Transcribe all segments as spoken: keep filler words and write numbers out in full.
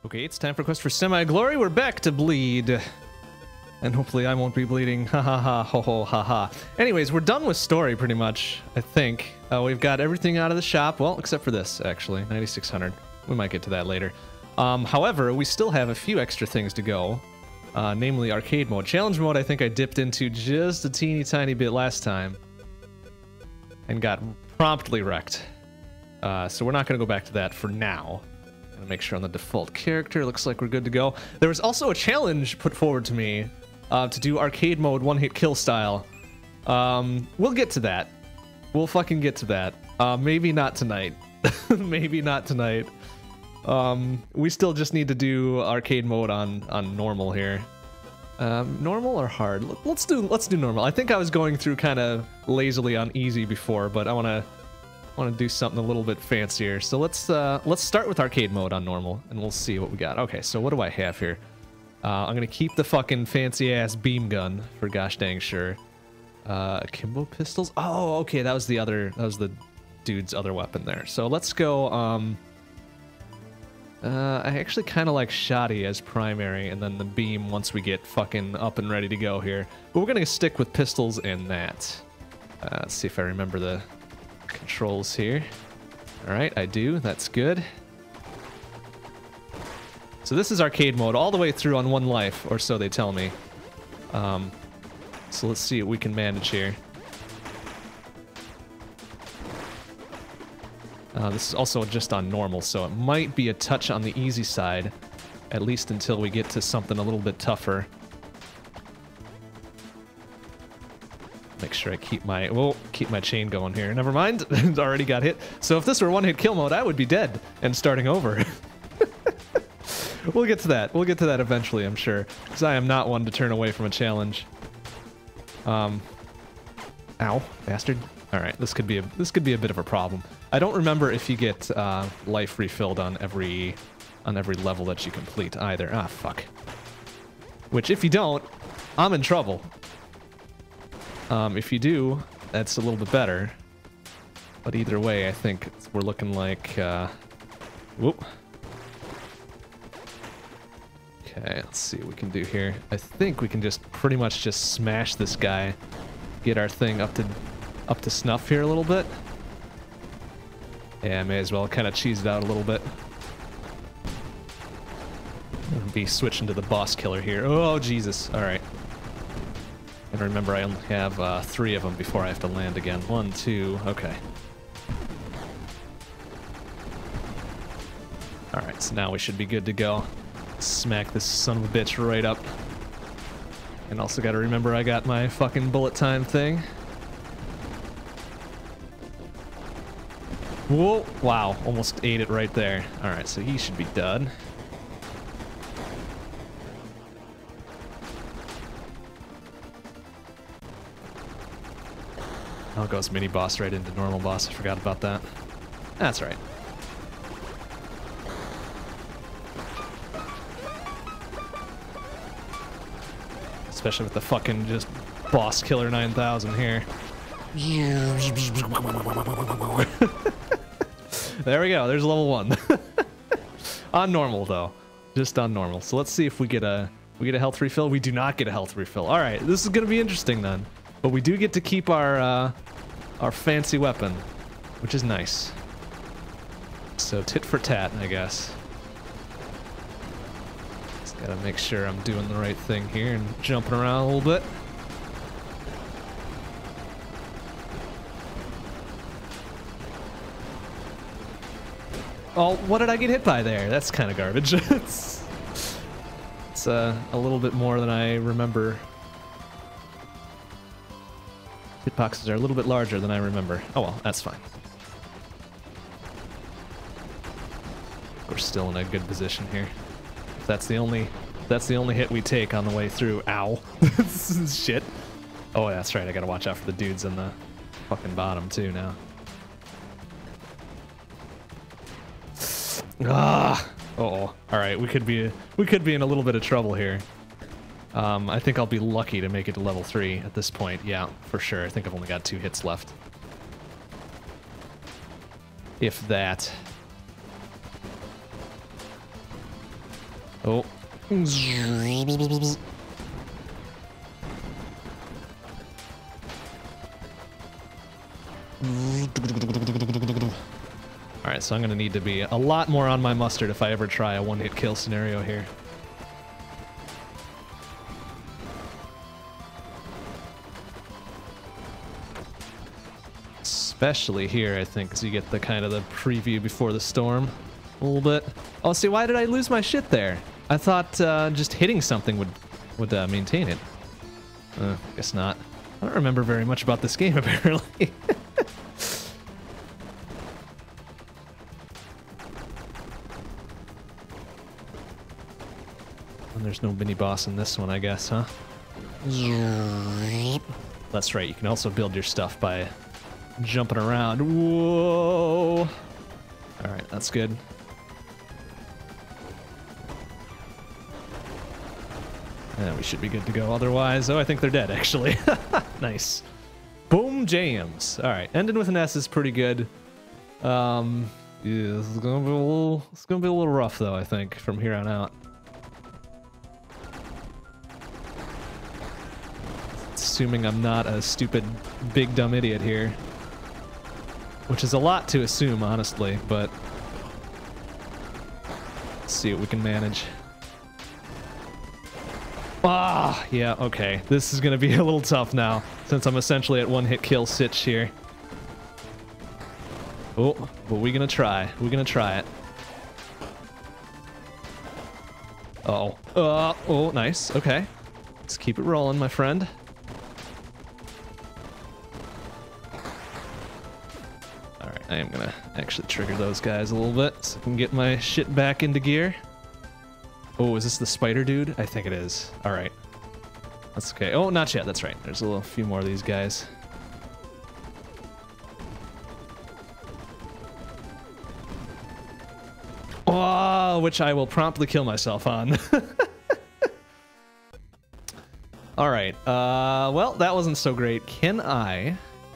Okay, it's time for Quest for Semi-Glory. We're back to bleed. And hopefully I won't be bleeding. Ha ha ha, ho ho ha ha. Anyways, we're done with story pretty much, I think. Uh, we've got everything out of the shop. Well, except for this, actually. ninety-six hundred. We might get to that later. Um, however, we still have a few extra things to go. Uh, namely arcade mode. Challenge mode I think I dipped into just a teeny tiny bit last time. And got promptly wrecked. Uh, so we're not going to go back to that for now. Gonna make sure on the default character. Looks like we're good to go. There was also a challenge put forward to me uh, to do arcade mode one-hit kill style. Um, we'll get to that. We'll fucking get to that. Uh, maybe not tonight. Maybe not tonight. Um, we still just need to do arcade mode on on normal here. Um, normal or hard? Let's do let's do normal. I think I was going through kind of lazily on easy before, but I want to want to do something a little bit fancier. So let's uh, let's start with arcade mode on normal, and we'll see what we got. Okay, so what do I have here? Uh, I'm gonna keep the fucking fancy ass beam gun for gosh dang sure. Uh, Akimbo pistols. Oh, okay, that was the other. That was the dude's other weapon there. So let's go. Um, uh, I actually kind of like shoddy as primary, and then the beam once we get fucking up and ready to go here. But we're gonna stick with pistols and that. Uh, let's see if I remember the controls here. All right, I do. That's good. So this is arcade mode all the way through on one life, or so they tell me. Um, so let's see what we can manage here. Uh, this is also just on normal, so it might be a touch on the easy side, at least until we get to something a little bit tougher. Make sure I keep my, well, keep my chain going here. Never mind, it already got hit. So if this were one-hit kill mode, I would be dead and starting over. We'll get to that. We'll get to that eventually, I'm sure, because I am not one to turn away from a challenge. Um, ow, bastard. All right, this could be a this could be a bit of a problem. I don't remember if you get uh, life refilled on every on every level that you complete either. Ah, fuck. Which, if you don't, I'm in trouble. Um, if you do, that's a little bit better. But either way, I think we're looking like... Uh, whoop. Okay, let's see what we can do here. I think we can just pretty much just smash this guy. Get our thing up to up to snuff here a little bit. Yeah, may as well kind of cheese it out a little bit. We'll be switching to the boss killer here. Oh, Jesus. All right. And remember, I only have uh, three of them before I have to land again. One, two, okay. Alright, so now we should be good to go. Smack this son of a bitch right up. And also gotta remember I got my fucking bullet time thing. Whoa, wow, almost ate it right there. Alright, so he should be done. Oh, it goes mini boss right into normal boss. I forgot about that. That's right. Especially with the fucking just boss killer nine thousand here. There we go. There's level one. On normal though, just on normal. So let's see if we get a we get a health refill. We do not get a health refill. All right, this is gonna be interesting then. But we do get to keep our uh, our fancy weapon, which is nice. So tit for tat, I guess. Just gotta make sure I'm doing the right thing here and jumping around a little bit. Oh, what did I get hit by there? That's kind of garbage. it's it's uh, a little bit more than I remember. Hitboxes are a little bit larger than I remember. Oh well, that's fine. We're still in a good position here. If that's the only, if that's the only hit we take on the way through. Ow! This is shit. Oh, that's right. I gotta watch out for the dudes in the fucking bottom too now. Ah! Uh oh. All right, we could be we could be in a little bit of trouble here. Um, I think I'll be lucky to make it to level three at this point. Yeah, for sure. I think I've only got two hits left. If that. Oh. Alright, so I'm gonna need to be a lot more on my mustard if I ever try a one-hit kill scenario here. Especially here, I think, because you get the kind of the preview before the storm a little bit. Oh, see, why did I lose my shit there? I thought uh, just hitting something would would uh, maintain it. Uh, guess not. I don't remember very much about this game, apparently. And there's no mini boss in this one, I guess, huh? That's right, you can also build your stuff by jumping around. Whoa! Alright, that's good. Yeah, we should be good to go otherwise. Oh, I think they're dead, actually. Nice. Boom jams. Alright, ending with an S is pretty good. Um, yeah, this is gonna be a little, it's gonna be a little rough, though, I think, from here on out. Assuming I'm not a stupid, big, dumb idiot here. Which is a lot to assume, honestly, but let's see what we can manage. Ah, yeah, okay. This is gonna be a little tough now, since I'm essentially at one-hit kill sitch here. Oh, but we're gonna try. We're gonna try it. Uh oh. Uh, oh, nice. Okay. Let's keep it rolling, my friend. I am gonna actually trigger those guys a little bit so I can get my shit back into gear. Oh, is this the spider dude? I think it is. Alright. That's okay. Oh, not yet. That's right. There's a little few more of these guys. Oh, which I will promptly kill myself on. Alright. Uh, well, that wasn't so great. Can I...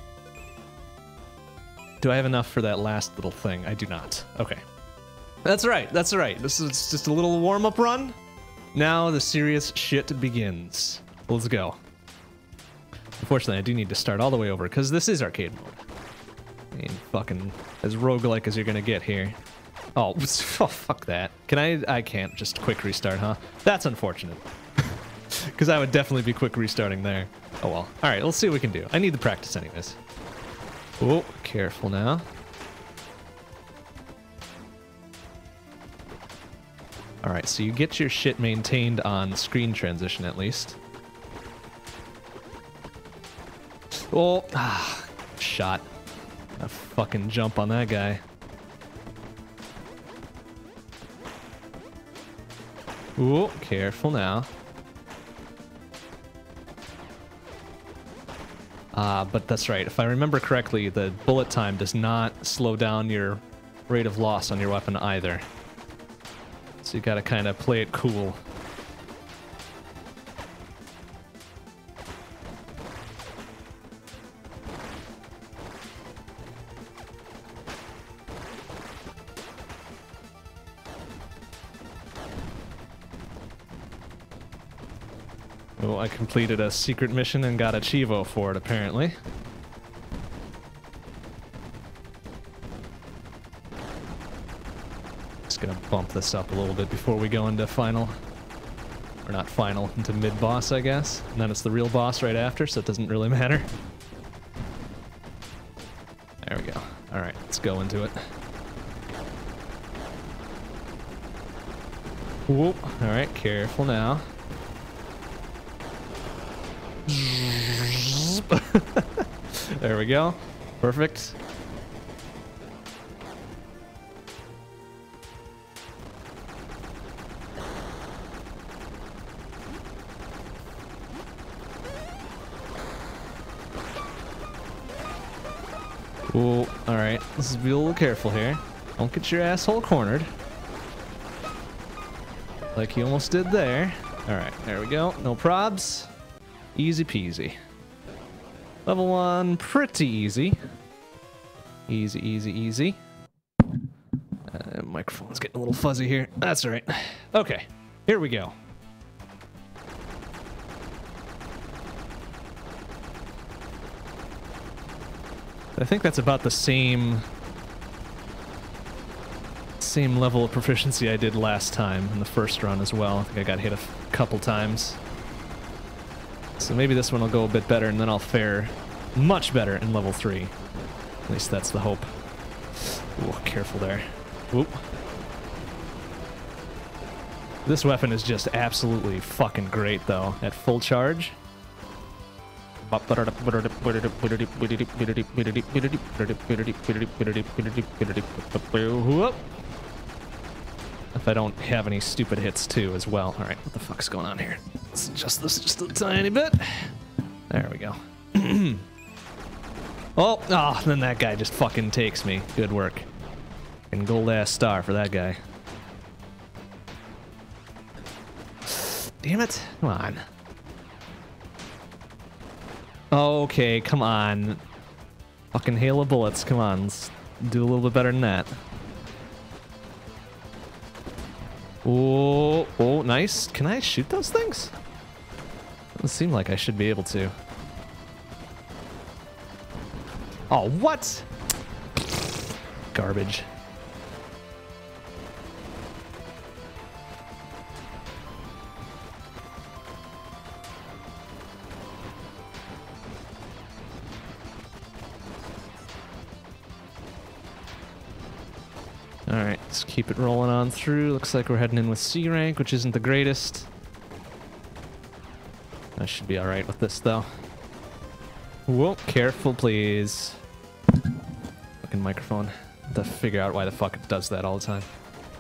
Do I have enough for that last little thing? I do not. Okay. That's right. That's right. This is just a little warm-up run. Now the serious shit begins. Let's go. Unfortunately, I do need to start all the way over because this is arcade mode. I mean, fucking as roguelike as you're gonna get here. Oh, oh, fuck that. Can I? I can't just quick restart, huh? That's unfortunate. Because I would definitely be quick restarting there. Oh well. All right, let's see what we can do. I need the practice anyways. Oh, careful now. Alright, so you get your shit maintained on screen transition at least. Oh, ah, shot. A fucking jump on that guy. Oh, careful now. Uh, but that's right. If I remember correctly, the bullet time does not slow down your rate of loss on your weapon either. So you gotta kind of play it cool. Oh, I completed a secret mission and got a Chivo for it, apparently. Just gonna bump this up a little bit before we go into final. Or not final, into mid-boss, I guess. And then it's the real boss right after, so it doesn't really matter. There we go. Alright, let's go into it. Whoop. Alright, careful now. There we go. Perfect. Ooh, alright. Let's be a little careful here. Don't get your asshole cornered. Like you almost did there. Alright, there we go. No probs. Easy peasy. Level one, pretty easy. Easy, easy, easy. Uh, microphone's getting a little fuzzy here. That's all right. Okay. Here we go. I think that's about the same same level of proficiency I did last time in the first run as well. I think I got hit a couple times. So maybe this one will go a bit better and then I'll fare much better in level three. At least that's the hope. Ooh, careful there. Oop. This weapon is just absolutely fucking great though, at full charge. If I don't have any stupid hits too as well. Alright, what the fuck's going on here? Let's adjust this just a tiny bit. There we go. Oh, oh, then that guy just fucking takes me. Good work. And gold ass star for that guy. Damn it. Come on. Okay, come on. Fucking hail of bullets. Come on. Let's do a little bit better than that. Oh, oh, nice. Can I shoot those things? Doesn't seem like I should be able to. Oh, what? Garbage. Alright, let's keep it rolling on through. Looks like we're heading in with C rank, which isn't the greatest. I should be alright with this, though. Whoa, careful, please. Fucking microphone. I have to figure out why the fuck it does that all the time.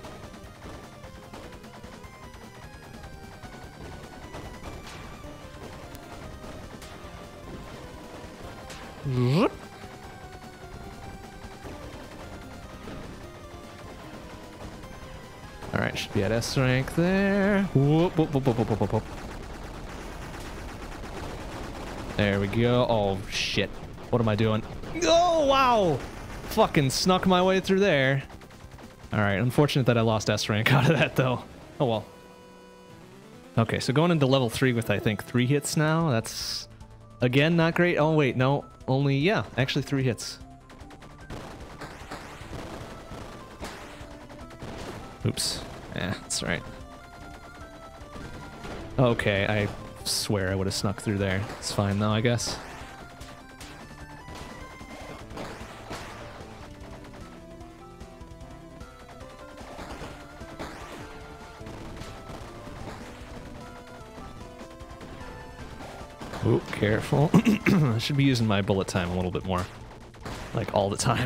Whoop. Alright, should be at S rank there. Whoop, whoop, whoop, whoop, whoop, whoop, whoop. There we go. Oh, shit. What am I doing? Oh, wow! Fucking snuck my way through there. Alright, unfortunate that I lost S rank out of that, though. Oh, well. Okay, so going into level three with, I think, three hits now. That's, again, not great. Oh, wait, no. Only, yeah, actually three hits. Oops. Yeah, that's right. Okay, I swear I would have snuck through there. It's fine though, I guess. Ooh, careful. I should be using my bullet time a little bit more. Like, all the time.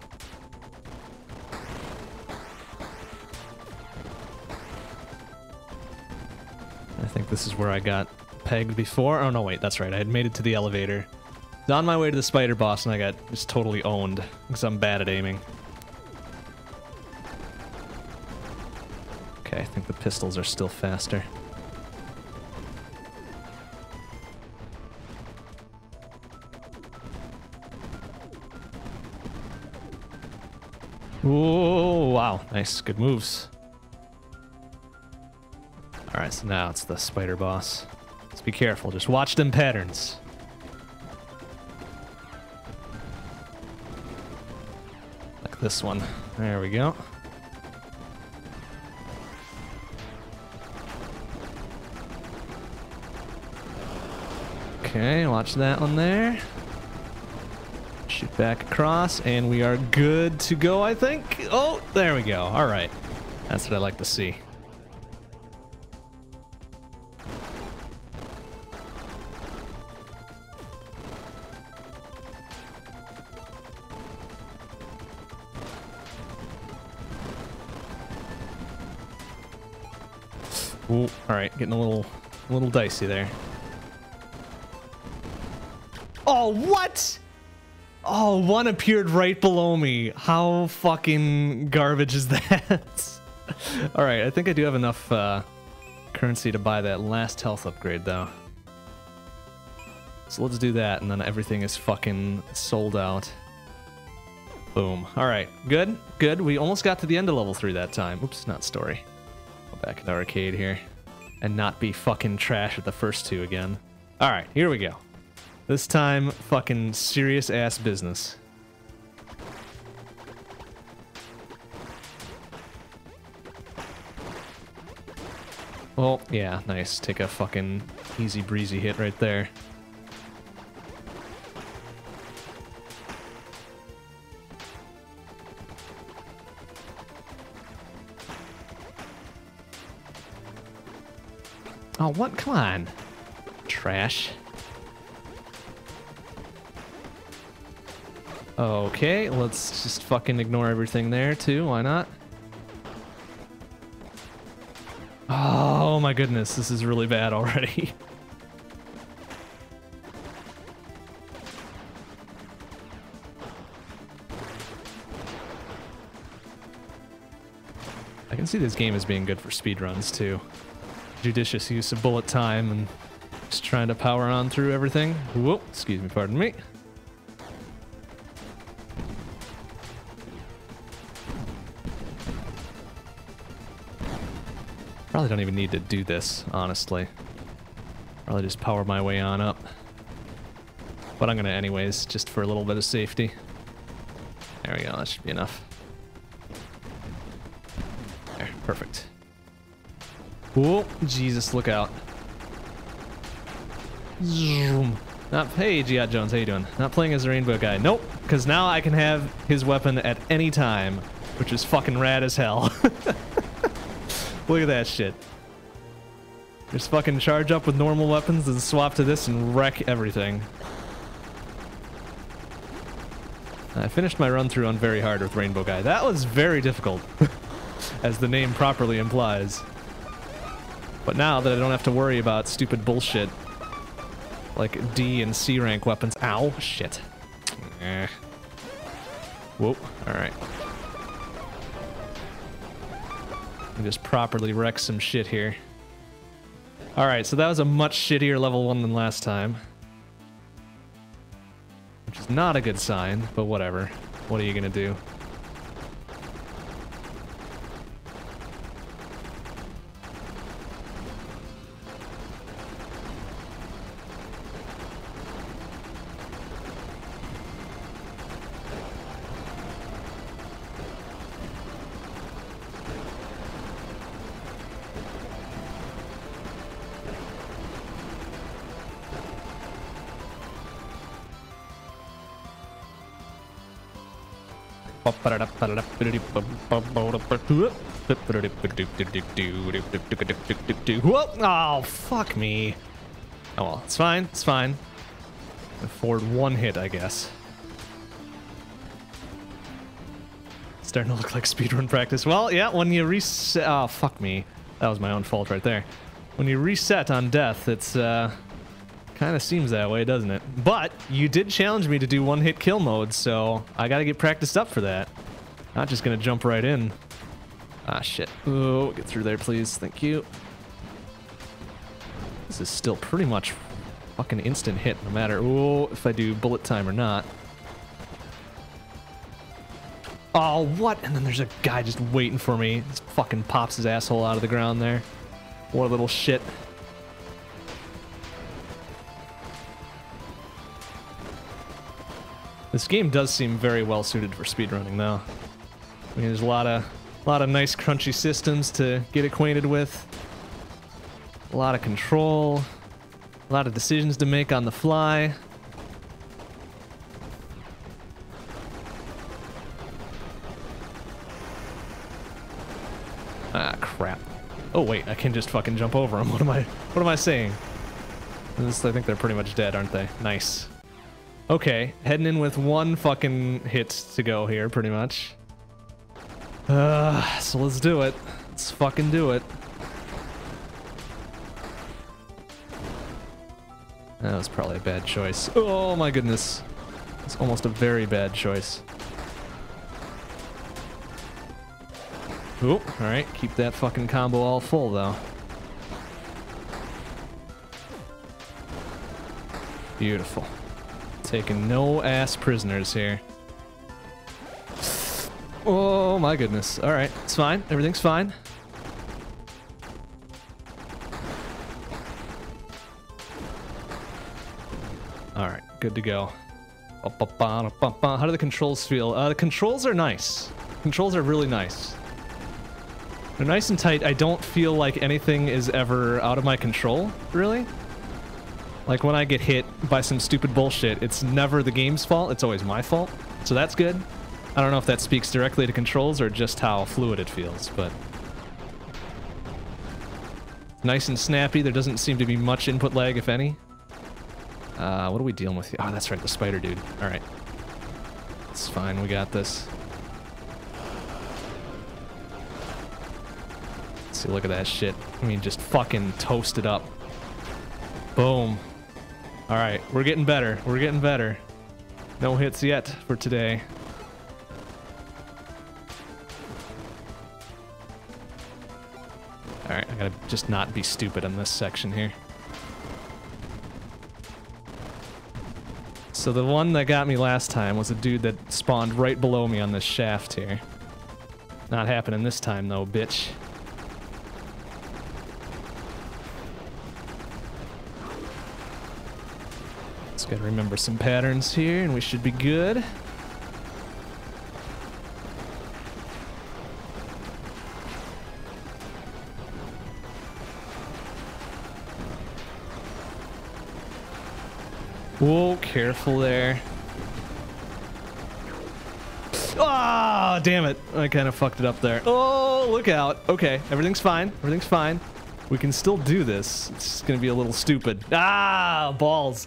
I think this is where I got pegged before. Oh, no, wait, that's right. I had made it to the elevator. Was on my way to the spider boss, and I got just totally owned because I'm bad at aiming. Okay, I think the pistols are still faster. Oh, wow. Nice. Good moves. Alright, so now it's the spider boss. Let's be careful. Just watch them patterns. Like this one. There we go. Okay, watch that one there. Shoot back across, and we are good to go, I think. Oh, there we go. All right. That's what I like to see. Ooh, all right, getting a little, a little dicey there. Oh, what? Oh, one appeared right below me. How fucking garbage is that? All right, I think I do have enough uh, currency to buy that last health upgrade, though. So let's do that, and then everything is fucking sold out. Boom. All right, good, good. We almost got to the end of level three that time. Oops, not story. Go back into arcade here. And not be fucking trash at the first two again. Alright, here we go. This time, fucking serious ass business. Oh, yeah, nice. Take a fucking easy breezy hit right there. Oh, what? Come on. Trash. Okay, let's just fucking ignore everything there, too. Why not? Oh my goodness, this is really bad already. I can see this game as being good for speedruns, too. Judicious use of bullet time and just trying to power on through everything. Whoa, excuse me, pardon me. Probably don't even need to do this, honestly. Probably just power my way on up. But I'm gonna anyways, just for a little bit of safety. There we go, that should be enough. There, perfect. Whoa, Jesus, look out. Zoom. Not, hey, G I Jones, how you doing? Not playing as the rainbow guy. Nope, because now I can have his weapon at any time, which is fucking rad as hell. Look at that shit. Just fucking charge up with normal weapons and swap to this and wreck everything. I finished my run through on very hard with Rainbow Guy. That was very difficult, as the name properly implies. But now that I don't have to worry about stupid bullshit like D and C rank weapons. Ow, shit. Eh. Whoa, alright. Just properly wreck some shit here. Alright, so that was a much shittier level one than last time. Which is not a good sign, but whatever. What are you gonna do? Oh, fuck me. Oh well, it's fine, it's fine. Afford one hit, I guess. Starting to look like speedrun practice. Well, yeah, when you reset... Oh, fuck me. That was my own fault right there. When you reset on death, it's, uh... kind of seems that way, doesn't it? But you did challenge me to do one-hit kill mode, so I gotta get practiced up for that. Not just gonna jump right in. Ah, shit. Oh, get through there, please. Thank you. This is still pretty much fucking instant hit, no matter oh, if I do bullet time or not. Oh, what? And then there's a guy just waiting for me. Just fucking pops his asshole out of the ground there. What a little shit. This game does seem very well suited for speedrunning, though. I mean, there's a lot of, a lot of nice crunchy systems to get acquainted with. A lot of control. A lot of decisions to make on the fly. Ah, crap. Oh, wait, I can just fucking jump over them. What am I, what am I saying? This, I think they're pretty much dead, aren't they? Nice. Okay, heading in with one fucking hit to go here, pretty much. Uh, so let's do it. Let's fucking do it. That was probably a bad choice. Oh my goodness. It's almost a very bad choice. Oh, alright, keep that fucking combo all full, though. Beautiful. Taking no ass prisoners here. Oh my goodness. Alright, it's fine. Everything's fine. All right, good to go. How do the controls feel? Uh, the controls are nice. Controls are really nice. They're nice and tight. I don't feel like anything is ever out of my control, really. Like when I get hit by some stupid bullshit, it's never the game's fault, it's always my fault. So that's good. I don't know if that speaks directly to controls or just how fluid it feels, but... nice and snappy. There doesn't seem to be much input lag, if any. Uh, what are we dealing with? Oh, that's right, the spider dude. Alright. It's fine, we got this. Let's see, look at that shit. I mean, just fucking toast it up. Boom. Alright, we're getting better. We're getting better. No hits yet for today. Alright, I gotta just not be stupid in this section here. So the one that got me last time was a dude that spawned right below me on this shaft here. Not happening this time though, bitch. Just gotta remember some patterns here and we should be good. Whoa, careful there. Ah, oh, damn it. I kind of fucked it up there. Oh, look out. Okay, everything's fine. Everything's fine. We can still do this. It's going to be a little stupid. Ah, balls.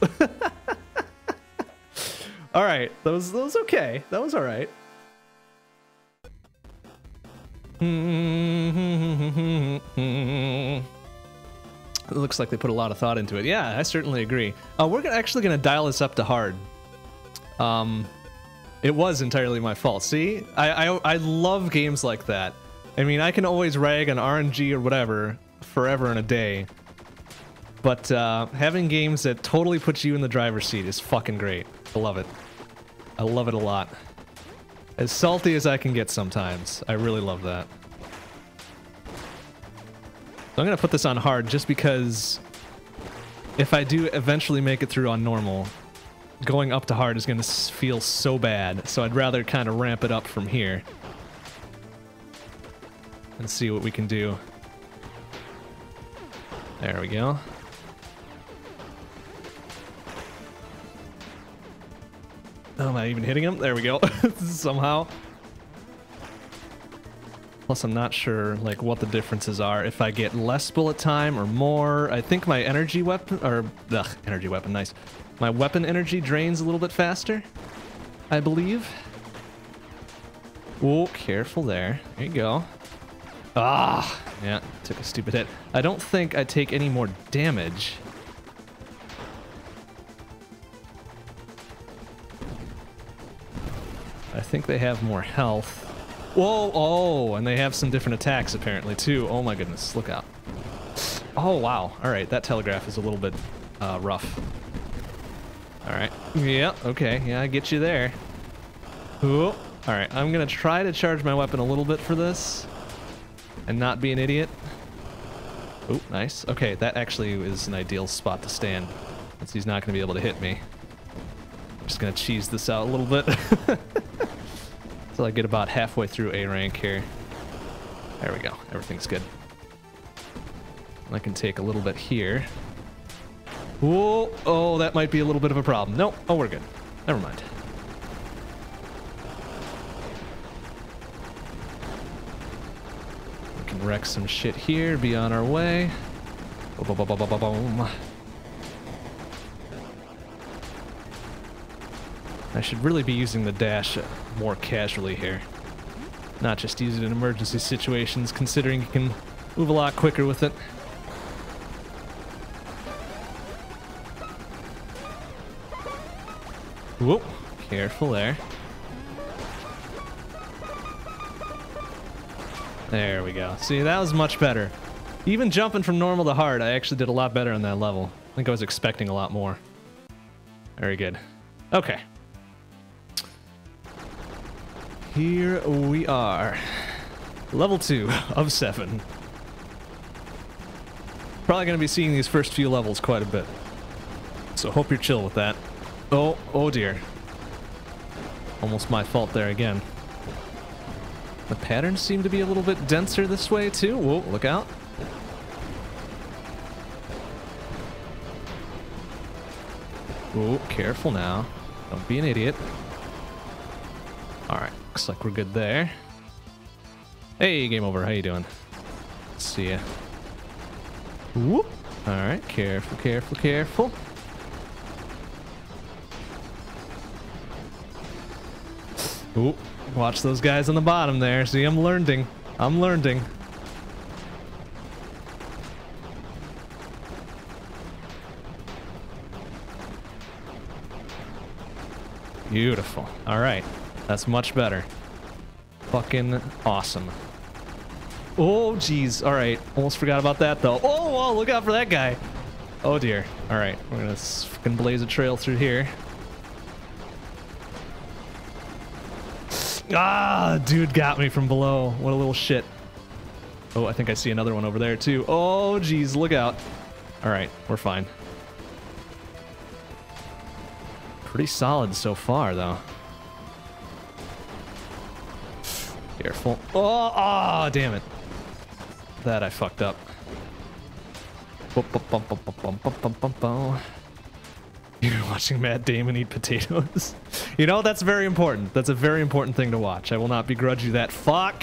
All right, that was, that was okay. That was all right. It looks like they put a lot of thought into it. Yeah, I certainly agree. Uh, we're gonna, actually going to dial this up to hard. Um, it was entirely my fault. See, I, I I love games like that. I mean, I can always rag on R N G or whatever forever and a day, but uh, having games that totally put you in the driver's seat is fucking great. I love it. I love it a lot. As salty as I can get sometimes. I really love that. So I'm gonna put this on hard just because if I do eventually make it through on normal, going up to hard is gonna feel so bad. So I'd rather kind of ramp it up from here and see what we can do. There we go. Oh, am I even hitting him? There we go. Somehow. Plus, I'm not sure like what the differences are. If I get less bullet time or more, I think my energy weapon, or ugh, energy weapon, nice. My weapon energy drains a little bit faster, I believe. Oh, careful there. There you go. Ah, yeah, took a stupid hit. I don't think I take any more damage. I think they have more health. Whoa, oh, and they have some different attacks apparently too. Oh my goodness, look out. Oh wow, all right, that telegraph is a little bit uh, rough. All right, yeah, okay, yeah, I get you there. Ooh. All right, I'm gonna try to charge my weapon a little bit for this and not be an idiot. Oh, nice. Okay, that actually is an ideal spot to stand since he's not gonna be able to hit me. I'm just gonna cheese this out a little bit. Till I get about halfway through A rank here. There we go. Everything's good. I can take a little bit here. Whoa! Oh, that might be a little bit of a problem. Nope. Oh, we're good. Never mind. We can wreck some shit here. Be on our way. Boom, boom, boom, boom, boom, boom. I should really be using the dash more casually here. Not just use it in emergency situations, considering you can move a lot quicker with it. Whoop, careful there. There we go. See, that was much better. Even jumping from normal to hard, I actually did a lot better on that level. I think I was expecting a lot more. Very good. Okay. Here we are. Level two of seven. Probably going to be seeing these first few levels quite a bit. So hope you're chill with that. Oh, oh dear. Almost my fault there again. The patterns seem to be a little bit denser this way too. Whoa, look out. Oh, careful now. Don't be an idiot. Alright, looks like we're good there. Hey, game over. How you doing? See ya. Whoop. Alright, careful, careful, careful. Ooh, watch those guys on the bottom there. See, I'm learning. I'm learning. Beautiful. All right. That's much better. Fucking awesome. Oh, geez. All right. Almost forgot about that, though. Oh, oh, look out for that guy. Oh, dear. All right. We're going to fucking blaze a trail through here. Ah, dude got me from below. What a little shit. Oh, I think I see another one over there, too. Oh, geez. Look out. All right. We're fine. Pretty solid so far, though. Careful. Oh, oh, damn it. That I fucked up. You're watching Matt Damon eat potatoes. You know, that's very important. That's a very important thing to watch. I will not begrudge you that. Fuck!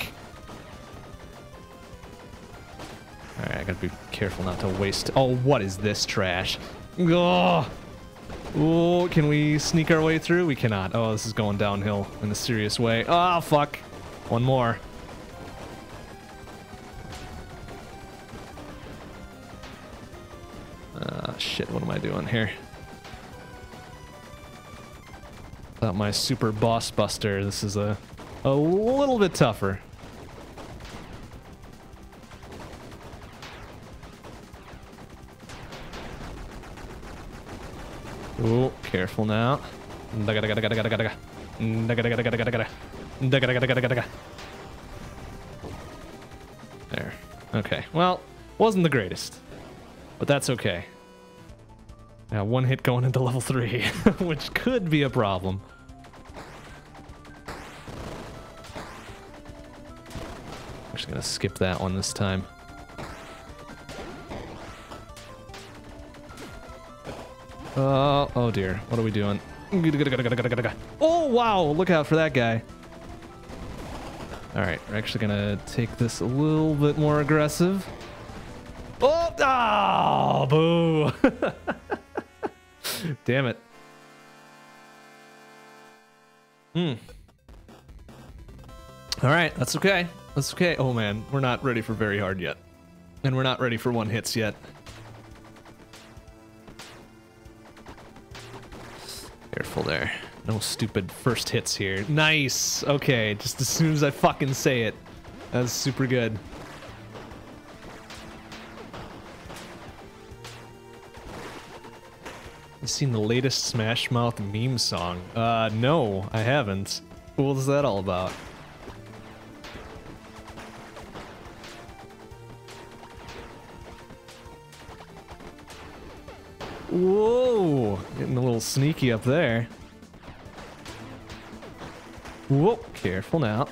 Alright, I gotta be careful not to waste... Oh, what is this trash? Oh! Oh, can we sneak our way through? We cannot. Oh, this is going downhill in a serious way. Oh, fuck. One more. Ah, shit, what am I doing here? Without my super boss buster, this is a, a little bit tougher. Oh, careful now. There. Okay. Well, wasn't the greatest, but that's okay. Now one hit going into level three, which could be a problem. I'm just gonna skip that one this time. Uh, oh dear, what are we doing? Oh wow, look out for that guy. Alright, we're actually gonna take this a little bit more aggressive. Oh, oh boo! Damn it. Hmm. Alright, that's okay. That's okay. Oh man, we're not ready for very hard yet. And we're not ready for one hits yet. Careful there. No stupid first hits here. Nice! Okay, just as soon as I fucking say it. That's super good. You seen the latest Smash Mouth meme song? Uh, no, I haven't. What was that all about? Whoa! Getting a little sneaky up there. Whoa! Careful now.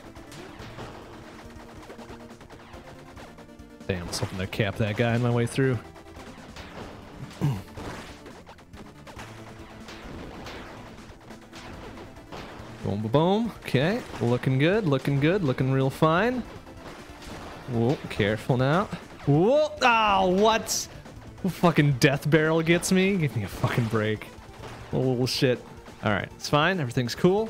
Damn, I was hoping to cap that guy on my way through. Boom, boom, boom. Okay, looking good, looking good, looking real fine. Whoa, careful now. Whoa! Ah, oh, what? Fucking death barrel gets me. Give me a fucking break. Oh, little shit. All right, it's fine. Everything's cool.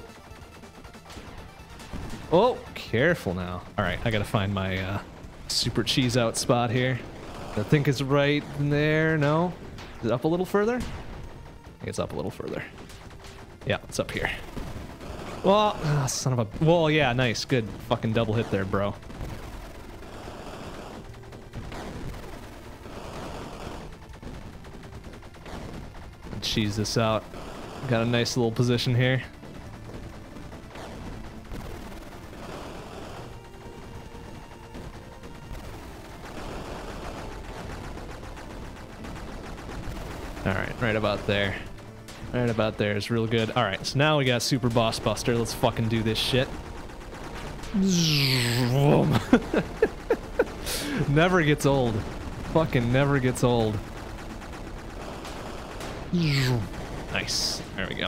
Oh, careful now. All right, I gotta find my uh, super cheese out spot here. I think it's right there. No, is it up a little further? I think it's up a little further. Yeah, it's up here. Well, oh, son of a. Well, yeah, nice, good. Fucking double hit there, bro. Cheese this out. Got a nice little position here. All right, right about there. Right about there is real good. All right, so now we got Super Boss Buster. Let's fucking do this shit. Never gets old. Fucking never gets old. Nice. There we go.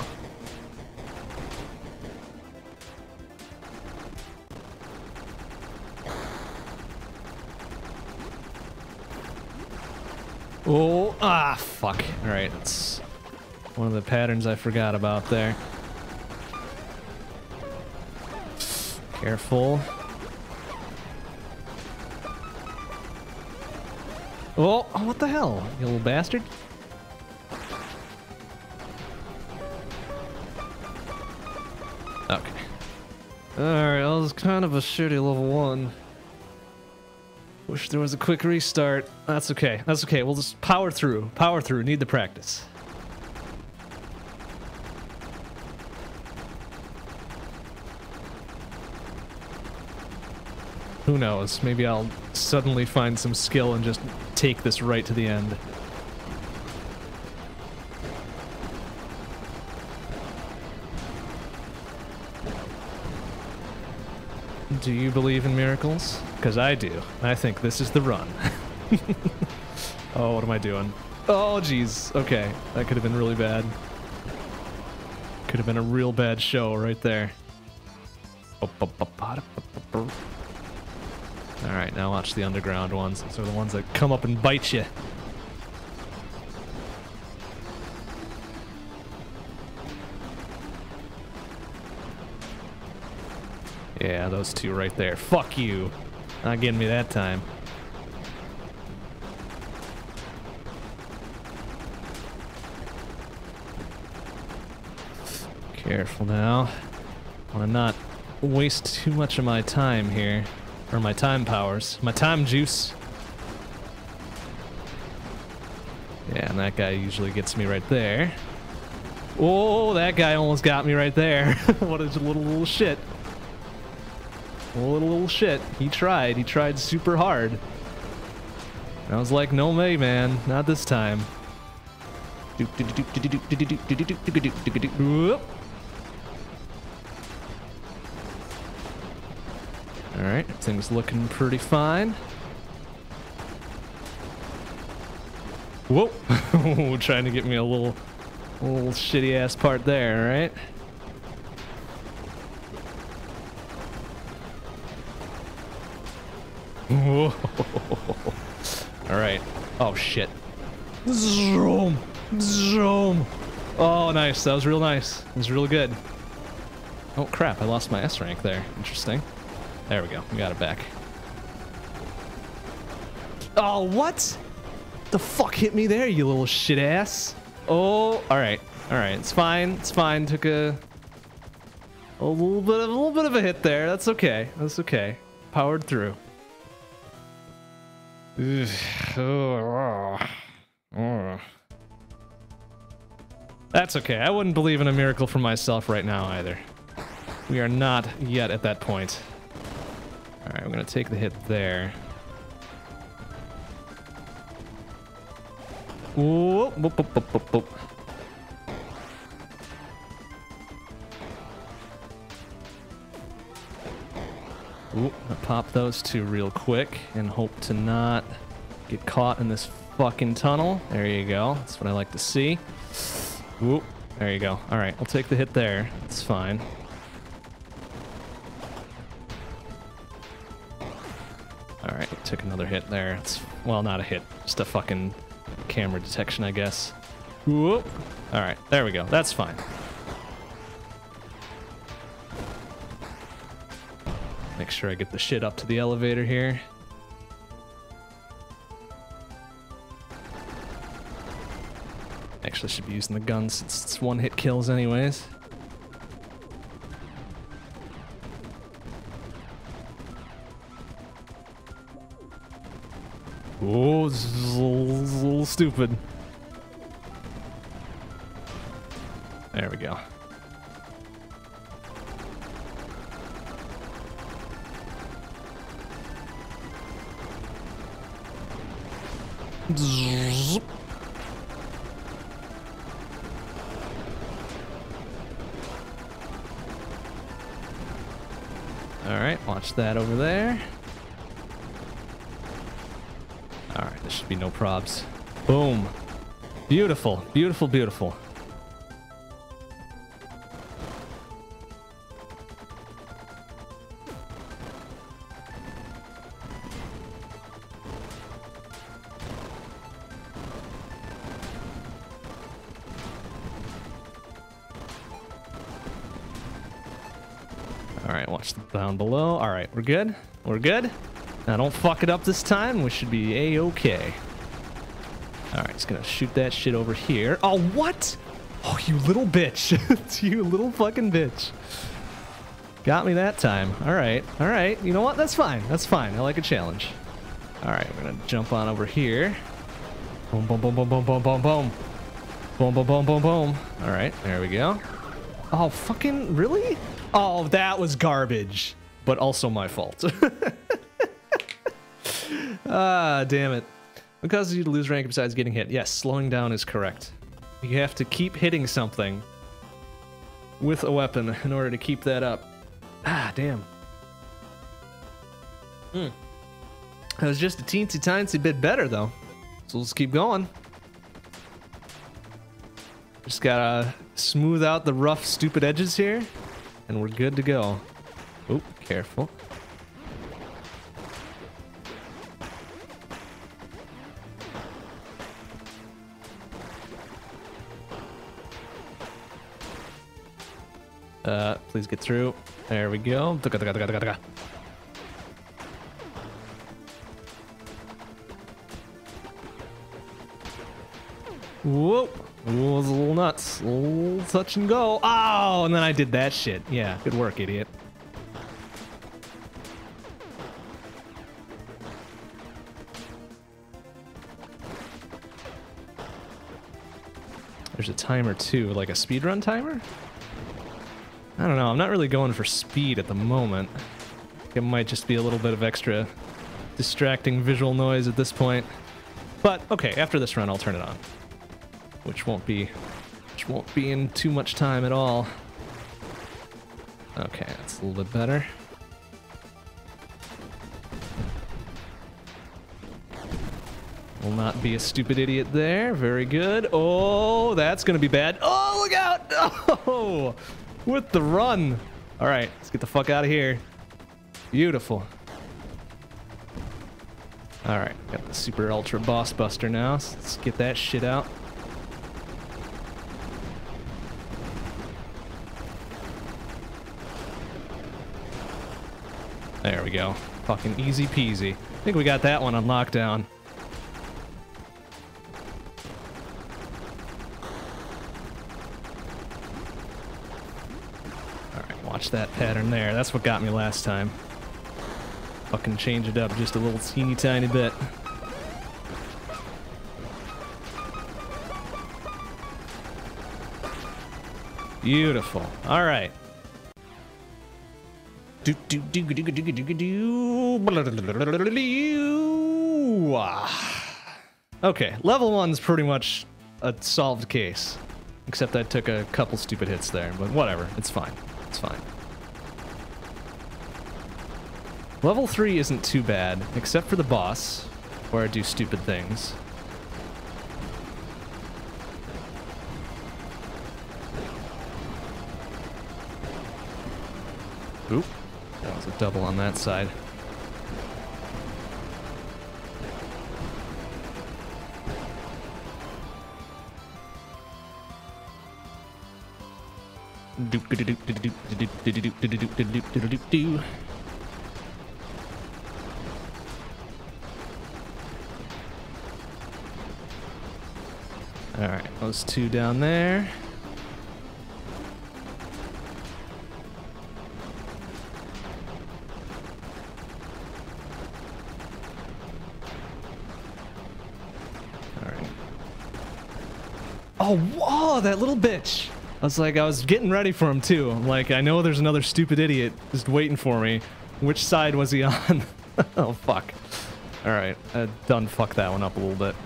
Oh, ah, fuck. All right, that's one of the patterns I forgot about there. Careful. Oh, oh, what the hell, you little bastard? Okay. Alright, that was kind of a shitty level one. Wish there was a quick restart. That's okay. That's okay. We'll just power through. Power through. Need the practice. Who knows? Maybe I'll suddenly find some skill and just take this right to the end. Do you believe in miracles? Because I do. I think this is the run. Oh, what am I doing? Oh, jeez. Okay. That could have been really bad. Could have been a real bad show right there. Alright, now watch the underground ones. Those are the ones that come up and bite you. Yeah, those two right there. Fuck you. Not getting me that time. Careful now. I want to not waste too much of my time here. Or my time powers. My time juice. Yeah, and that guy usually gets me right there. Oh, that guy almost got me right there. What a little, little shit. Little, little shit. He tried. He tried super hard. I was like, no way, man. Not this time. Alright, things looking pretty fine. Whoa! Trying to get me a little, a little shitty ass part there, right? Whoa. Alright. Oh shit. Zoom! Zoom! Oh, nice. That was real nice. It was real good. Oh crap, I lost my S rank there. Interesting. There we go. We got it back. Oh, what? The fuck hit me there, you little shit ass? Oh, alright. Alright, it's fine. It's fine. Took a a little bit of a little bit of a hit there. That's okay. That's okay. Powered through. That's okay. I wouldn't believe in a miracle for myself right now either. We are not yet at that point. Alright, we're gonna take the hit there. Whoop, whoop, whoop, whoop, whoop, whoop. Ooh, I'll pop those two real quick and hope to not get caught in this fucking tunnel. There you go. That's what I like to see. Ooh, there you go. All right, I'll take the hit there. It's fine. All right, took another hit there. It's, well, not a hit, just a fucking camera detection, I guess. Whoop. All right, there we go. That's fine. Make sure I get the shit up to the elevator here. Actually, I should be using the gun since it's one-hit kills anyways. Oh, this is a little, this is a little stupid. There we go. All right, watch that over there. All right, there should be no probs. Boom. Beautiful, beautiful, beautiful. All right, watch the down below. All right, we're good. We're good. Now don't fuck it up this time. We should be a-okay. All right, just gonna shoot that shit over here. Oh, what? Oh, you little bitch. You little fucking bitch. Got me that time. All right, all right. You know what? That's fine. That's fine. I like a challenge. All right, we're gonna jump on over here. Boom, boom, boom, boom, boom, boom, boom, boom. Boom, boom, boom, boom, boom. All right, there we go. Oh, fucking, really? Oh, that was garbage, but also my fault. Ah, damn it. What causes you to lose rank besides getting hit? Yes, slowing down is correct. You have to keep hitting something with a weapon in order to keep that up. Ah, damn. Hmm. That was just a teensy tiny bit better, though. So let's keep going. Just gotta smooth out the rough, stupid edges here, and we're good to go. Oh, careful. Uh, please get through. There we go. Whoa. Ooh, it was a little nuts. A little touch and go. Oh, and then I did that shit. Yeah, good work, idiot. There's a timer too, like a speedrun timer? I don't know, I'm not really going for speed at the moment. It might just be a little bit of extra distracting visual noise at this point. But, okay, after this run I'll turn it on. Which won't be, which won't be in too much time at all. Okay, that's a little bit better. Will not be a stupid idiot there. Very good. Oh, that's gonna be bad. Oh, look out! Oh, with the run. All right, let's get the fuck out of here. Beautiful. All right, got the super ultra boss buster now. So let's get that shit out. There we go. Fucking easy peasy. I think we got that one on lockdown. Alright, watch that pattern there. That's what got me last time. Fucking change it up just a little teeny tiny bit. Beautiful. Alright. Do do do do do do do do. Okay, level one's pretty much a solved case, except I took a couple stupid hits there, but whatever, it's fine, it's fine. Level three isn't too bad, except for the boss, where I do stupid things. Oop. That was a double on that side. All right, those two down there. Oh, whoa, that little bitch. I was like, I was getting ready for him too. I'm like, I know there's another stupid idiot just waiting for me. Which side was he on? Oh, fuck. All right, I done fuck that one up a little bit.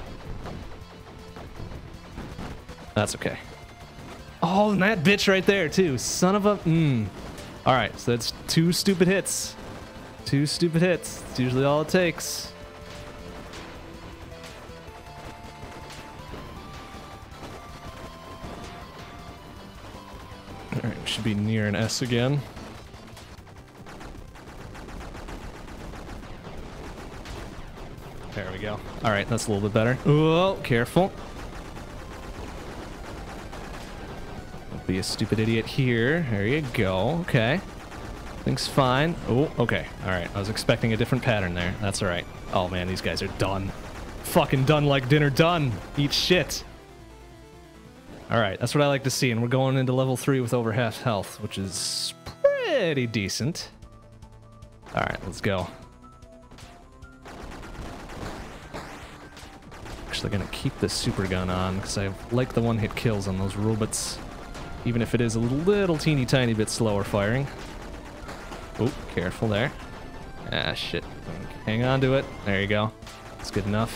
That's okay. Oh, and that bitch right there too. Son of a, mmm. All right, so that's two stupid hits. Two stupid hits. It's usually all it takes. All right, we should be near an S again. There we go. All right, that's a little bit better. Whoa, careful. Don't be a stupid idiot here. There you go. Okay. Thing's fine. Oh, okay. All right. I was expecting a different pattern there. That's all right. Oh, man, these guys are done. Fucking done like dinner done. Eat shit. All right. That's what I like to see. And we're going into level three with over half health, which is pretty decent. All right. Let's go. Actually going to keep the super gun on because I like the one-hit kills on those robots. Even if it is a little teeny tiny bit slower firing. Oh, careful there. Ah, shit. Hang on to it. There you go. That's good enough.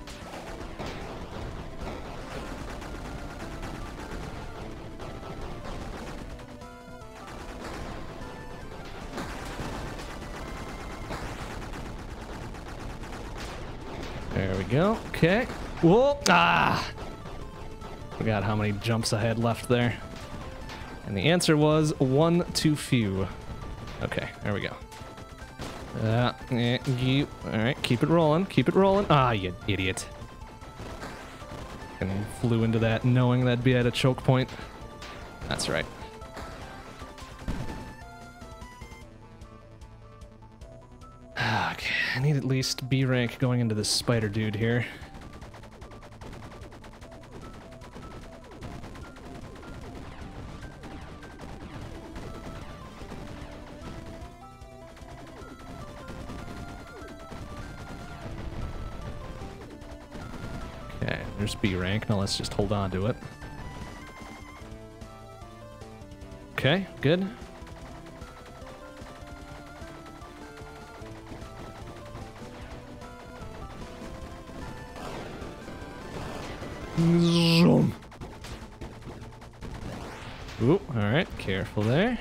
There we go. Okay. Whoa! Ah! Forgot how many jumps I had left there. And the answer was one too few. Okay, there we go. Uh, yeah, you. All right, keep it rolling. Keep it rolling. Ah, you idiot. And flew into that knowing that'd be at a choke point. That's right. Okay, I need at least B rank going into this spider dude here. Okay, there's B rank. Now let's just hold on to it. Okay, good. Zoom. Ooh, alright, careful there.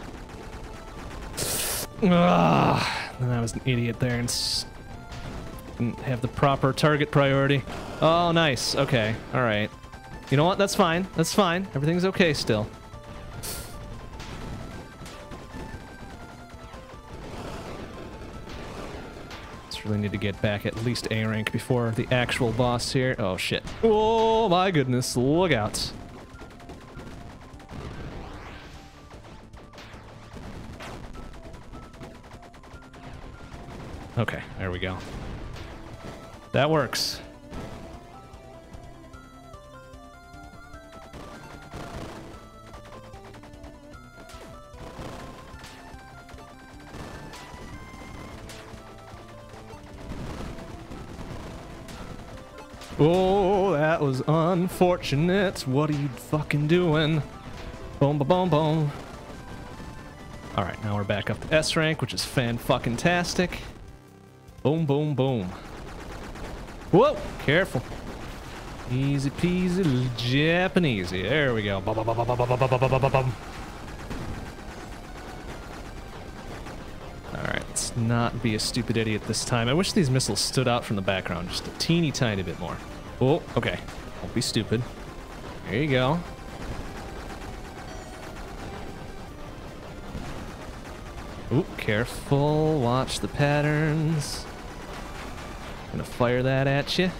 Ah, then I was an idiot there and s didn't have the proper target priority. Oh, nice. Okay, alright. You know what? That's fine. That's fine. Everything's okay still. Just really need to get back at least A rank before the actual boss here. Oh, shit. Oh, my goodness. Look out. Okay, there we go. That works. Oh, that was unfortunate. What are you fucking doing? Boom, boom, boom, boom. All right, now we're back up to S rank, which is fan-fucking-tastic. Boom, boom, boom. Whoa, careful. Easy peasy, Japanese. There we go. Bum, bum, bum, bum, bum, bum, bum, bum, bum, bum. All right, let's not be a stupid idiot this time. I wish these missiles stood out from the background just a teeny tiny bit more. Oh, okay. Don't be stupid. There you go. Ooh, careful. Watch the patterns. Gonna fire that at you.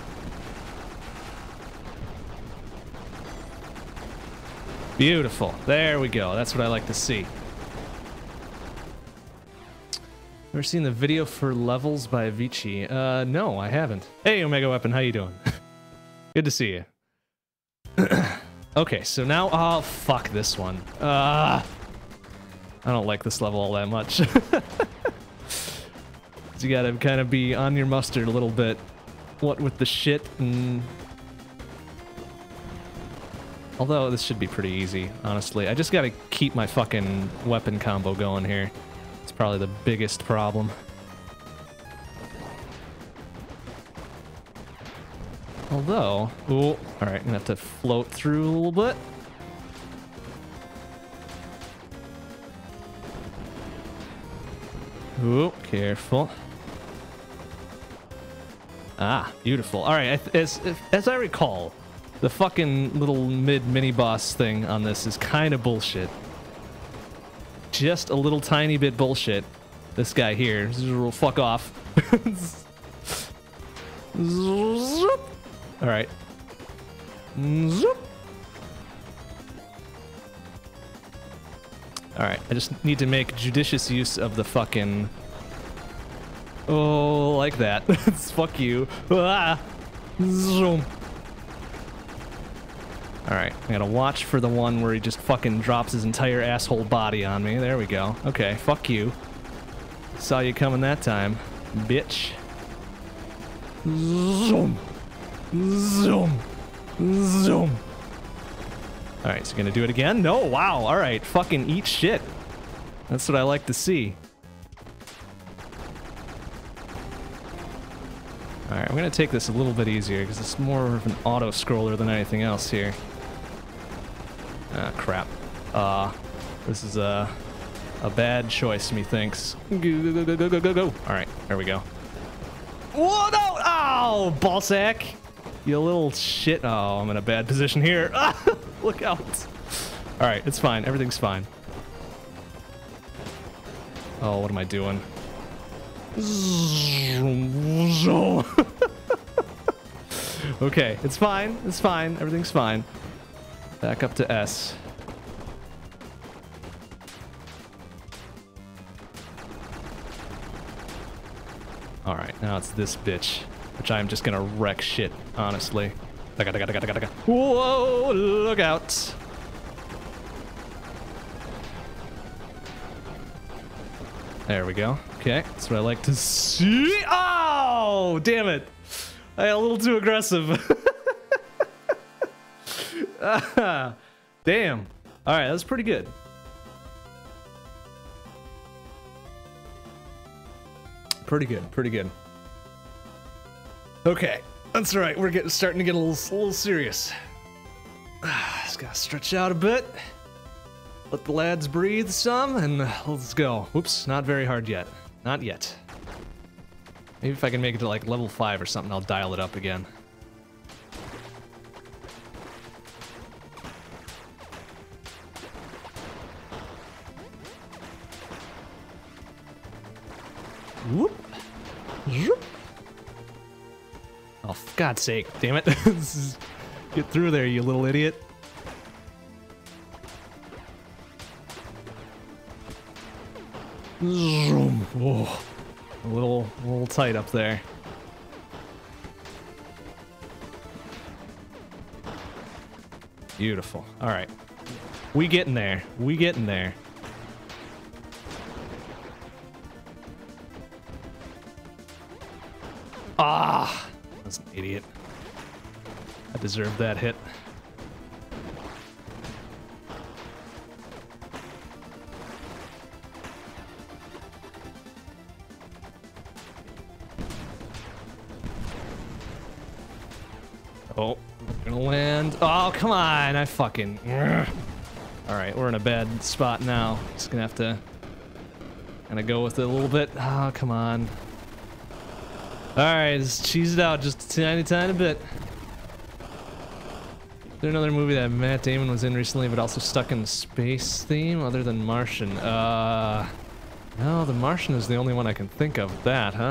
Beautiful. There we go. That's what I like to see. Ever seen the video for Levels by Avicii? Uh, no, I haven't. Hey, Omega Weapon, how you doing? Good to see you. Okay, so now... Oh, fuck this one. Uh, I don't like this level all that much. You gotta kind of be on your mustard a little bit. What with the shit and... Although this should be pretty easy, honestly. I just gotta keep my fucking weapon combo going here. It's probably the biggest problem. Although... Ooh, alright, I'm gonna have to float through a little bit. Ooh, careful. Ah, beautiful. All right, as, as I recall, the fucking little mid-mini boss thing on this is kind of bullshit. Just a little tiny bit bullshit. This guy here, will fuck off. All right. All right, I just need to make judicious use of the fucking... Oh, like that. Fuck you. Ah. Zoom. Alright, I gotta watch for the one where he just fucking drops his entire asshole body on me. There we go. Okay, fuck you. Saw you coming that time, bitch. Zoom. Zoom. Zoom. Alright, so gonna do it again? No, wow, alright. Fucking eat shit. That's what I like to see. Alright, I'm gonna take this a little bit easier because it's more of an auto-scroller than anything else here. Ah, crap. Uh, this is a, a bad choice, methinks. Go, go, go, go, go, go, go. Alright, there we go. Whoa, no! Oh, ballsack! You little shit. Oh, I'm in a bad position here. Look out. Alright, it's fine. Everything's fine. Oh, what am I doing? Okay, it's fine. It's fine. Everything's fine. Back up to S. Alright, now it's this bitch, which I'm just gonna wreck shit, honestly. Whoa, look out. There we go. Okay, that's what I like to see. Oh, damn it. I got a little too aggressive. Damn. All right, that's pretty good. Pretty good, pretty good. Okay, that's right. We're getting starting to get a little, a little serious. Just gotta stretch out a bit. Let the lads breathe some, and let's go. Whoops, not very hard yet. Not yet. Maybe if I can make it to like level five or something, I'll dial it up again. Whoop. Whoop. Oh, for God's sake, damn it. Get through there, you little idiot. Zoom. Whoa. A little, a little tight up there. Beautiful. All right. We getting there. We getting there. Ah! I was an idiot. I deserved that hit. Oh, gonna land. Oh, come on. I fucking... All right, we're in a bad spot now. Just gonna have to kind of go with it a little bit. Oh, come on. All right, just cheese it out just a tiny, tiny bit. Is there another movie that Matt Damon was in recently but also stuck in the space theme other than Martian? Uh, no, The Martian is the only one I can think of with that, huh?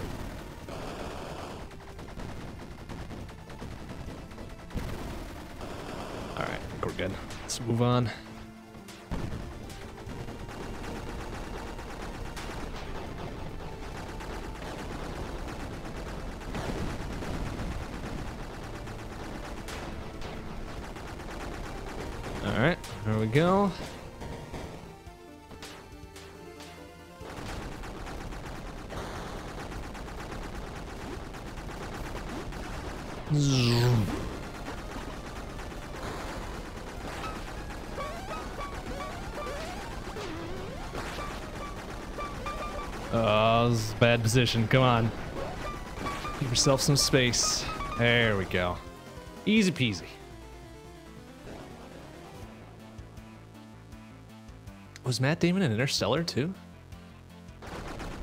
All right, I think we're good. Let's move on. Alright, there we go. Zoom. Oh, this is a bad position. Come on. Give yourself some space. There we go. Easy peasy. Was Matt Damon in Interstellar too?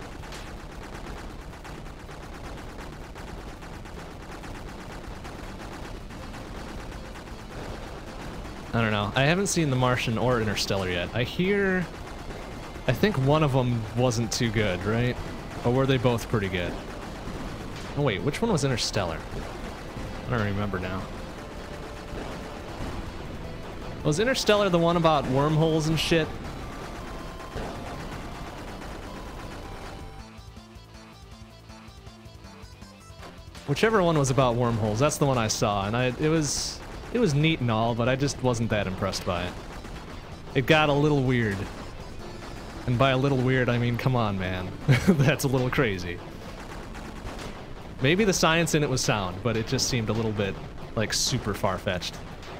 I don't know. I haven't seen The Martian or Interstellar yet. I hear... I think one of them wasn't too good, right? Or were they both pretty good? Oh wait, which one was Interstellar? I don't remember now. Was Interstellar the one about wormholes and shit? Whichever one was about wormholes, that's the one I saw, and I it was it was neat and all, but I just wasn't that impressed by it. It got a little weird. And by a little weird, I mean, come on, man. That's a little crazy. Maybe the science in it was sound, but it just seemed a little bit, like, super far-fetched.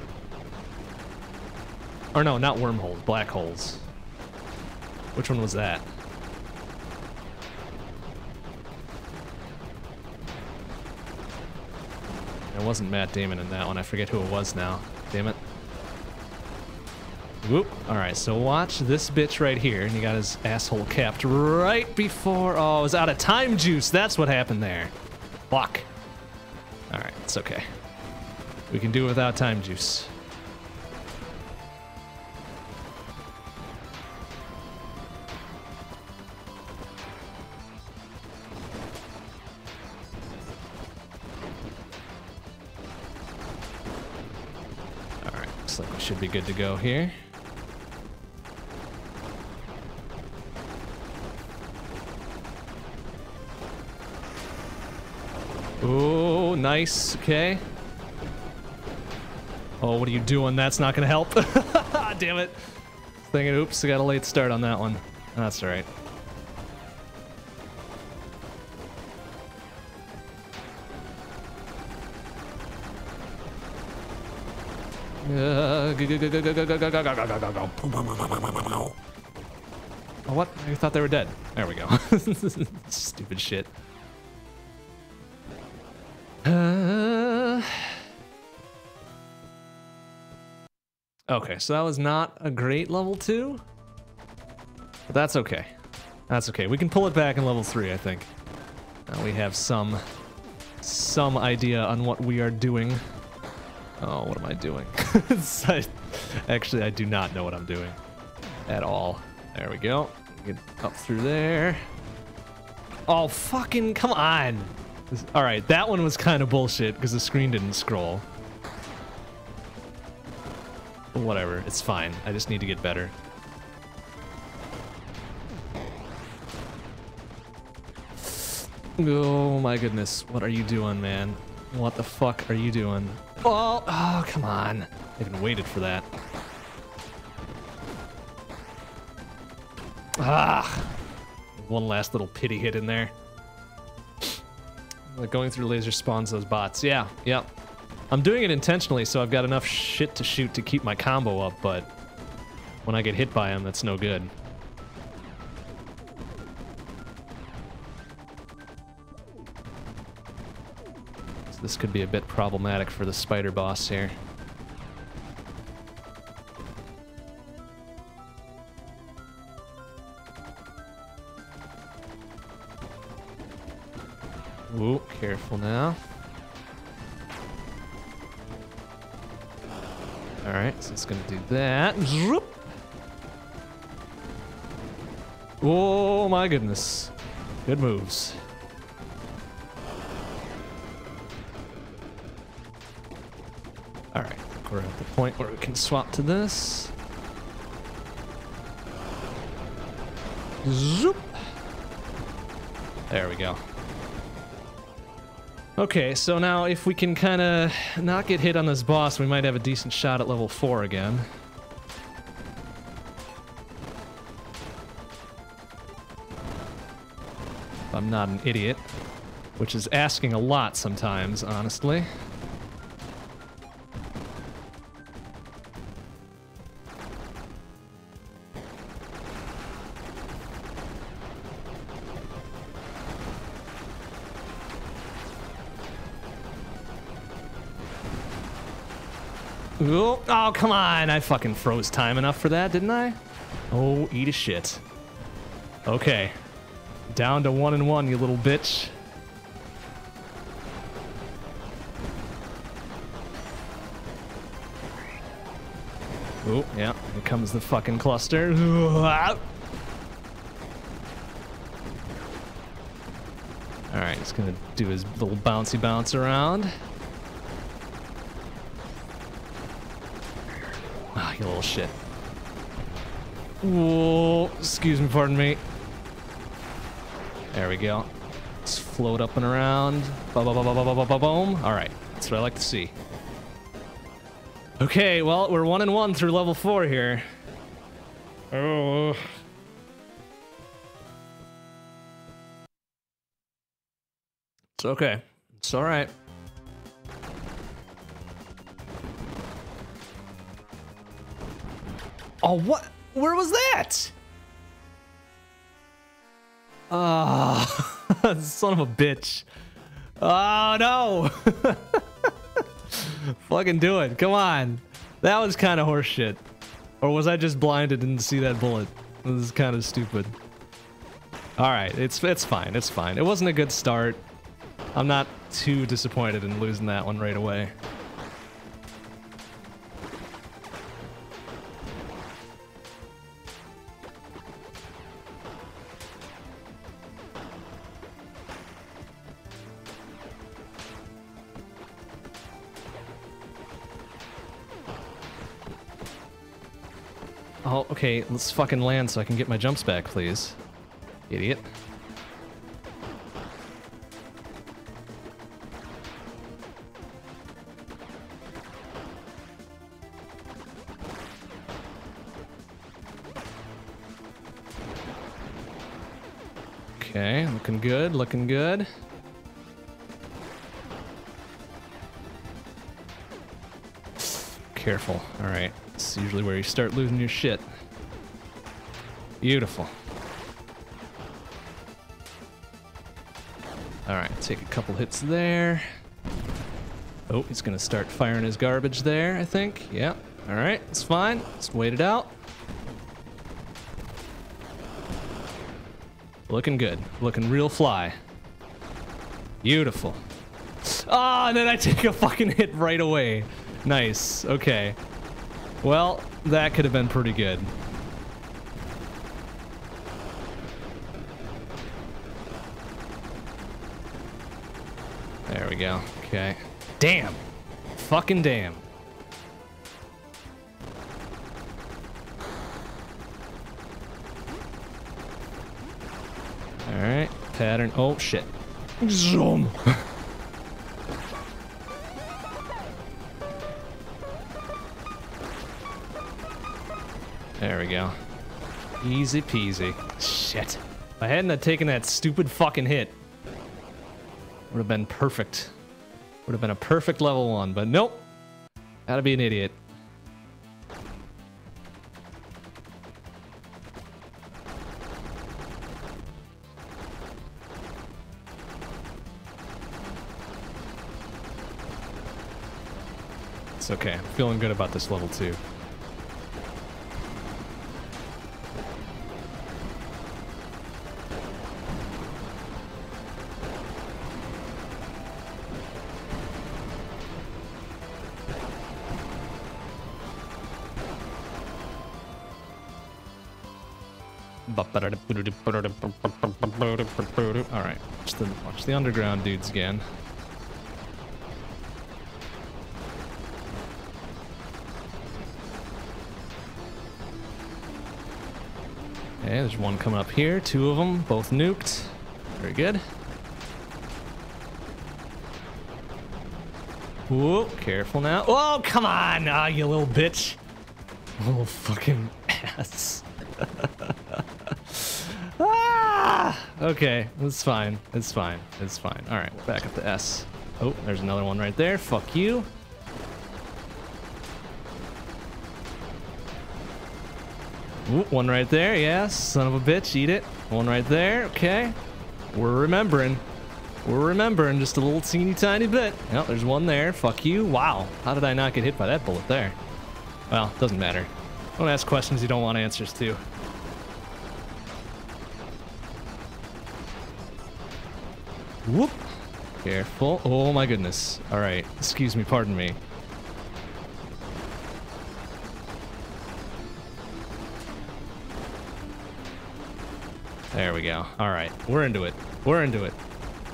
Or no, not wormholes, black holes. Which one was that? It wasn't Matt Damon in that one. I forget who it was now. Damn it. Whoop. Alright, so watch this bitch right here. And he got his asshole capped right before... Oh, it was out of time juice. That's what happened there. Fuck. Alright, it's okay. We can do it without time juice. Alright, looks like we should be good to go here. Oh, nice. Okay. Oh, what are you doing? That's not gonna help. Damn it. Thinking, oops, I got a late start on that one. That's all right. Uh, go, go, go, go, go, go, go, go, go, go, go, go, go. Oh, what? I thought they were dead. There we go. Stupid shit. Uh... Okay, so that was not a great level two, but that's okay. That's okay. We can pull it back in level three, I think. Now we have some some idea on what we are doing. Oh, what am I doing? I, actually, I do not know what I'm doing at all. There we go. Get up through there. Oh, fucking come on. All right, that one was kind of bullshit because the screen didn't scroll. But whatever, it's fine. I just need to get better. Oh my goodness, what are you doing, man? What the fuck are you doing? Oh, oh come on. I even waited for that. Ah! One last little pity hit in there. Like going through laser spawns those bots. Yeah, yeah. I'm doing it intentionally, so I've got enough shit to shoot to keep my combo up, but when I get hit by them, that's no good. So this could be a bit problematic for the spider boss here. Ooh, careful now. Alright, so it's gonna do that. Oh my goodness. Good moves. Alright, we're at the point where we can swap to this. Zoop. There we go. Okay, so now if we can kind of not get hit on this boss, we might have a decent shot at level four again. If I'm not an idiot, which is asking a lot sometimes, honestly. Oh, oh, come on. I fucking froze time enough for that, didn't I? Oh, eat a shit. Okay. Down to one and one, you little bitch. Oh, yeah, here comes the fucking cluster. Alright, he's gonna do his little bouncy bounce around. Ah, you little shit. Whoa, excuse me, pardon me. There we go. Let's float up and around. Ba-ba-ba-ba-ba-ba-ba-boom. Alright, that's what I like to see. Okay, well, we're one and one through level four here. Oh. It's okay. It's alright. Oh, what? Where was that? Ah, oh, son of a bitch. Oh, no. Fucking do it. Come on. That was kind of horseshit. Or was I just blinded and didn't see that bullet? This is kind of stupid. Alright, it's, it's fine. It's fine. It wasn't a good start. I'm not too disappointed in losing that one right away. Oh, okay, let's fucking land so I can get my jumps back, please. Idiot. Okay, looking good, looking good. Careful. Alright. It's usually where you start losing your shit. Beautiful. Alright, take a couple hits there. Oh, he's gonna start firing his garbage there, I think. Yeah. Alright, it's fine. Let's wait it out. Looking good. Looking real fly. Beautiful. Ah, oh, and then I take a fucking hit right away. Nice. Okay. Well, that could have been pretty good. There we go. Okay. Damn. Fucking damn. Alright. Pattern. Oh, shit. Zoom. There we go. Easy peasy. Shit. If I hadn't have taken that stupid fucking hit, would have been perfect. Would have been a perfect level one, but nope. Gotta be an idiot. It's okay. I'm feeling good about this level too. Alright, watch the, watch the underground dudes again. Okay, there's one coming up here, two of them, both nuked. Very good. Whoa, careful now. Oh, come on! Ah, you little bitch. Oh, fucking ass. Ah! Okay, it's fine. It's fine. It's fine. Alright, back up to S. Oh, there's another one right there. Fuck you. Ooh, one right there. Yeah, son of a bitch. Eat it. One right there. Okay. We're remembering. We're remembering just a little teeny tiny bit. Yep, there's one there. Fuck you. Wow. How did I not get hit by that bullet there? Well, doesn't matter. Don't ask questions you don't want answers to. Whoop. Careful. Oh my goodness. Alright. Excuse me, pardon me. There we go. All right, we're into it. We're into it.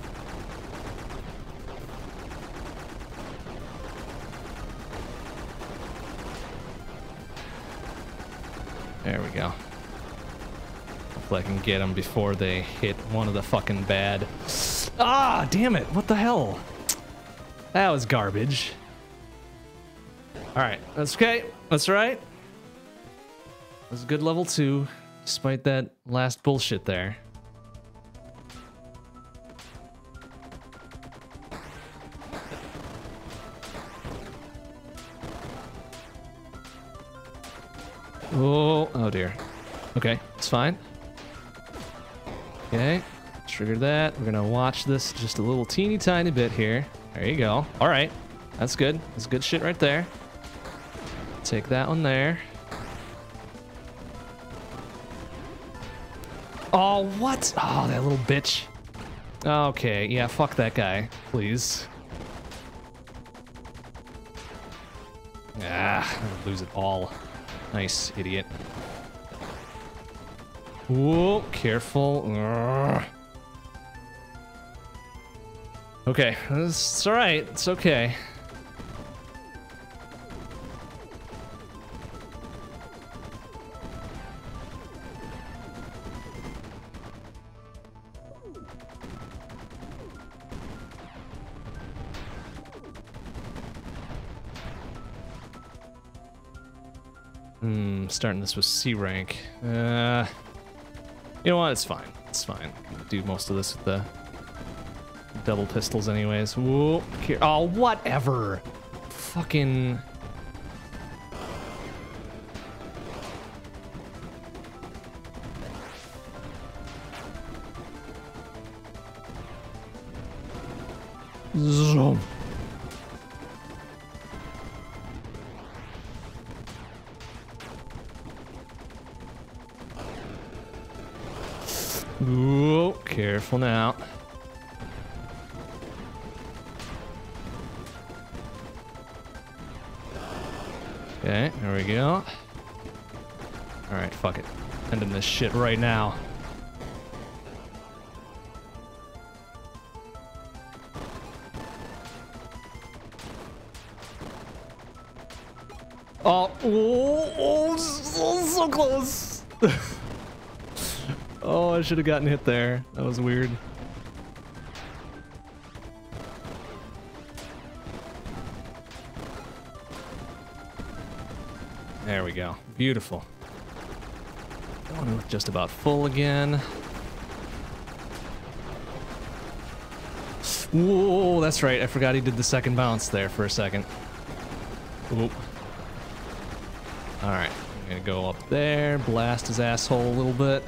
There we go. Hopefully I can get them before they hit one of the fucking bad. Ah, damn it. What the hell? That was garbage. All right, that's okay. That's right. That was a good level two, despite that last bullshit there. Oh, oh dear. Okay, it's fine. Okay, trigger that. We're gonna watch this just a little teeny tiny bit here. There you go. All right, that's good. That's good shit right there. Take that one there. Oh, what? Oh, that little bitch. Okay, yeah, fuck that guy, please. Ah, I'm gonna lose it all. Nice, idiot. Whoa, careful. Urgh. Okay, it's all right. It's okay. Hmm, starting this with C rank. Uh, you know what? It's fine. It's fine. Do most of this with the double pistols, anyways. Whoa! Oh, whatever. Fucking. Zoom. Ooh, careful now. Okay, there we go. Alright, fuck it. Ending this shit right now. Oh, oh, oh, so, so close. Oh, I should have gotten hit there. That was weird. There we go. Beautiful. Going with just about full again. Whoa, that's right. I forgot he did the second bounce there for a second. Oop. Alright, I'm gonna go up there, blast his asshole a little bit.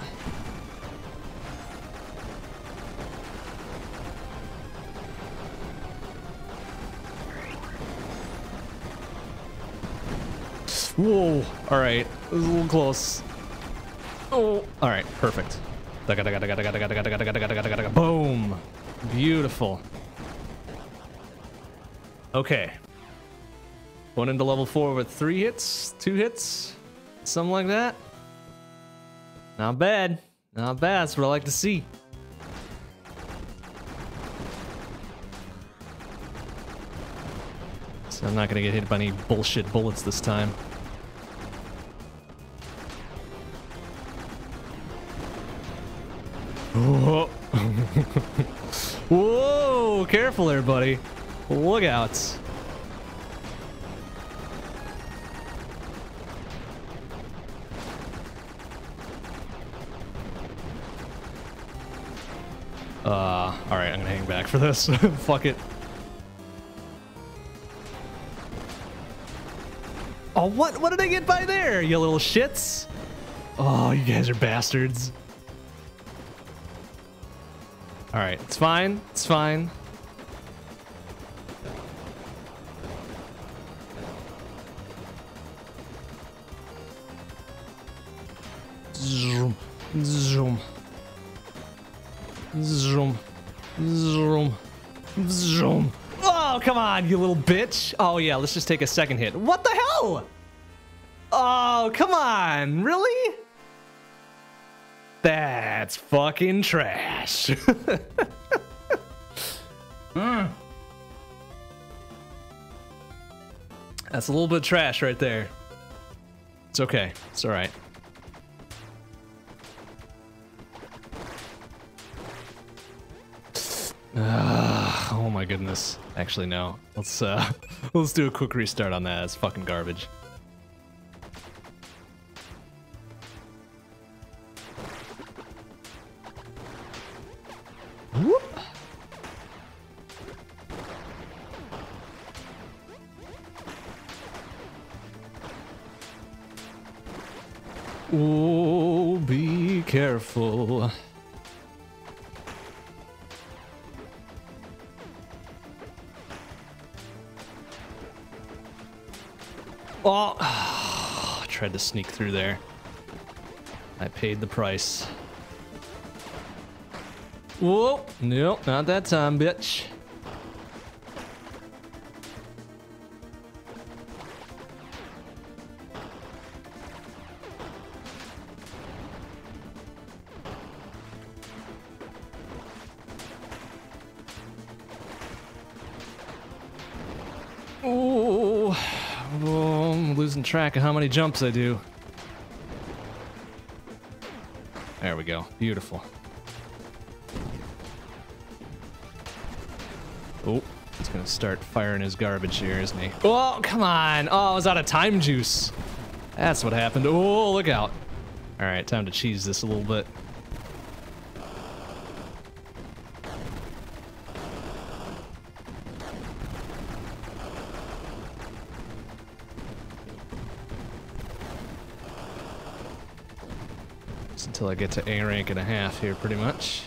Whoa, alright, it was a little close. Oh, alright, perfect. Boom! Beautiful. Okay. Going into level four with three hits, two hits, something like that. Not bad. Not bad. That's what I like to see. So I'm not going to get hit by any bullshit bullets this time. Whoa. Whoa, careful there, buddy. Look out. Uh, alright, I'm gonna hang back for this. Fuck it. Oh, what? What did I get by there, you little shits? Oh, you guys are bastards. Alright, it's fine. It's fine. Zoom. Zoom. Zoom. Zoom. Zoom. Oh, come on, you little bitch. Oh, yeah, let's just take a second hit. What the hell? Oh, come on. Really? That's fucking trash. mm. That's a little bit of trash right there. It's okay. It's all right. Uh, oh my goodness. Actually, no. Let's uh, let's do a quick restart on that. That's fucking garbage. Whoop. Oh, be careful. Oh, I tried to sneak through there. I paid the price. Whoa, nope, not that time, bitch. Oh, oh, I'm losing track of how many jumps I do. There we go. Beautiful. Oh, he's gonna start firing his garbage here, isn't he? Oh, come on. Oh, I was out of time juice. That's what happened. Oh, look out. All right, time to cheese this a little bit. Until I get to A rank and a half here, pretty much.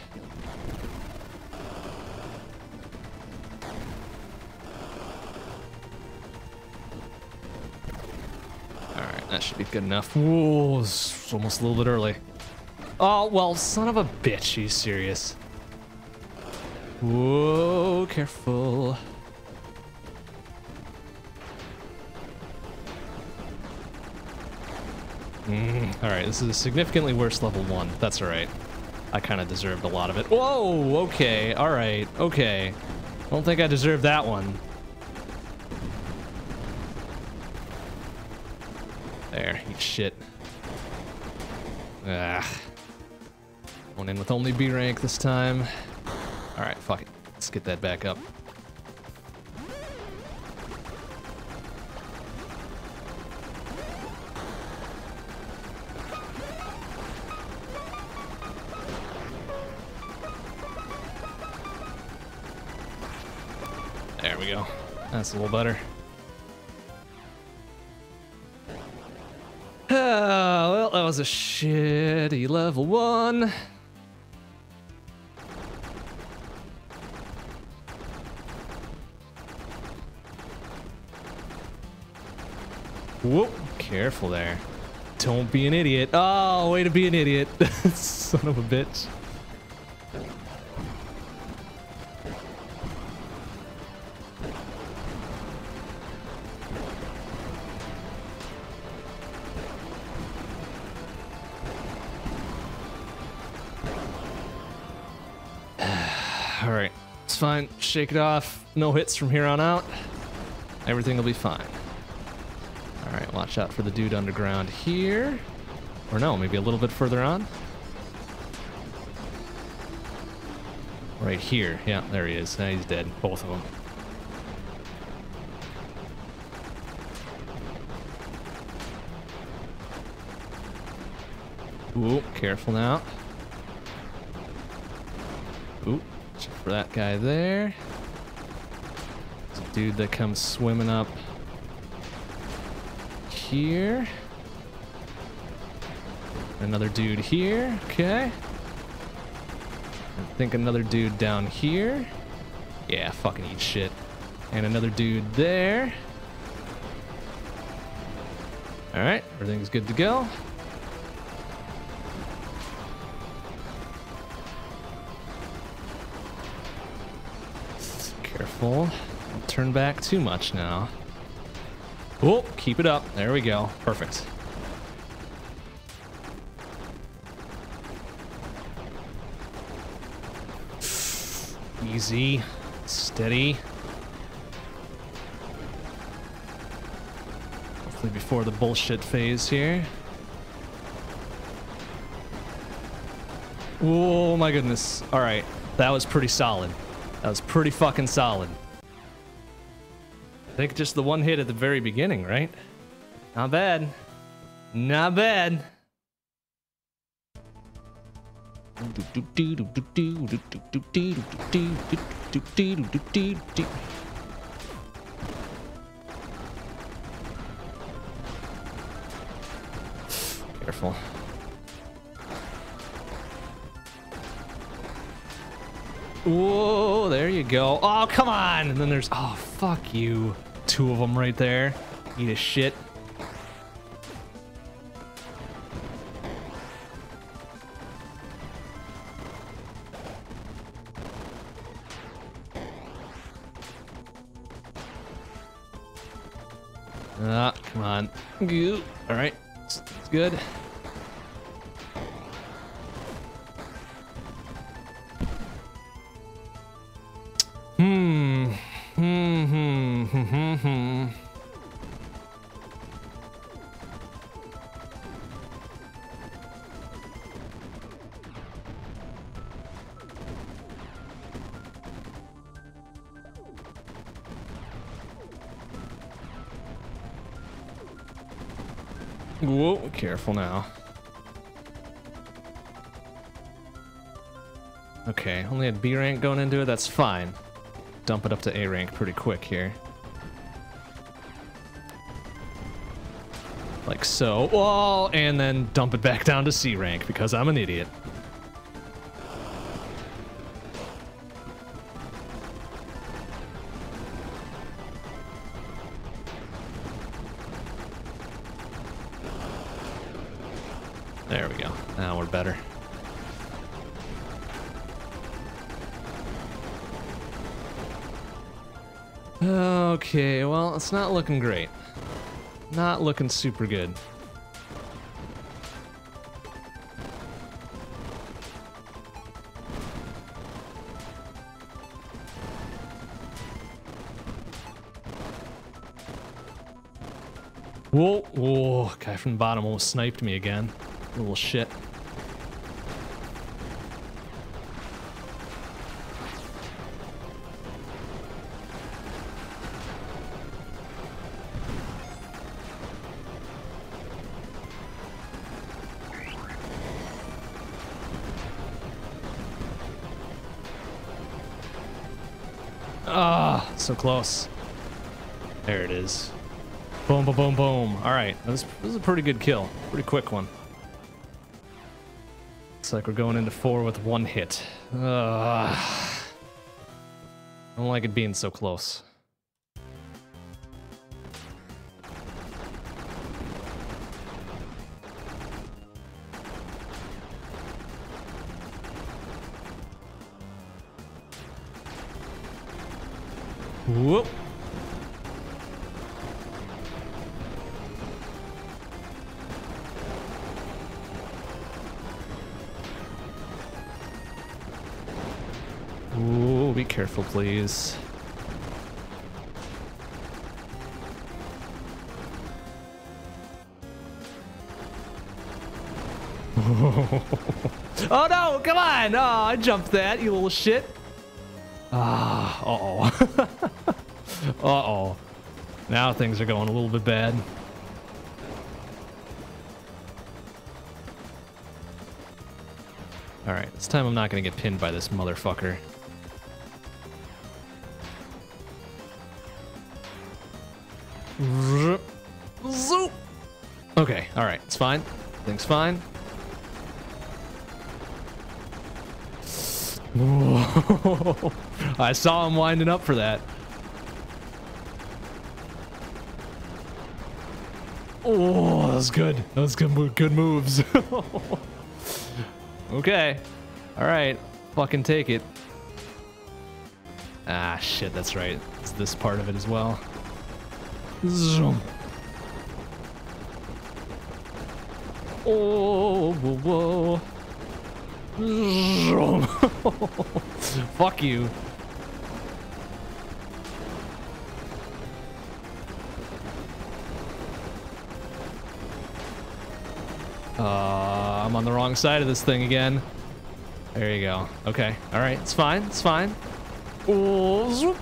Alright, that should be good enough. Whoa, it's almost a little bit early. Oh, well, son of a bitch, he's serious. Whoa, careful. Mm, Alright, this is a significantly worse level one. That's alright. I kind of deserved a lot of it. Whoa, okay, alright, okay. I don't think I deserved that one. There, eat shit. Ah. Going in with only B rank this time. Alright, fuck it. Let's get that back up. There we go. That's a little better. Ah, well, that was a shitty level one. Whoop, careful there. Don't be an idiot. Oh, way to be an idiot. Son of a bitch. Alright, it's fine. Shake it off. No hits from here on out. Everything will be fine. Alright, watch out for the dude underground here. Or no, maybe a little bit further on. Right here. Yeah, there he is. Now he's dead. Both of them. Ooh, careful now. Ooh. For that guy there. There's a dude that comes swimming up here. Another dude here. Okay. I think another dude down here. Yeah, fucking eat shit. And another dude there. Alright, everything's good to go. Careful. Don't turn back too much now. Oh, keep it up. There we go. Perfect. Easy. Steady. Hopefully before the bullshit phase here. Oh my goodness. Alright. That was pretty solid. That was pretty fucking solid. I think just the one hit at the very beginning, right? Not bad. Not bad. Careful. Whoa, there you go. Oh, come on. And then there's, oh, fuck you. Two of them right there. Eat a shit. Ah, come on. Goo. All right. It's, it's good. Hmm. Hmm. Hmm. Hmm. Hmm. Hmm. Whoa, careful now. Okay, only had B rank going into it, that's fine. Dump it up to A rank pretty quick here. Like so. Oh, and then dump it back down to C rank because I'm an idiot. There we go. Now we're better. Okay, well, it's not looking great. Not looking super good. Whoa, whoa, guy from the bottom almost sniped me again. Little shit. Ah, so close. There it is. Boom, boom, boom, boom. All right, this, this is a pretty good kill. Pretty quick one. Looks like we're going into four with one hit. Uh, I don't like it being so close. Whoop. Ooh, be careful, please. Oh no, come on! Oh, I jumped that, you little shit. Ah, uh-oh. Uh-oh. Now things are going a little bit bad. Alright, this time I'm not gonna get pinned by this motherfucker. Zoop! Okay, alright, it's fine. Thing's fine. I saw him winding up for that. Oh, that was good. That was good, good moves. Okay. Alright. Fucking take it. Ah, shit, that's right. It's this part of it as well. Zoom. Oh, whoa, whoa. Zoom. Fuck you. Uh, I'm on the wrong side of this thing again. There you go. Okay. All right. It's fine. It's fine. Oh, zoop.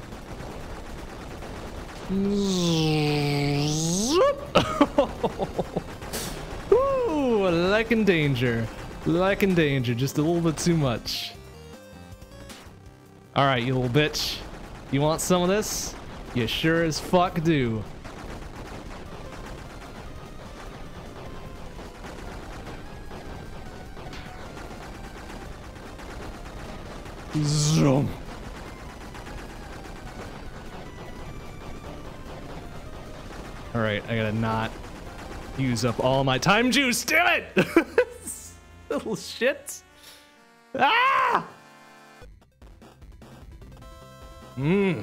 Zoop. Ooh, like in danger. Like in danger. Just a little bit too much. All right, you little bitch. You want some of this? You sure as fuck do. Zoom. All right, I gotta not use up all my time juice. Damn it! Little shit. Ah! Mmm.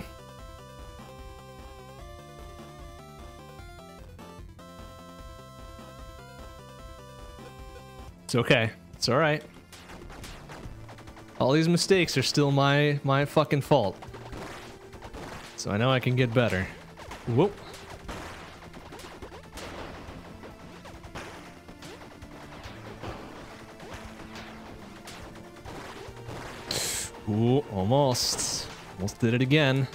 It's okay. It's all right. All these mistakes are still my my fucking fault. So I know I can get better. Whoop. Ooh, almost. Almost did it again.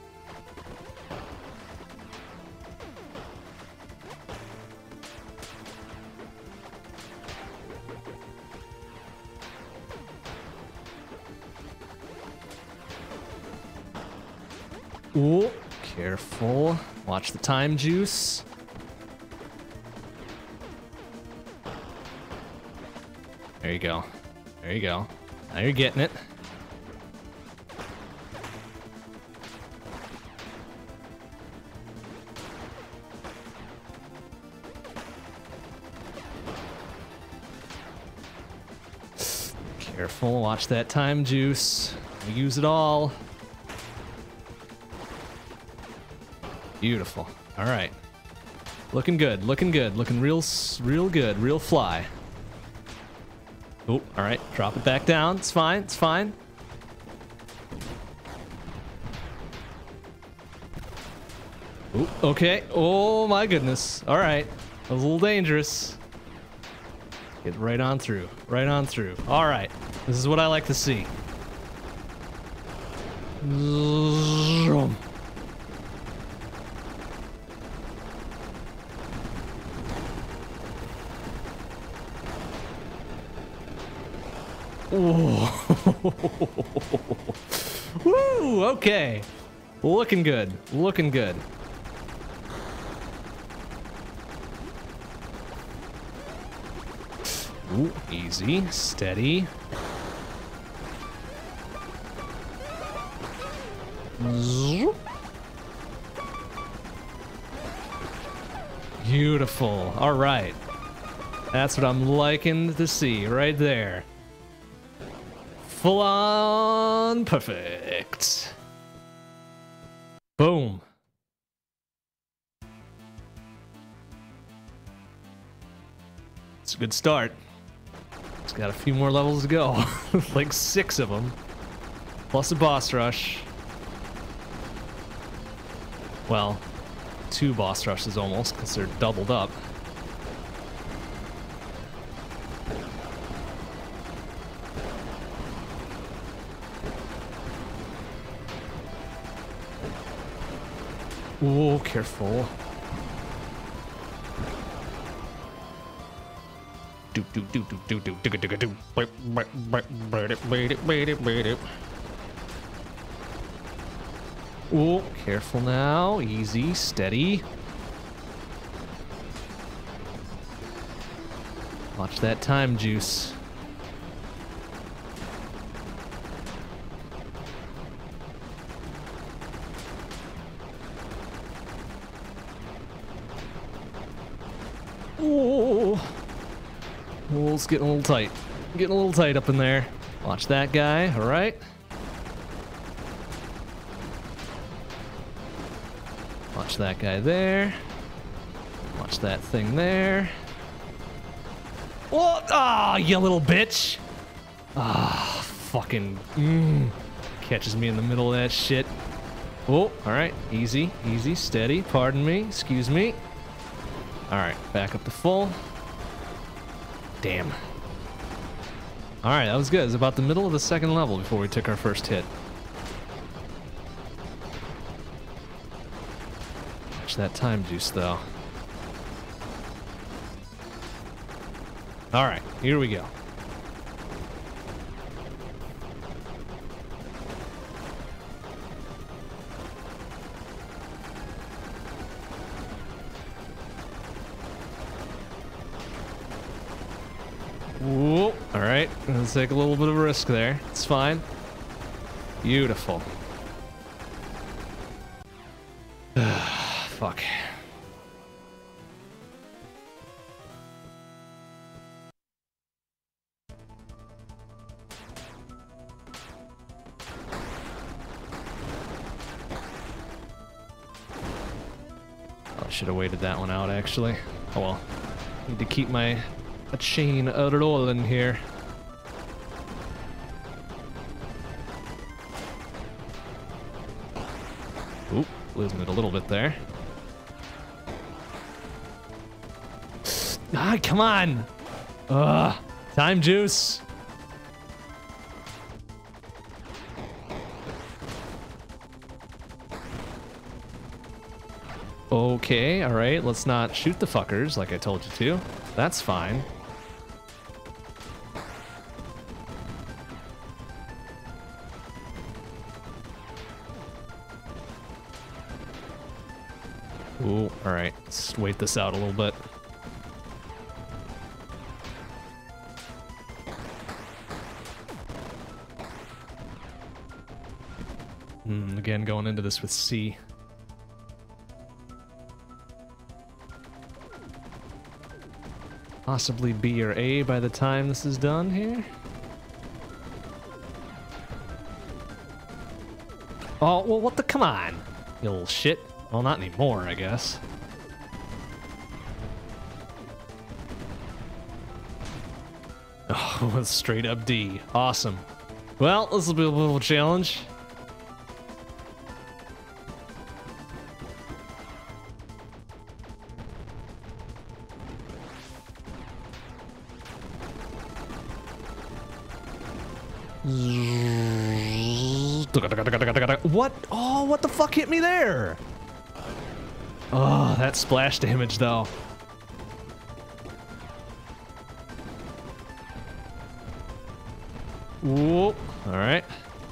Ooh, careful. Watch the time juice. There you go. There you go. Now you're getting it. Careful, watch that time juice. Use it all. Beautiful. All right. Looking good, looking good, looking real, s- real good, real fly. Oh, all right. Drop it back down. It's fine, it's fine. Oh, okay. Oh my goodness. All right. That was a little dangerous. Get right on through, right on through. All right. This is what I like to see. Zoom. Woo, okay. Looking good. Looking good. Ooh, easy, steady. Zoop. Beautiful. All right. That's what I'm liking to see right there. Full on perfect. Boom. It's a good start. It's got a few more levels to go. Like six of them. Plus a boss rush. Well, two boss rushes almost, because they're doubled up. Ooh, careful. Do do do do do do do do do do. Ooh, careful now. Easy, steady. Watch that time juice. Ooh. Oh, it's getting a little tight. Getting a little tight up in there. Watch that guy, all right? Watch that guy there. Watch that thing there. What? Ah, you little bitch. Ah, fucking mm, catches me in the middle of that shit. Oh, all right. Easy, easy, steady. Pardon me. Excuse me. All right, back up to full. Damn. All right, that was good. It was about the middle of the second level before we took our first hit. Watch that time juice, though. All right, here we go. Whoa. All right, let's take a little bit of a risk there. It's fine. Beautiful. Fuck. I should have waited that one out, actually. Oh well. Need to keep my a chain a rolling here. Oop, losing it a little bit there. Ah, come on! Ugh, time juice. Okay, all right, let's not shoot the fuckers like I told you to. That's fine. Ooh, all right, let's wait this out a little bit. Mm, again, going into this with C. Possibly B or A by the time this is done here. Oh, well, what the? Come on, you little shit. Well, not anymore, I guess. Oh, straight up D. Awesome. Well, this will be a little challenge. What? Oh, what the fuck hit me there? Oh, that splash damage, though. Whoa. All right.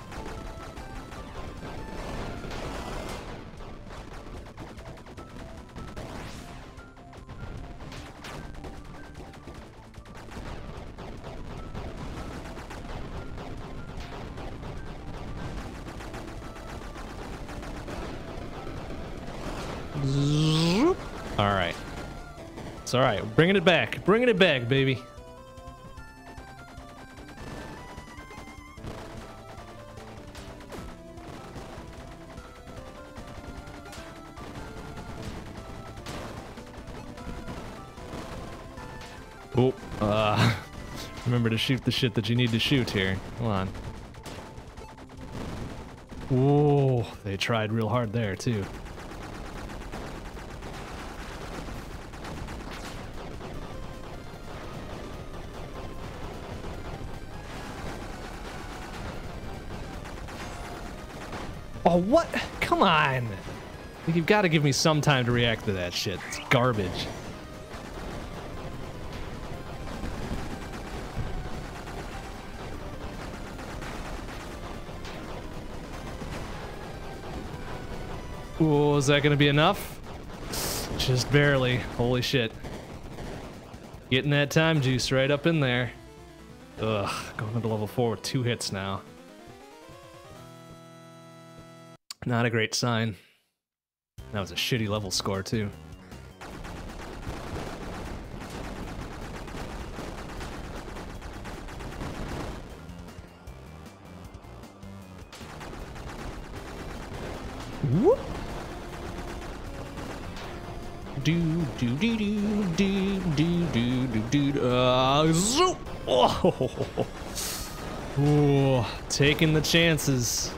All right. It's all right. Bringing it back. Bringing it back, baby. Oh, uh, remember to shoot the shit that you need to shoot here. Come on. Whoa, they tried real hard there, too. Oh, what? Come on. You've got to give me some time to react to that shit. It's garbage. Ooh, is that going to be enough? Just barely. Holy shit. Getting that time juice right up in there. Ugh, going into level four with two hits now. Not a great sign. That was a shitty level score, too. Whoop. Do do do do do do do do do. Uh, zoop. Oh, oh, taking the chances.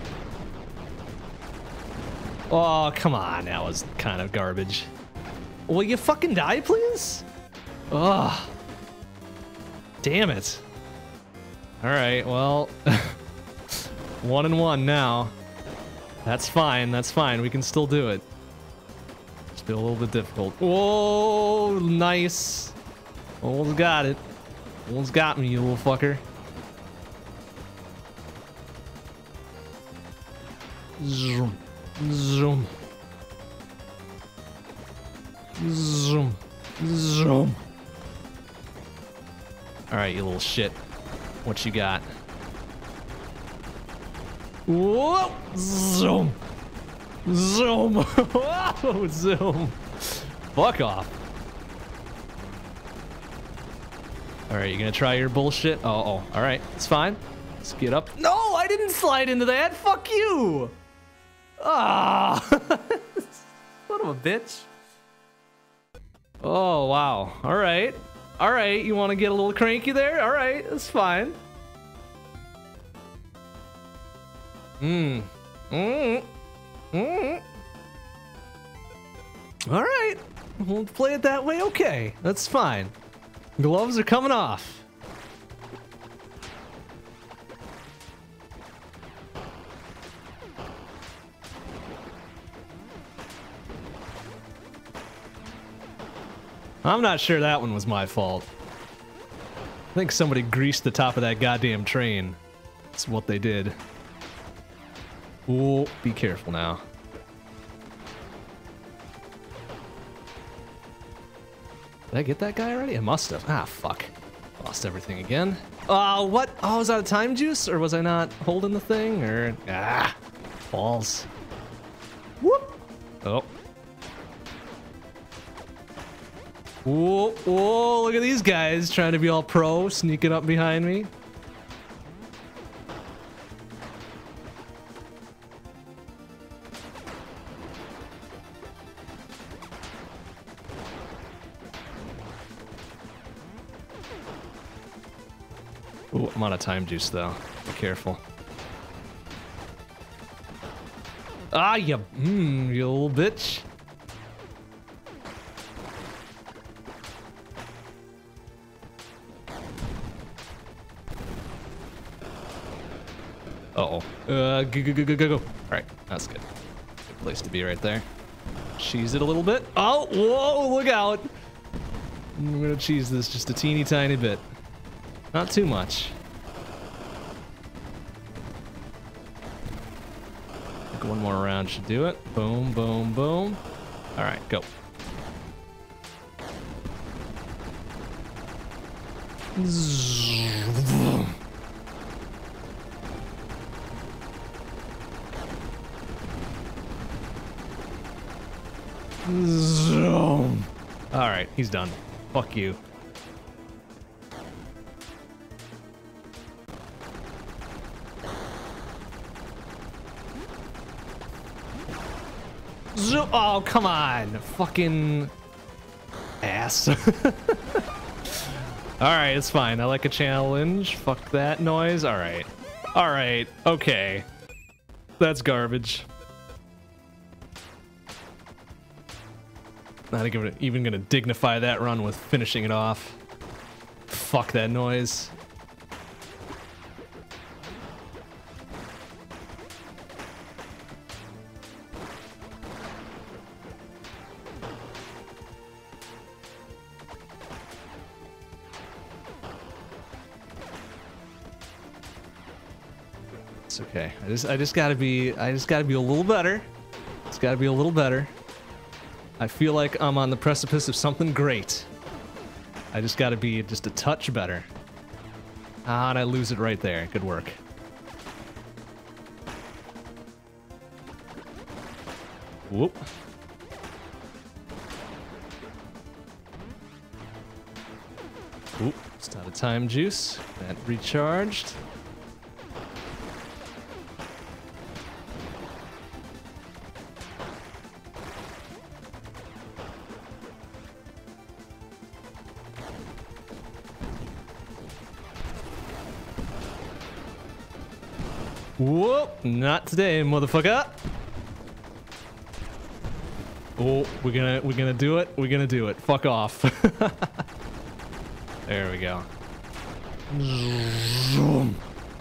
Oh, come on. That was kind of garbage. Will you fucking die, please? Ugh. Damn it. All right, well, one and one now. That's fine, that's fine. We can still do it. Still a little bit difficult. Whoa, nice. Almost got it. Almost got me, you little fucker. Zoom. Zoom. Zoom. Zoom. Alright, you little shit. What you got? Whoa! Zoom! Zoom! Whoa! Zoom! Fuck off. Alright, you gonna try your bullshit? Oh, oh. Alright, it's fine. Let's get up. No, I didn't slide into that! Fuck you! Ah! Son of a bitch. Oh, wow. Alright. Alright, you want to get a little cranky there? Alright, that's fine. Mmm. Mmm. Mmm. Alright. We'll play it that way. Okay, that's fine. Gloves are coming off. I'm not sure that one was my fault. I think somebody greased the top of that goddamn train. That's what they did. Ooh, be careful now. Did I get that guy already? I must have. Ah, fuck. Lost everything again. Oh, what? Oh, was I out of time juice? Or was I not holding the thing? Or... Ah, balls. Whoop. Oh. Whoa, whoa, look at these guys trying to be all pro, sneaking up behind me. Ooh, I'm out of time juice though. Be careful. Ah, you, mmm, you little bitch. Uh-oh. Uh, go, go, go, go, go, go. All right, that's good. Good place to be right there. Cheese it a little bit. Oh, whoa, look out. I'm gonna cheese this just a teeny tiny bit. Not too much. I think one more round should do it. Boom, boom, boom. All right, go. Zoom. All right, he's done. Fuck you. Zoom. Oh, come on. Fucking ass. All right, it's fine. I like a challenge. Fuck that noise. All right. All right. Okay. That's garbage. Not even gonna dignify that run with finishing it off. Fuck that noise. It's okay. I just I just gotta be I just gotta be a little better. It's gotta be a little better. I feel like I'm on the precipice of something great. I just gotta be just a touch better. Ah, and I lose it right there. Good work. Whoop. Oop, it's out of time juice. That recharged. Whoop! Not today, motherfucker. Oh, we're gonna we're gonna do it. We're gonna do it. Fuck off. There we go. Zoom.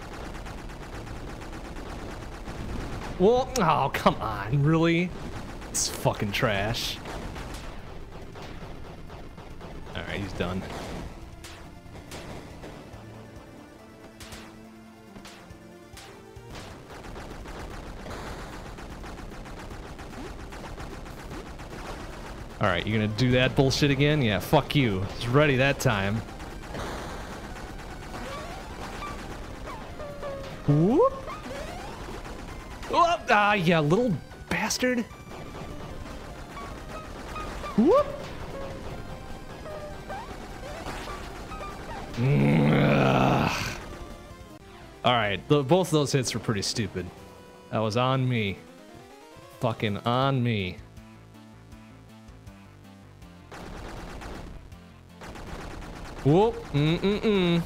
Well, oh, come on, really? It's fucking trash. Alright, he's done. Alright, you gonna do that bullshit again? Yeah, fuck you. It's ready that time. Whoop! Oh, ah, yeah, little bastard. Whoop! Mm, Alright, both of those hits were pretty stupid. That was on me. Fucking on me. Whoop! Mm-mm-mm.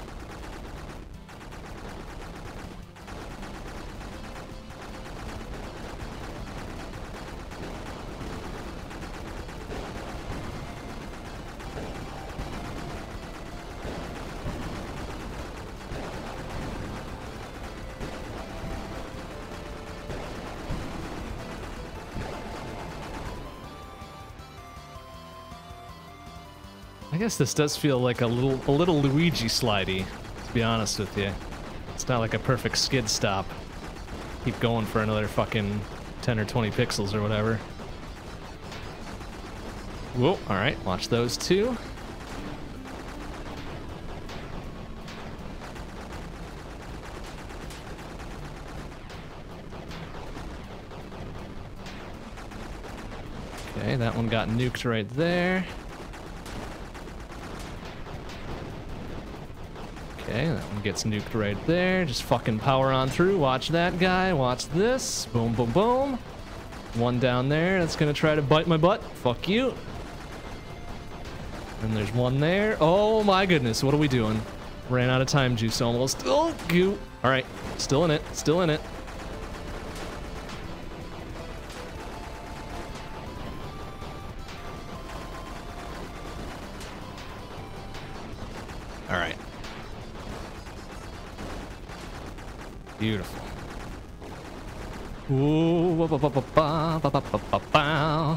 I guess this does feel like a little a little Luigi slidey, to be honest with you. It's not like a perfect skid stop. Keep going for another fucking ten or twenty pixels or whatever. Whoa, alright, watch those two. Okay, that one got nuked right there. Okay, that one gets nuked right there. Just fucking power on through. Watch that guy. Watch this. Boom, boom, boom. One down there that's gonna try to bite my butt. Fuck you. And there's one there. Oh my goodness, what are we doing? Ran out of time juice almost. Oh, goo. Alright, still in it. Still in it. Alright. Beautiful. Ooh, ba ba ba ba ba ba ba ba ba.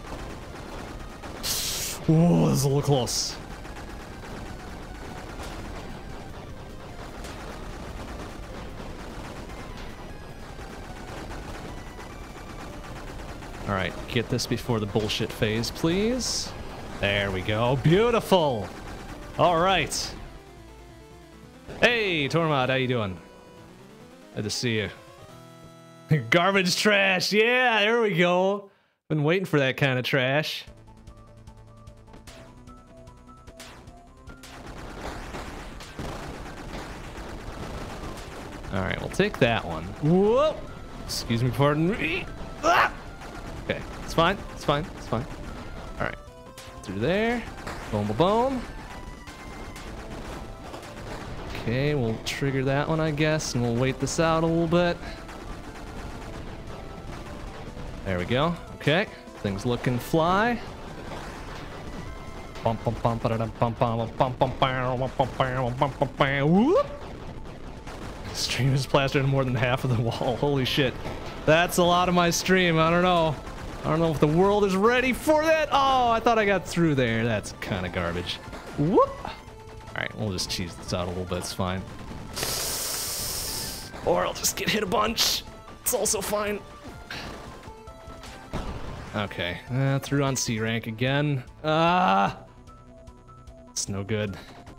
Ooh, this is a little close. All right, get this before the bullshit phase, please. There we go. Beautiful. All right. Hey, Tormod, how you doing? Good to see you. Garbage trash. Yeah, there we go. Been waiting for that kind of trash. All right, we'll take that one. Whoa! Excuse me, pardon me. Ah! Okay, it's fine. It's fine. It's fine. All right, through there. Boom, boom, boom. Okay, we'll trigger that one, I guess, and we'll wait this out a little bit. There we go. Okay, things looking fly. Whoop! Stream is plastered in more than half of the wall. Holy shit. That's a lot of my stream. I don't know. I don't know if the world is ready for that. Oh, I thought I got through there. That's kind of garbage. Whoop! Alright, we'll just cheese this out a little bit, it's fine. Or I'll just get hit a bunch. It's also fine. Okay, uh, through on C rank again. Ah! It's no good.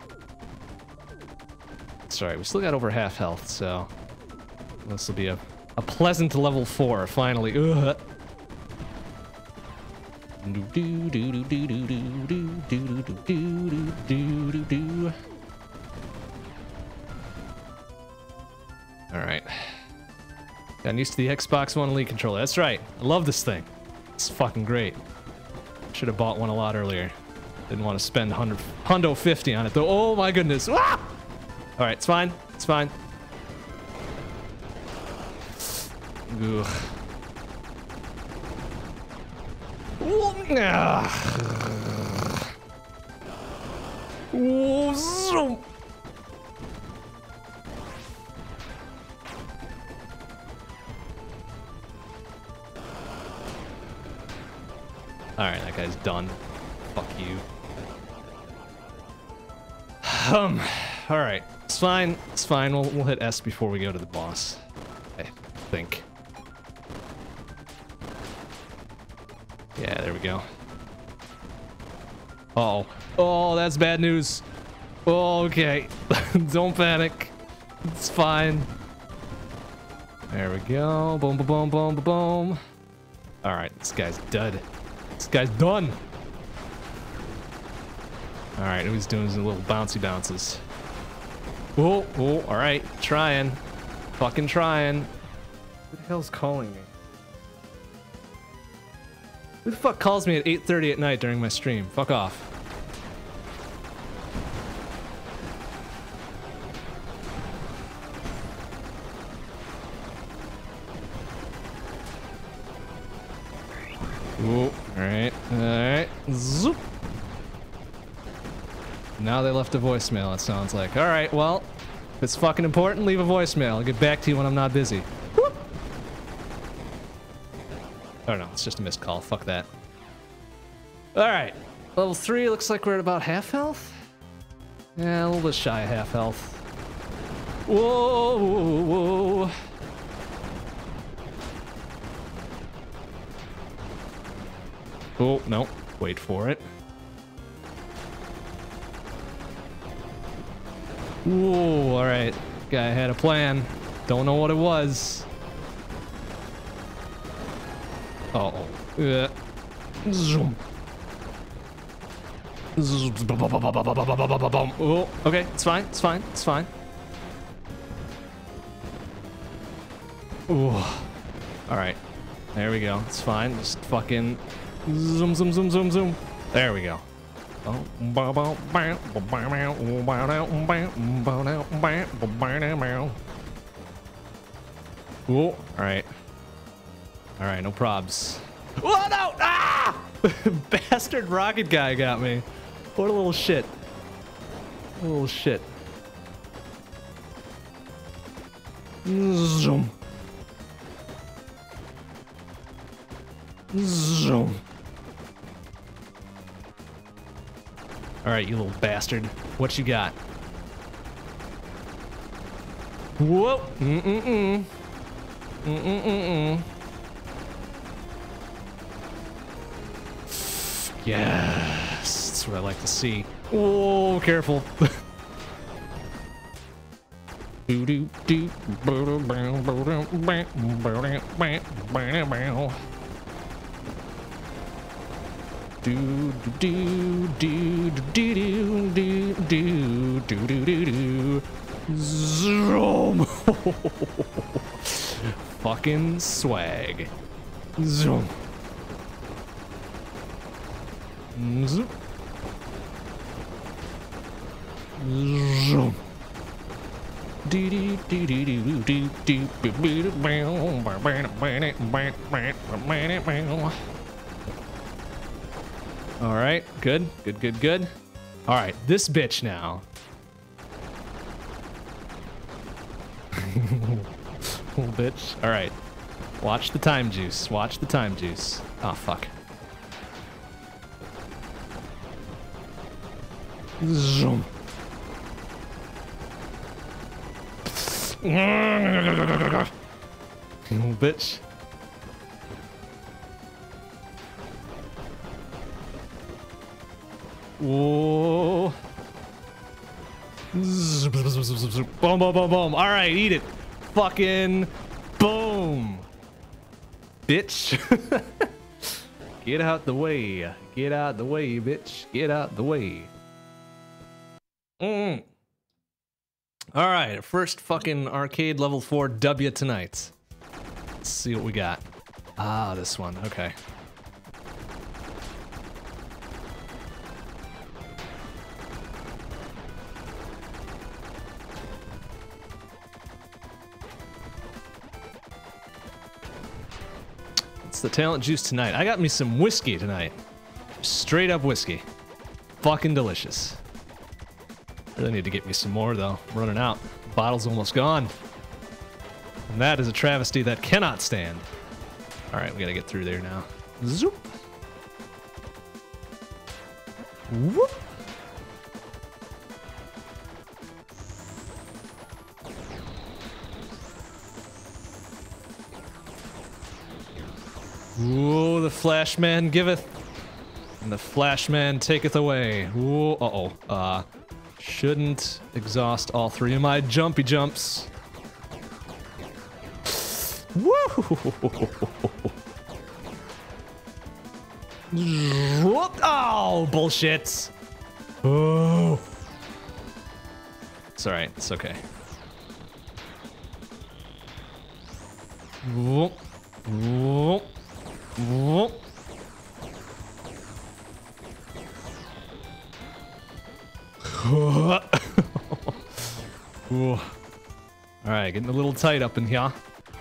Sorry, we still got over half health, so this will be a, a pleasant level four, finally. Ugh. Do do do do do do do do do do do do do. All right. Gotten used to the Xbox One Elite controller. That's right. I love this thing. It's fucking great. Should have bought one a lot earlier. Didn't want to spend one hundred, hundo fifty on it though. Oh my goodness. Ah! All right, it's fine. It's fine. Ugh. done. Fuck you. Um, alright. It's fine. It's fine. We'll, we'll hit S before we go to the boss. I think. Yeah, there we go. Uh oh. Oh, that's bad news. Oh, okay. Don't panic. It's fine. There we go. Boom, boom, boom, boom, boom, boom. Alright, this guy's dead. This guy's done. Alright, he's doing his little bouncy bounces. Oh, oh, alright. Trying. Fucking trying. Who the hell's calling me? Who the fuck calls me at eight thirty at night during my stream? Fuck off. Ooh, alright, alright. Zoop. Now they left a voicemail, it sounds like. Alright, well, if it's fucking important, leave a voicemail. I'll get back to you when I'm not busy. Whoop. Oh no, it's just a missed call. Fuck that. Alright, level three, looks like we're at about half health? Yeah, a little bit shy of half health. Whoa, whoa, whoa. Oh, no. Wait for it. Whoa, alright. Guy had a plan. Don't know what it was. Uh oh. Yeah. Zoom. Oh, okay. It's fine. It's fine. It's fine. Ooh. Alright. There we go. It's fine. Just fucking... Zoom, zoom, zoom, zoom, zoom. There we go. Oh, all right. All right, no probs. Oh no! Ah! Bastard rocket guy got me. What a little shit. A little shit. Zoom. Zoom. All right, you little bastard. What you got? Whoa! Mm-mm-mm. Mm-mm-mm-mm. Yes! That's what I like to see. Whoa, careful. Do do do. Do do do do do do do do do do do. Zoom. Fucking swag. Zoom. Zoom. Zoom. Do do do do do do do do do. All right, good, good, good, good. All right, this bitch now. Little bitch. All right, watch the time juice. Watch the time juice. Oh fuck. Zoom. Little bitch. Whoa. Boom, boom, boom, boom. All right, eat it. Fucking boom. Bitch. Get out the way. Get out the way, bitch. Get out the way. Mm. All right, first fucking arcade level four W tonight. Let's see what we got. Ah, this one. Okay. It's the talent juice tonight. I got me some whiskey tonight. Straight up whiskey. Fucking delicious. Really need to get me some more though. I'm running out. The bottle's almost gone. And that is a travesty that cannot stand. Alright, we gotta get through there now. Zoop. Whoop. Ooh, the Flashman giveth, and the Flashman taketh away. Ooh, uh-oh. Uh, shouldn't exhaust all three of my jumpy jumps. Woo! Oh, bullshit. Oh. It's alright, it's okay. Whoop. Whoop. Whoop. All right, getting a little tight up in here.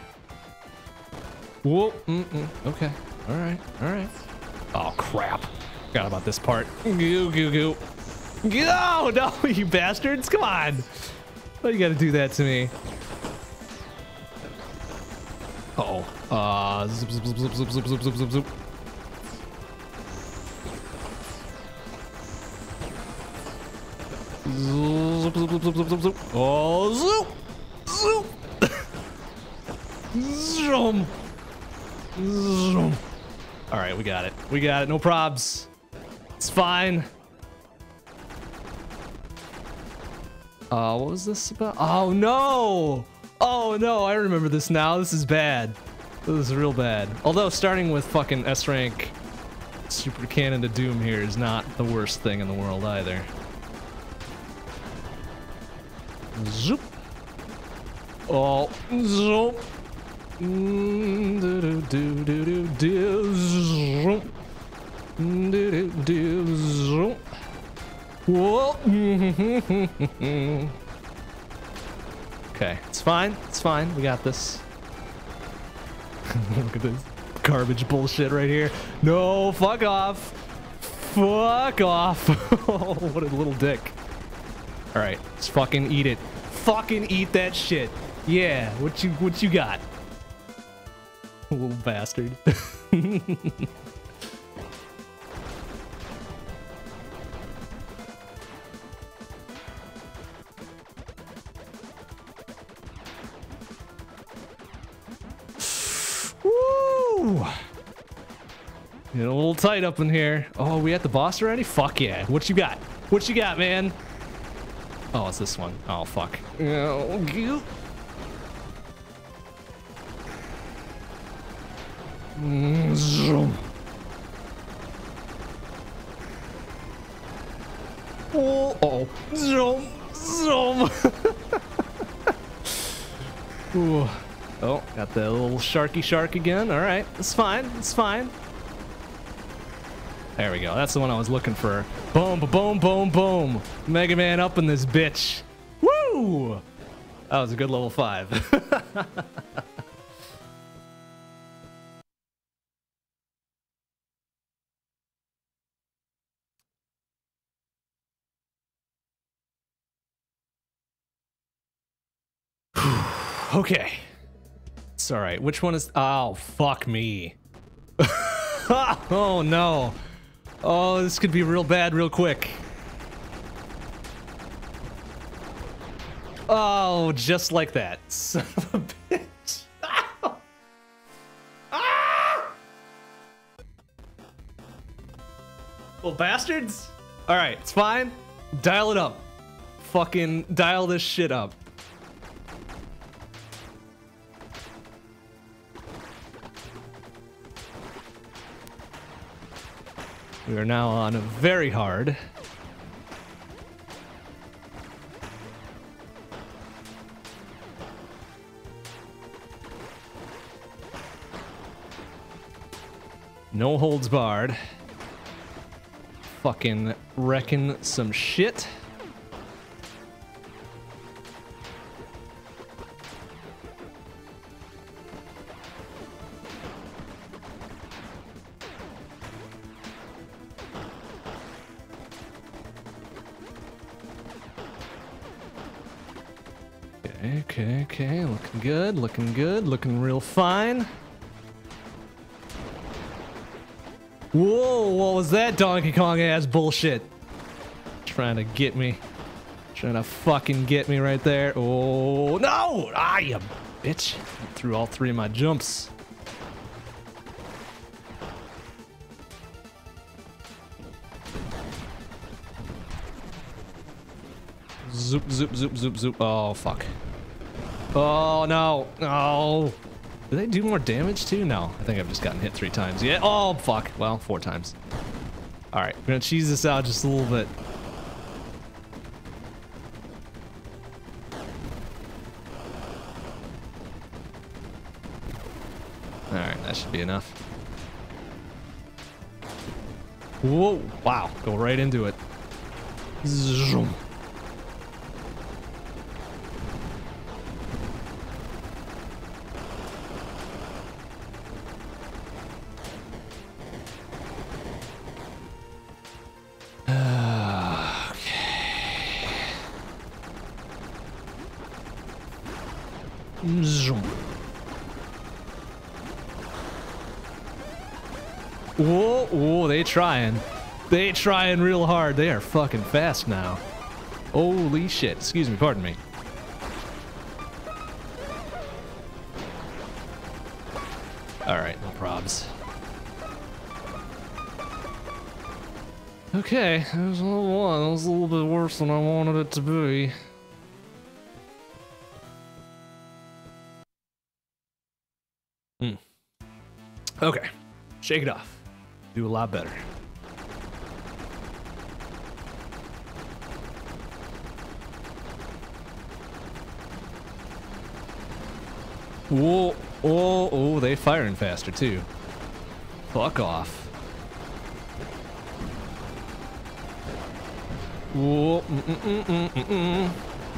Whoa, mm-mm. Okay, all right, all right. Oh crap! Forgot about this part. Goo goo goo. No, no, you bastards! Come on! Why you gotta do that to me? Uh oh. Uh, zip, zip, zip, zip, zip, zip, zip, zip, zip, zip. Zoop, zoop, zoop, zoop, zoop, zoop. Oh, zoop! Zoop! Zoom! Zoom! Alright, we got it. We got it. No probs. It's fine. Uh, what was this about? Oh, no! Oh, no, I remember this now. This is bad. This is real bad. Although, starting with fucking S rank Super Cannon to Doom here is not the worst thing in the world either. Zoop. Oh, zoop. Mm, do do do do do do zoop. Mm, do do do zoop. Whoa. Okay, it's fine. It's fine. We got this. Look at this garbage bullshit right here. No, fuck off. Fuck off. Oh, what a little dick. All right, let's fucking eat it. Fucking eat that shit. Yeah, what you what you got? Little bastard. Woo! Getting a little tight up in here. Oh, we at the boss already? Fuck yeah. What you got? What you got, man? Oh, it's this one. Oh, fuck. Oh, you. Zoom. Oh, oh. Zoom. Zoom. Ooh. Oh, got the little sharky shark again. All right. It's fine. It's fine. There we go. That's the one I was looking for. Boom, boom, boom, boom. Mega Man up in this bitch. Woo! That was a good level five. Okay. It's all right. Which one is... Oh, fuck me. Oh, no. Oh, this could be real bad real quick. Oh, just like that. Son of a bitch. Ah! Ah! Little bastards. All right, it's fine. Dial it up. Fucking dial this shit up. We are now on a very hard. No holds barred. Fucking wrecking some shit. Okay, okay, okay. Looking good, looking good, looking real fine. Whoa, what was that Donkey Kong ass bullshit? Trying to get me. Trying to fucking get me right there. Oh, no! Ah, you bitch. Threw all three of my jumps. Zoop, zoop, zoop, zoop, zoop. Oh, fuck. Oh, no. No. Do they do more damage too? No. I think I've just gotten hit three times. Yeah. Oh, fuck. Well, four times. All right. We're going to cheese this out just a little bit. All right. That should be enough. Whoa. Wow. Go right into it. Zoom. Whoa, whoa, they trying. They trying real hard. They are fucking fast now. Holy shit. Excuse me, pardon me. Alright, no probs. Okay, that was a little one. That was a little bit worse than I wanted it to be. Hmm. Okay, shake it off. Do a lot better. Whoa, oh, oh, they firing faster too. Fuck off. Whoa, mm -mm -mm -mm -mm -mm.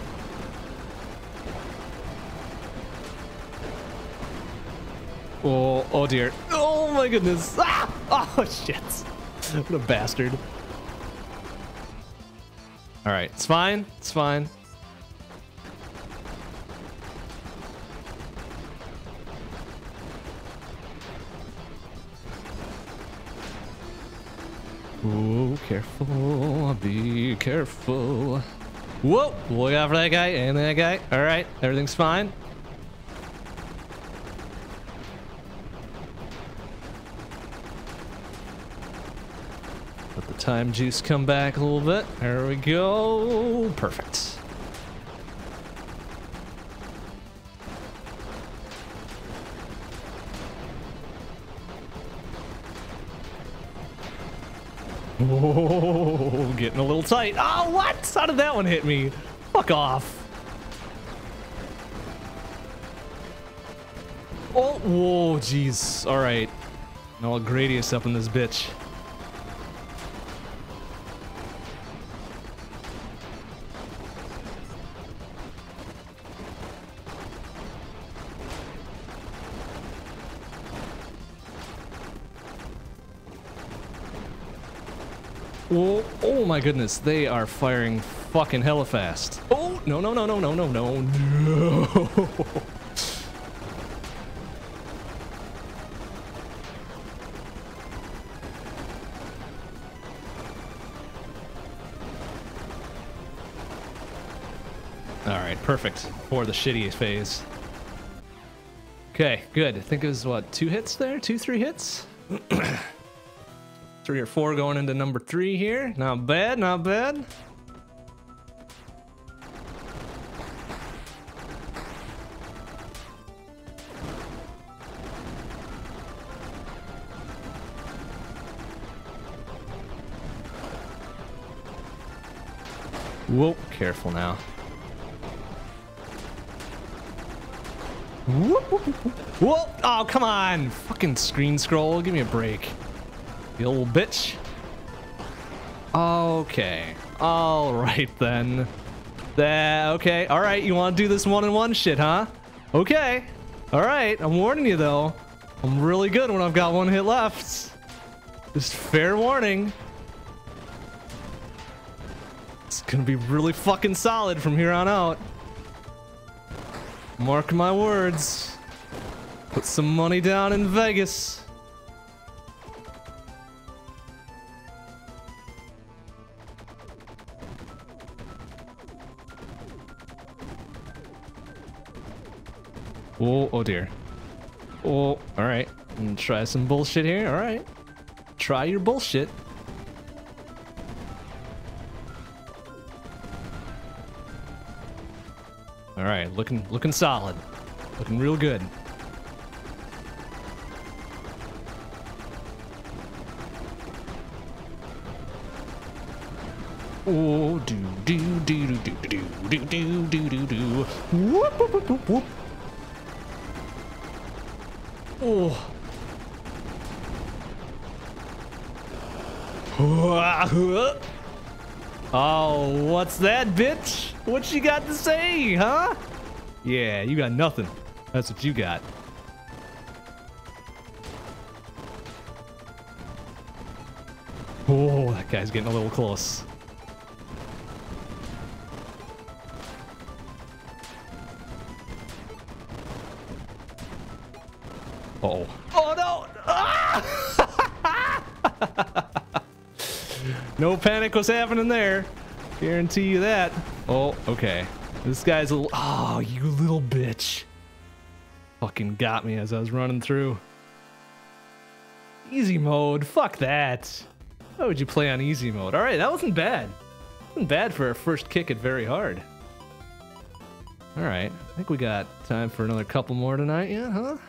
Oh, oh dear. Oh my goodness. Ah! Oh shit. What a bastard. All right, it's fine. It's fine. Oh, careful. Be careful. Whoa. Look out for that guy and that guy. All right, everything's fine. Time juice come back a little bit. There we go. Perfect. Whoa, getting a little tight. Oh, what? How did that one hit me? Fuck off. Oh, whoa, jeez. All right. Now I'll Gradius up in this bitch. Oh, oh my goodness, they are firing fucking hella fast. Oh, no, no, no, no, no, no, no, no. All right, perfect for the shitty phase. Okay, good. I think it was what, two hits there? Two, three hits? Three or four going into number three here. Not bad, not bad. Whoa, careful now. Whoop, whoop, whoop. Whoa, oh, come on. Fucking screen scroll, give me a break. You old bitch. Okay. All right then. That, okay. All right. You want to do this one-on-one shit, huh? Okay. All right. I'm warning you though. I'm really good when I've got one hit left. Just fair warning. It's gonna be really fucking solid from here on out. Mark my words. Put some money down in Vegas. Oh, oh dear. Oh, all right. I'm gonna try some bullshit here. All right. Try your bullshit. All right, looking looking solid. Looking real good. Oh, do do do do do do do do do do. Whoop whoop whoop whoop whoop. Oh. Oh, what's that, bitch? What you got to say, huh? Yeah, you got nothing. That's what you got. Oh, that guy's getting a little close. Uh-oh. Oh, no! Ah! No panic was happening there. Guarantee you that. Oh, okay. This guy's a little... Oh, you little bitch. Fucking got me as I was running through. Easy mode. Fuck that. Why would you play on easy mode? Alright, that wasn't bad. Wasn't bad for our first kick at very hard. Alright, I think we got time for another couple more tonight, yeah, huh?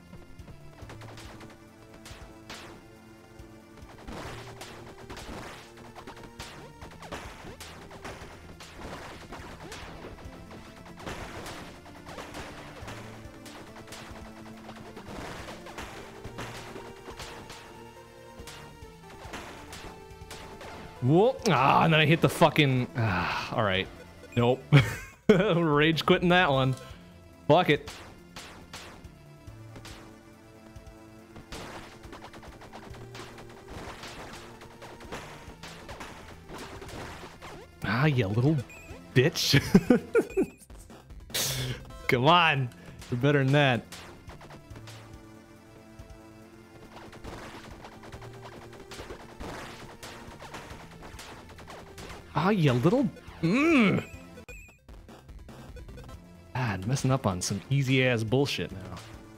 Whoa. Ah, and then I hit the fucking... Ah, alright. Nope. Rage quitting that one. Fuck it. Ah, you little bitch. Come on. You're better than that. Ah, you little... Mmm. God, messing up on some easy-ass bullshit now.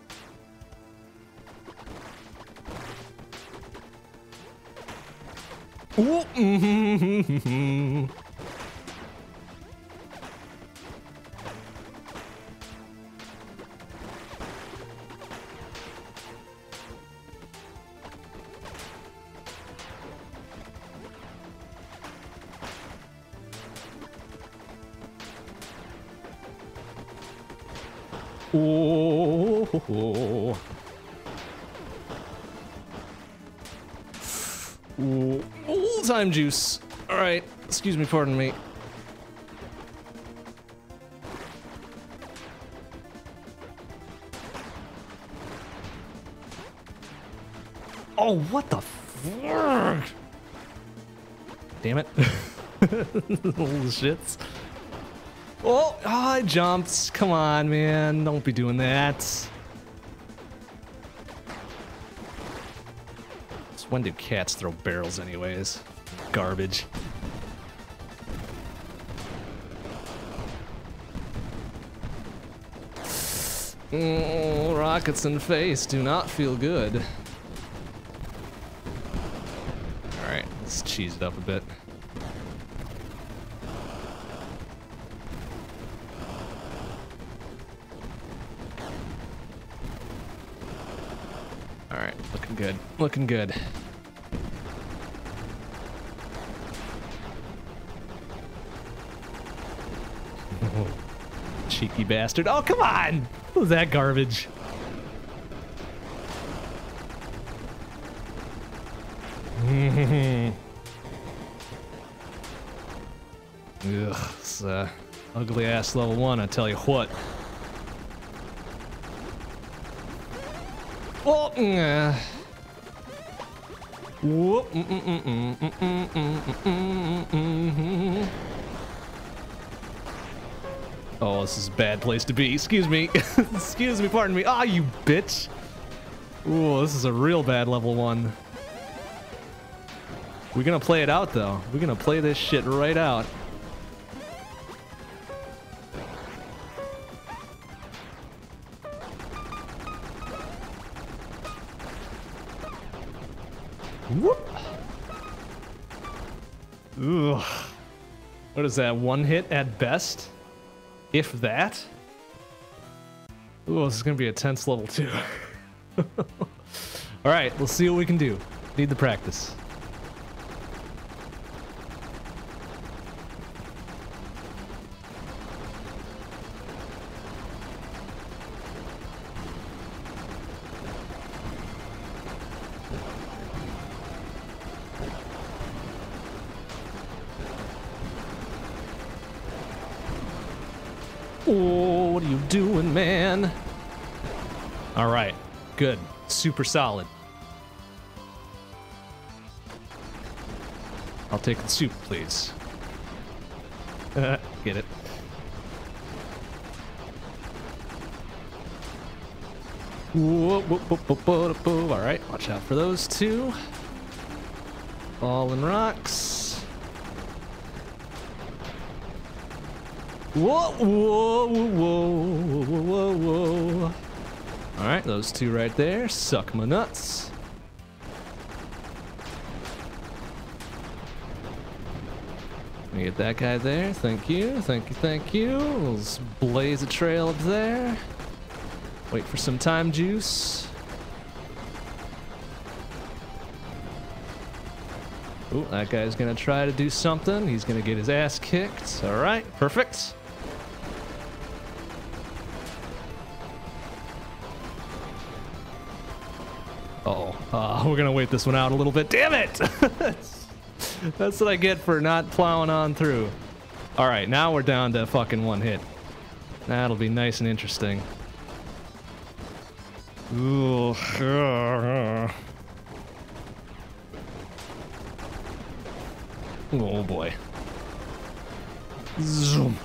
Ooh. Mm-hmm. Oh, oh, oh. Ooh. Ooh, time juice. All right, excuse me, pardon me. Oh, what the fuck? Damn it. Little shits. Oh, oh, I jumped. Come on, man. Don't be doing that. So when do cats throw barrels anyways? Garbage. Oh, rockets in the face do not feel good. Alright, let's cheese it up a bit. Alright, looking good. Looking good. Oh, cheeky bastard. Oh, come on! What was that garbage? Ugh, it's uh, ugly ass level one, I tell you what. Oh, uh. Whoop. Mm -mm -mm -mm -mm -mm -mm -mm -mm. Oh, this is a bad place to be. Excuse me. Excuse me, pardon me. Ah, oh, you bitch. Ooh, this is a real bad level one. We're gonna play it out, though. We're gonna play this shit right out. Ugh. What is that? One hit at best? If that? Ooh, this is gonna be a tense level too. Alright, let's see what we can do. Need the practice. Oh, what are you doing, man? All right, good. Super solid. I'll take the soup, please. Uh, get it. Whoa, whoa, whoa, whoa, whoa, whoa. All right, watch out for those two. Fallen rocks. Whoa, whoa, whoa, whoa, whoa, whoa, whoa. All right, those two right there. Suck my nuts. Let me get that guy there. Thank you, thank you, thank you. Let's blaze a trail up there. Wait for some time juice. Ooh, that guy's gonna try to do something. He's gonna get his ass kicked. All right, perfect. Uh-oh. Uh, we're gonna wait this one out a little bit. Damn it! That's what I get for not plowing on through. All right, now we're down to fucking one hit. That'll be nice and interesting. Ooh. Oh boy. Zoom.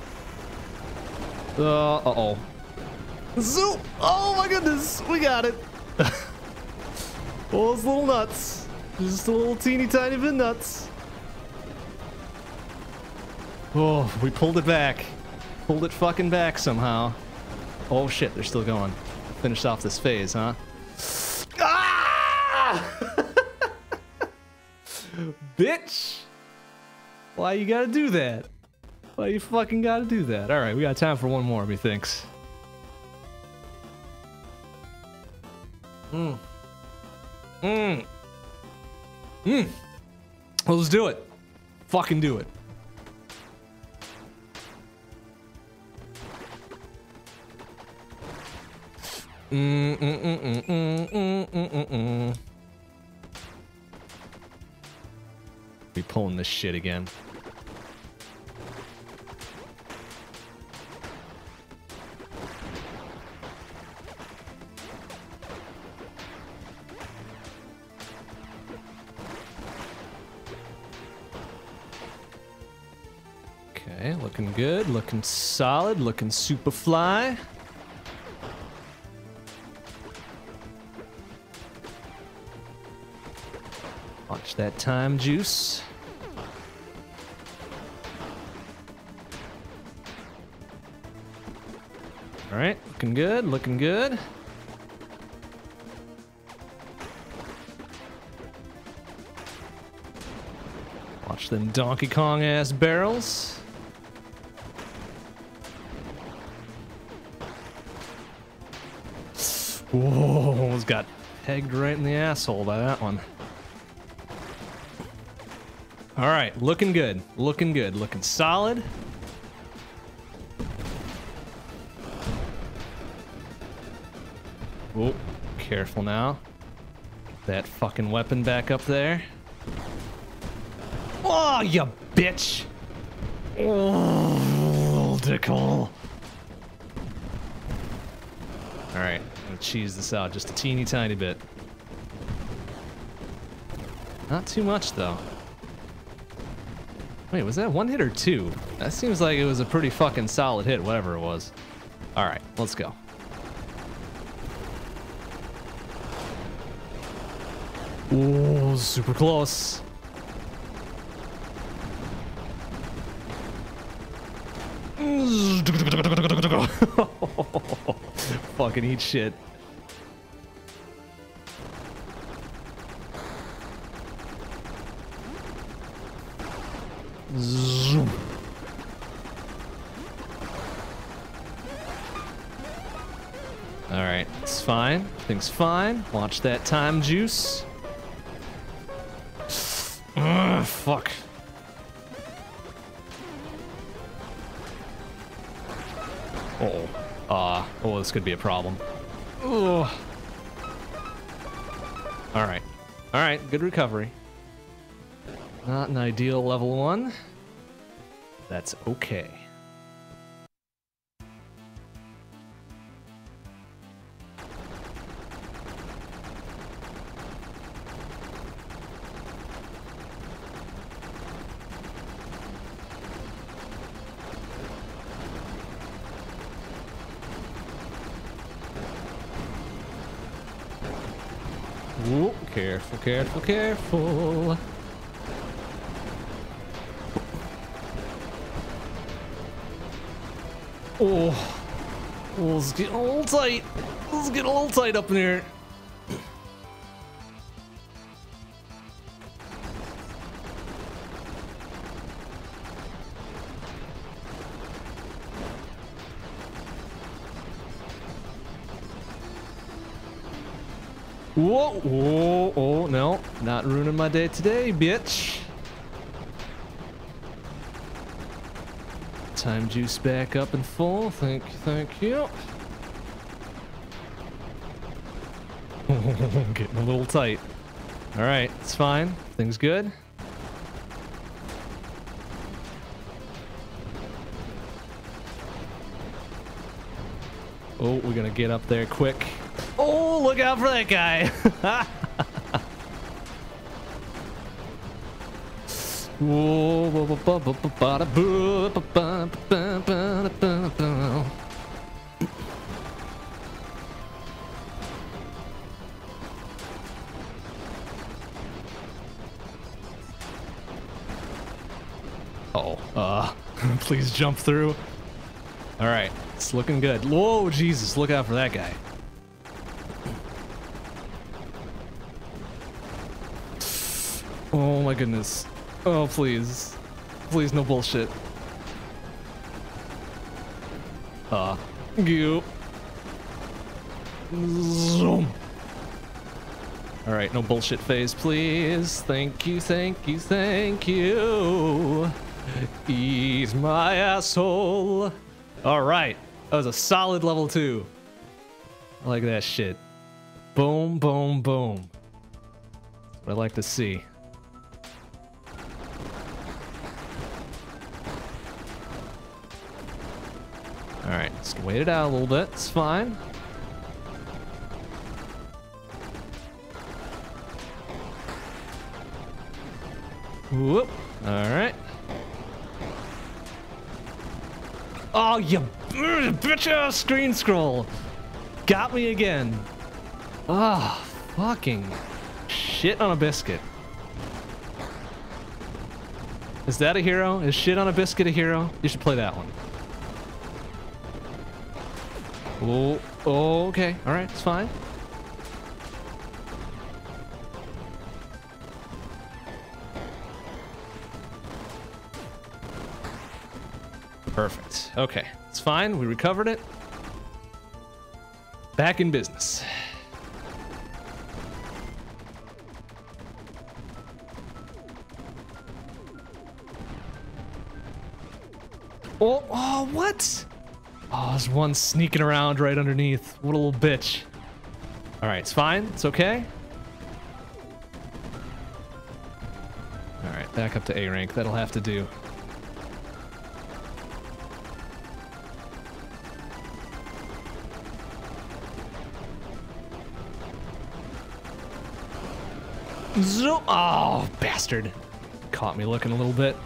Uh, uh-oh. Zoom! Oh my goodness! We got it! Those little nuts. Just a little teeny tiny bit nuts. Oh, we pulled it back. Pulled it fucking back somehow. Oh shit, they're still going. Finished off this phase, huh? Ah! Bitch! Why you gotta do that? Why you fucking gotta do that? Alright, we got time for one more, methinks. Mmm. Mmm. Mmm. Well, let's do it. Fucking do it. Mm mm mm mm mm mm mm mm. Be pulling this shit again. Okay, looking good, looking solid, looking super fly. Watch that time juice. All right, looking good, looking good. Watch them Donkey Kong ass barrels. Whoa, almost got pegged right in the asshole by that one. All right, looking good, looking good, looking solid. Oh, careful now. That fucking weapon back up there. Oh, you bitch! Oh, Dickle. All right, I'm gonna cheese this out just a teeny tiny bit. Not too much though. Wait, was that one hit or two? That seems like it was a pretty fucking solid hit, whatever it was. All right, let's go. Ooh, super close. Fucking eat shit. Zoom. Alright, it's fine. Thing's fine. Watch that time juice. Ugh, fuck. Uh-oh. Uh, oh, this could be a problem. Ugh. Alright. Alright, good recovery. Not an ideal level one. That's okay. Ooh, careful, careful, careful. Oh, oh, it's getting a little tight. It's getting a little tight up in here. Whoa, whoa, oh, no, not ruining my day today, bitch. Time juice back up and full. Thank you, thank you. Getting a little tight. All right, it's fine. Things good. Oh, we're gonna get up there quick. Oh, look out for that guy. Oh, uh, please jump through. All right, it's looking good. Whoa, Jesus, look out for that guy. Oh my goodness. Oh, please. Please, no bullshit. Uh, you. Zoom. All right, no bullshit phase, please. Thank you, thank you, thank you. Ease my asshole. All right, that was a solid level two. I like that shit. Boom, boom, boom. That's what I like to see. All right, just wait it out a little bit. It's fine. Whoop. All right. Oh, you bitch ass screen scroll. Got me again. Ah, oh, fucking shit on a biscuit. Is that a hero? Is shit on a biscuit a hero? You should play that one. Oh, oh, okay. All right, it's fine. Perfect. Okay, it's fine. We recovered it. Back in business. Oh, oh, what? Oh, there's one sneaking around right underneath. What a little bitch. All right, it's fine. It's okay. All right, back up to A rank. That'll have to do. Zoom. Oh, bastard. Caught me looking a little bit.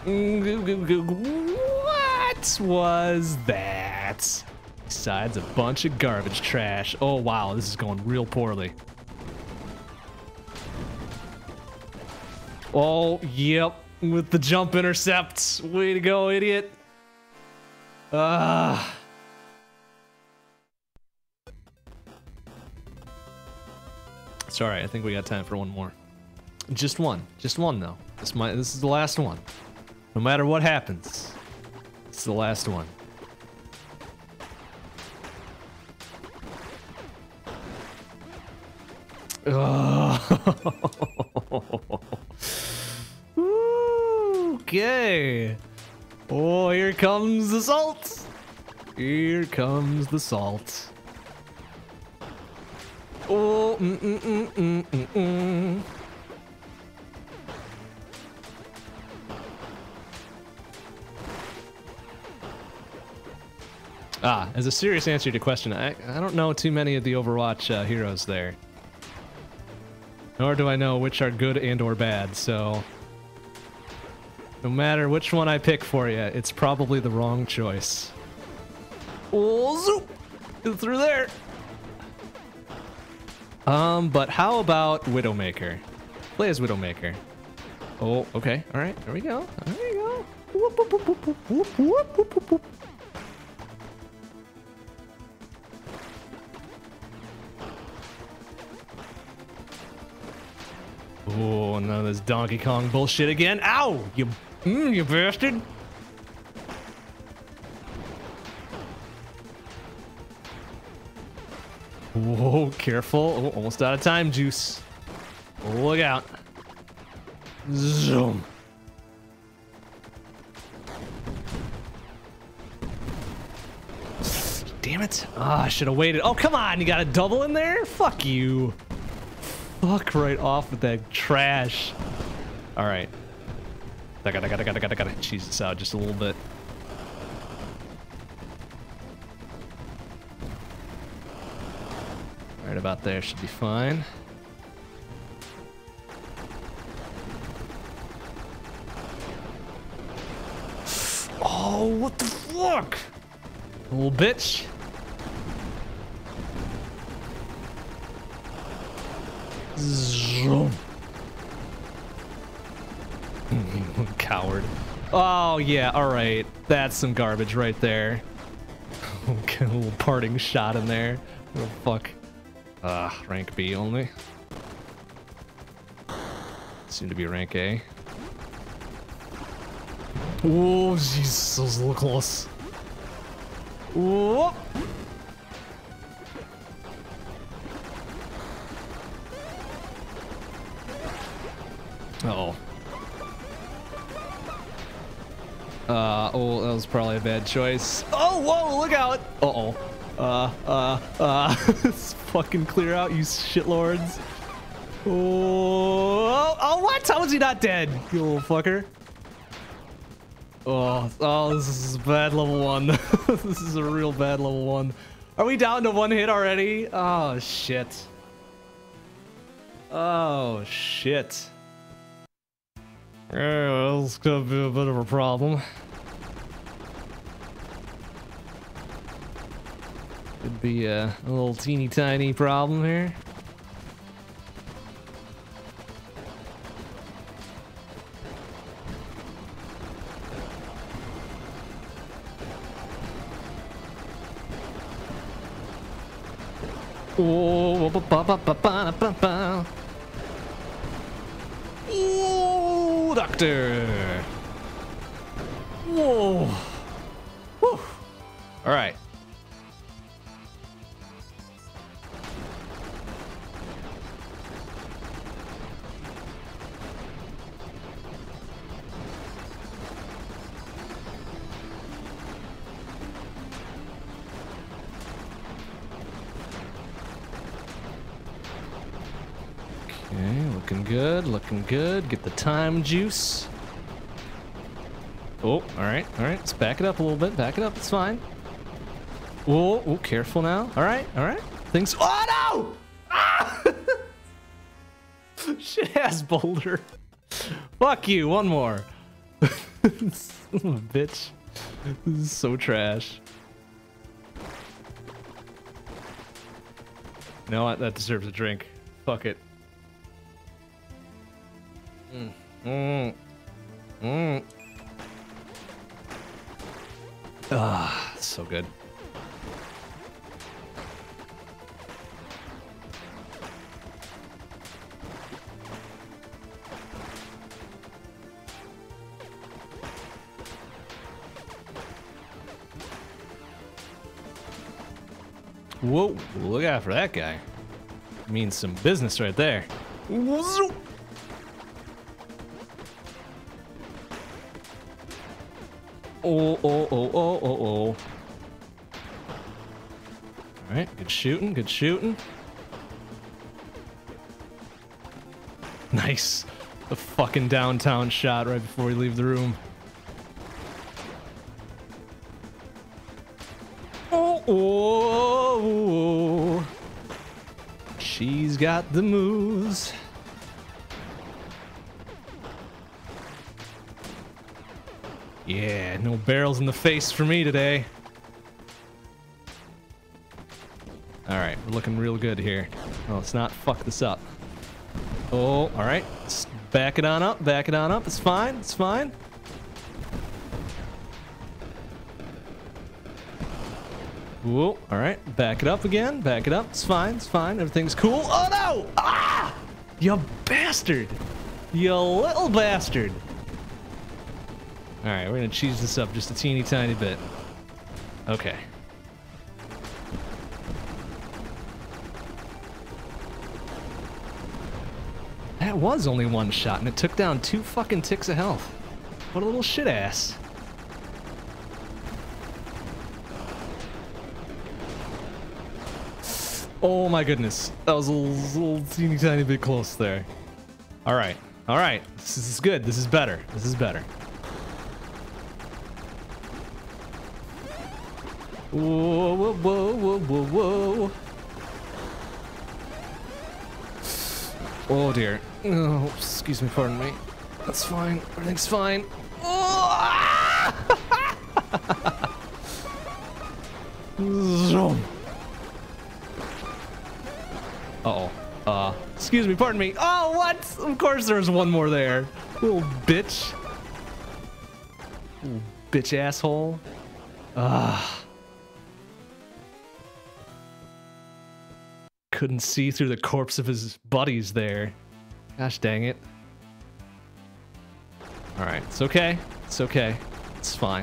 What was that? Besides a bunch of garbage trash. Oh, wow. This is going real poorly. Oh, yep. With the jump intercept. Way to go, idiot. Ah. It's all right. I think we got time for one more. Just one. Just one, though. This might. This is the last one. No matter what happens, it's the last one. Ooh, okay. Oh, here comes the salt. Here comes the salt. Oh, mm mm mm mm mm mm. Ah, as a serious answer to your question, I, I don't know too many of the Overwatch uh, heroes there. Nor do I know which are good and or bad, so... No matter which one I pick for you, it's probably the wrong choice. Oh, zoop! Get through there! Um, but how about Widowmaker? Play as Widowmaker. Oh, okay. Alright, there we go. There we go. Whoop, whoop, whoop, whoop, whoop, whoop, whoop, whoop, whoop. Oh, none of this Donkey Kong bullshit again. Ow! You, mm, you bastard! Whoa, careful. Oh, almost out of time, Juice. Look out. Zoom. Damn it. Ah, I should have waited. Oh, come on. You got a double in there? Fuck you. Fuck right off with that trash. All right. I gotta, I gotta, gotta, gotta, gotta cheese this out just a little bit. Right about there should be fine. Oh, what the fuck? Little bitch. Zoom. Coward. Oh, yeah, alright. That's some garbage right there. Okay, a little parting shot in there. Oh, fuck. Ah, uh, rank B only. Soon to be rank A. Oh, Jesus, that was a little close. Whoop. Uh-oh. Uh, oh, that was probably a bad choice. Oh, whoa, look out! Uh-oh. Uh, uh, uh, let's fucking clear out, you shitlords. Oh, oh, what? How is he not dead, you little fucker? Oh, oh, this is bad level one. This is a real bad level one. Are we down to one hit already? Oh, shit. Oh, shit. Yeah, this could be a bit of a problem. Could be a, a little teeny tiny problem here. Oh, ba ba ba ba ba ba ba. Ooh, doctor. Whoa. Whew. All right. Okay, looking good, looking good. Get the time juice. Oh, all right, all right. Let's back it up a little bit. Back it up. It's fine. Oh, oh, careful now. All right, all right. Things. Oh no! Ah! Shit ass boulder. Fuck you. One more. Bitch. This is so trash. You know what? That deserves a drink. Fuck it. Mm. Mm. Mm. Ah, so good. Whoa, look out for that guy. Means some business right there. Oh, oh, oh, oh, oh, oh. All right, good shooting, good shooting. Nice. The fucking downtown shot right before we leave the room. Oh, oh, oh. She's got the moves. Yeah, no barrels in the face for me today. All right, we're looking real good here. Oh, let's not fuck this up. Oh, all right. Let's back it on up, back it on up. It's fine, it's fine. Whoa, all right. Back it up again, back it up. It's fine, it's fine. Everything's cool. Oh, no! Ah! You bastard! You little bastard! All right, we're gonna cheese this up just a teeny tiny bit. Okay. That was only one shot, and it took down two fucking ticks of health. What a little shit ass. Oh my goodness. That was a little, little teeny tiny bit close there. Alright. Alright. This is good. This is better. This is better. Whoa, whoa, whoa, whoa, whoa, whoa. Oh dear. Oh, excuse me, pardon me. That's fine. Everything's fine. Oh! Uh-oh. Uh, excuse me, pardon me. Oh, what? Of course there's one more there. Little bitch. Little bitch asshole. Ah. Couldn't see through the corpse of his buddies there. Gosh dang it. Alright, it's okay. It's okay. It's fine.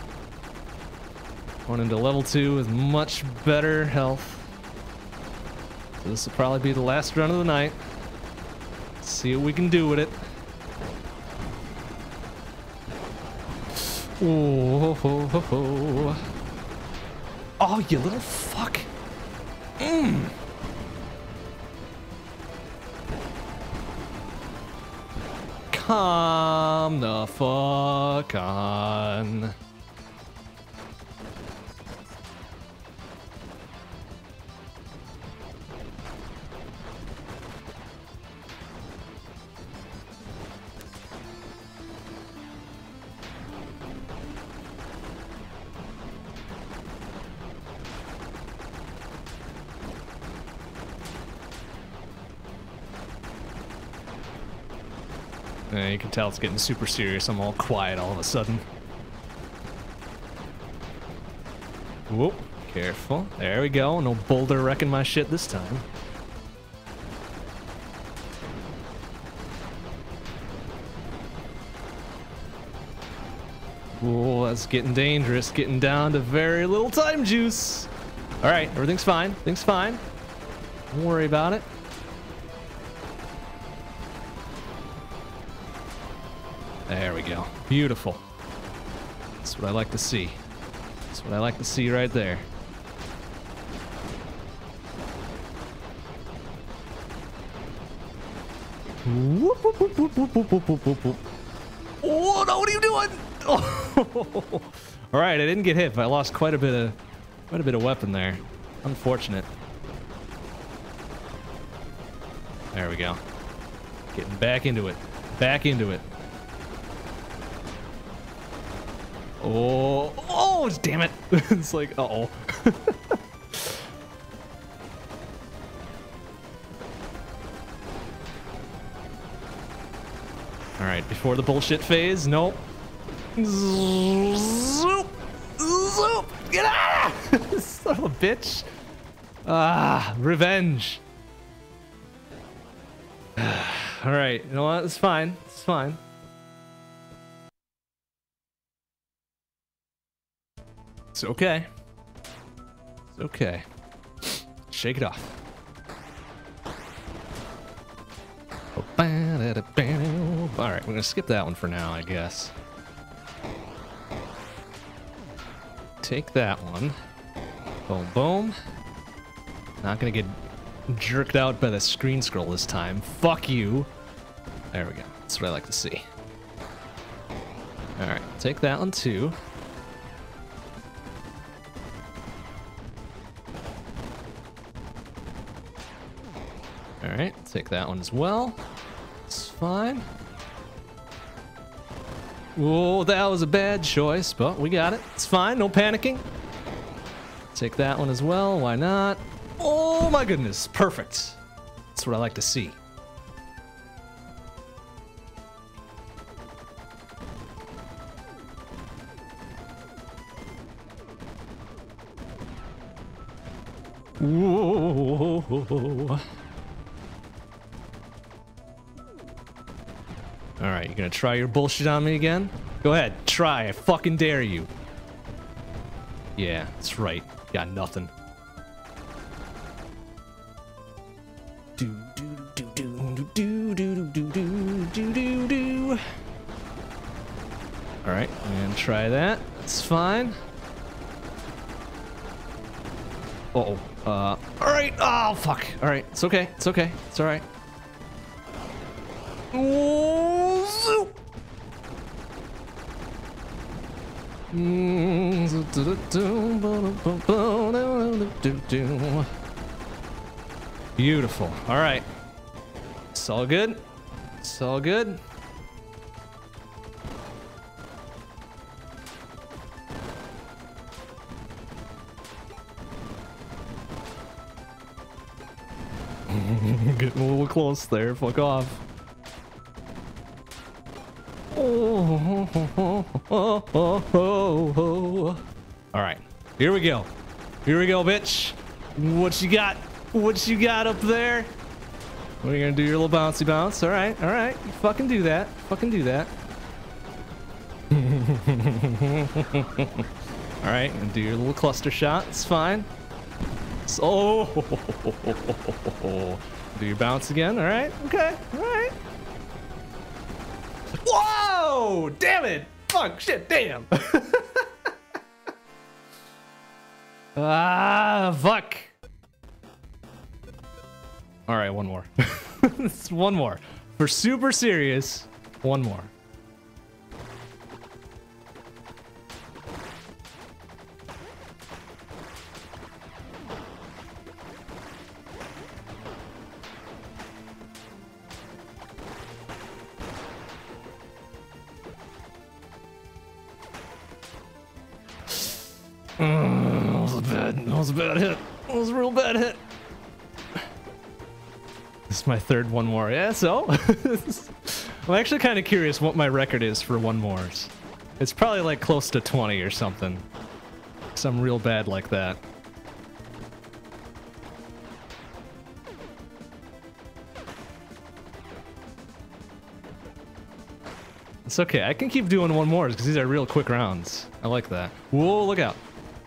Going into level two with much better health. So this will probably be the last run of the night. Let's see what we can do with it. Oh, ho, ho, ho. Oh, you little fuck. Mmm. Come the fuck on. Yeah, you can tell it's getting super serious. I'm all quiet all of a sudden. Whoop, careful. There we go. No boulder wrecking my shit this time. Whoa, that's getting dangerous. Getting down to very little time juice. All right, everything's fine. Everything's fine. Don't worry about it. There we go. Beautiful. That's what I like to see. That's what I like to see right there. Whoop, whoop, whoop, whoop, whoop, whoop, whoop, whoop, whoop. Oh no! What are you doing? Oh. All right, I didn't get hit, but I lost quite a bit of, quite a bit of weapon there. Unfortunate. There we go. Getting back into it. Back into it. Oh, oh, damn it. It's like, uh-oh. All right, before the bullshit phase, nope. Zoop, zoop, get out! Son of a bitch. Ah, revenge. All right, you know what? It's fine. It's fine. It's okay. It's okay. shake it off. Alright, we're gonna skip that one for now, I guess. Take that one. Boom, boom. Not gonna get jerked out by the screen scroll this time. Fuck you. There we go. That's what I like to see. Alright, take that one too. Alright, take that one as well. It's fine. Whoa, that was a bad choice, but we got it. It's fine, no panicking. Take that one as well, why not? Oh my goodness, perfect. That's what I like to see. Whoa. Alright, you gonna try your bullshit on me again? Go ahead, try, I fucking dare you. Yeah, that's right. Got nothing. Do do do do do do do do do do do. Alright, and try that. That's fine. Uh oh. Uh alright. Oh fuck. Alright, it's okay. It's okay. It's alright. Beautiful. All right. It's all good. It's all good. Getting a little close there. Fuck off. Oh, oh, oh, oh, oh, oh. All right, here we go. Here we go, bitch. What you got? What you got up there? What are you gonna do? Your little bouncy bounce? All right, all right. You fucking do that. Fucking do that. All right, and do your little cluster shot. It's fine. So, do your bounce again. All right. Okay. All right. Whoa! Damn it! Fuck! Shit! Damn! Ah! Fuck! All right, one more. It's one more. For super serious, one more. Mm, that was a bad, that was a bad hit. That was a real bad hit. This is my third one more. Yeah, so I'm actually kind of curious what my record is for one mores. It's probably like close to twenty or something. Cause I'm real bad like that. It's okay. I can keep doing one more because these are real quick rounds. I like that. Whoa, look out.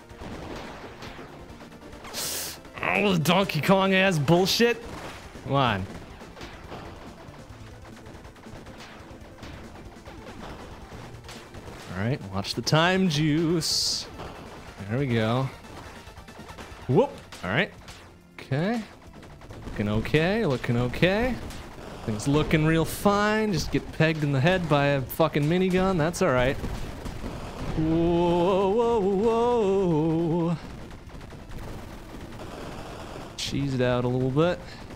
Oh, Donkey Kong ass bullshit. Come on. Alright, watch the time juice. There we go. Whoop. Alright. Okay. Looking okay, looking okay. Things looking real fine. Just get pegged in the head by a fucking minigun. That's alright. Whoa, whoa, whoa. Cheese it out a little bit.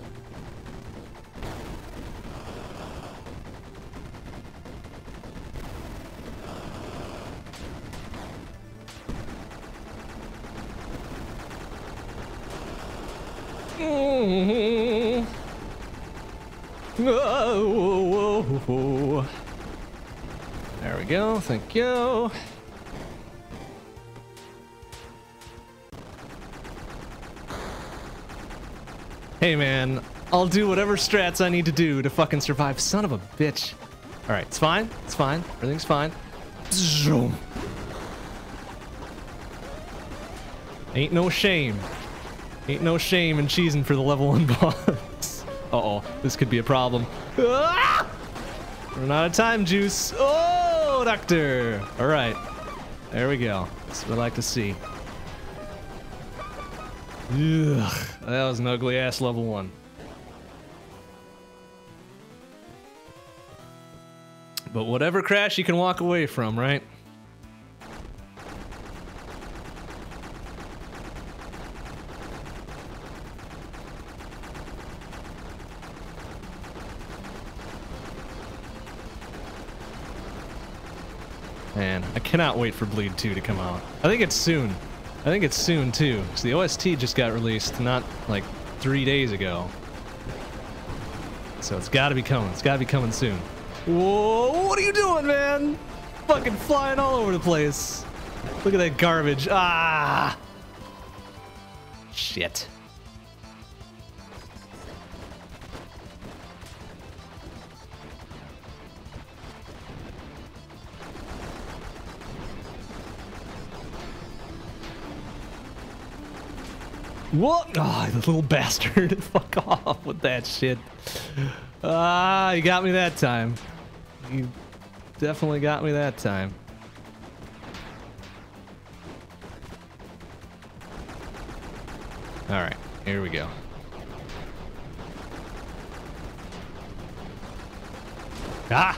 Mm-hmm. Whoa, whoa, whoa. There we go. Thank you. Hey man, I'll do whatever strats I need to do to fucking survive. Son of a bitch. Alright, it's fine. It's fine. Everything's fine. Zoom. Ain't no shame. Ain't no shame in cheesing for the level one boss. Uh-oh, this could be a problem. Ah! Run out of time, Juice. Oh, Doctor. All right, there we go. That's what I like to see. Ugh, that was an ugly ass level one. But whatever crash you can walk away from, right? Man, I cannot wait for Bleed two to come out. I think it's soon. I think it's soon too, because the O S T just got released not like three days ago. So it's gotta be coming. It's gotta be coming soon. Whoa, what are you doing, man? Fucking flying all over the place. Look at that garbage. Ah! Shit. What? Oh, the little bastard. Fuck off with that shit. Ah, you got me that time. You definitely got me that time. All right, here we go. Ah!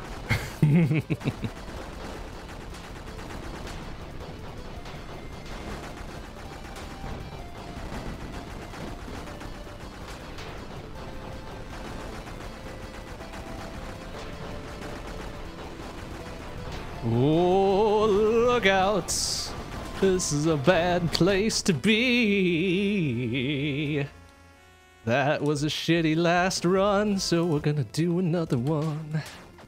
Oh, look out. This is a bad place to be. That was a shitty last run, so we're gonna do another one.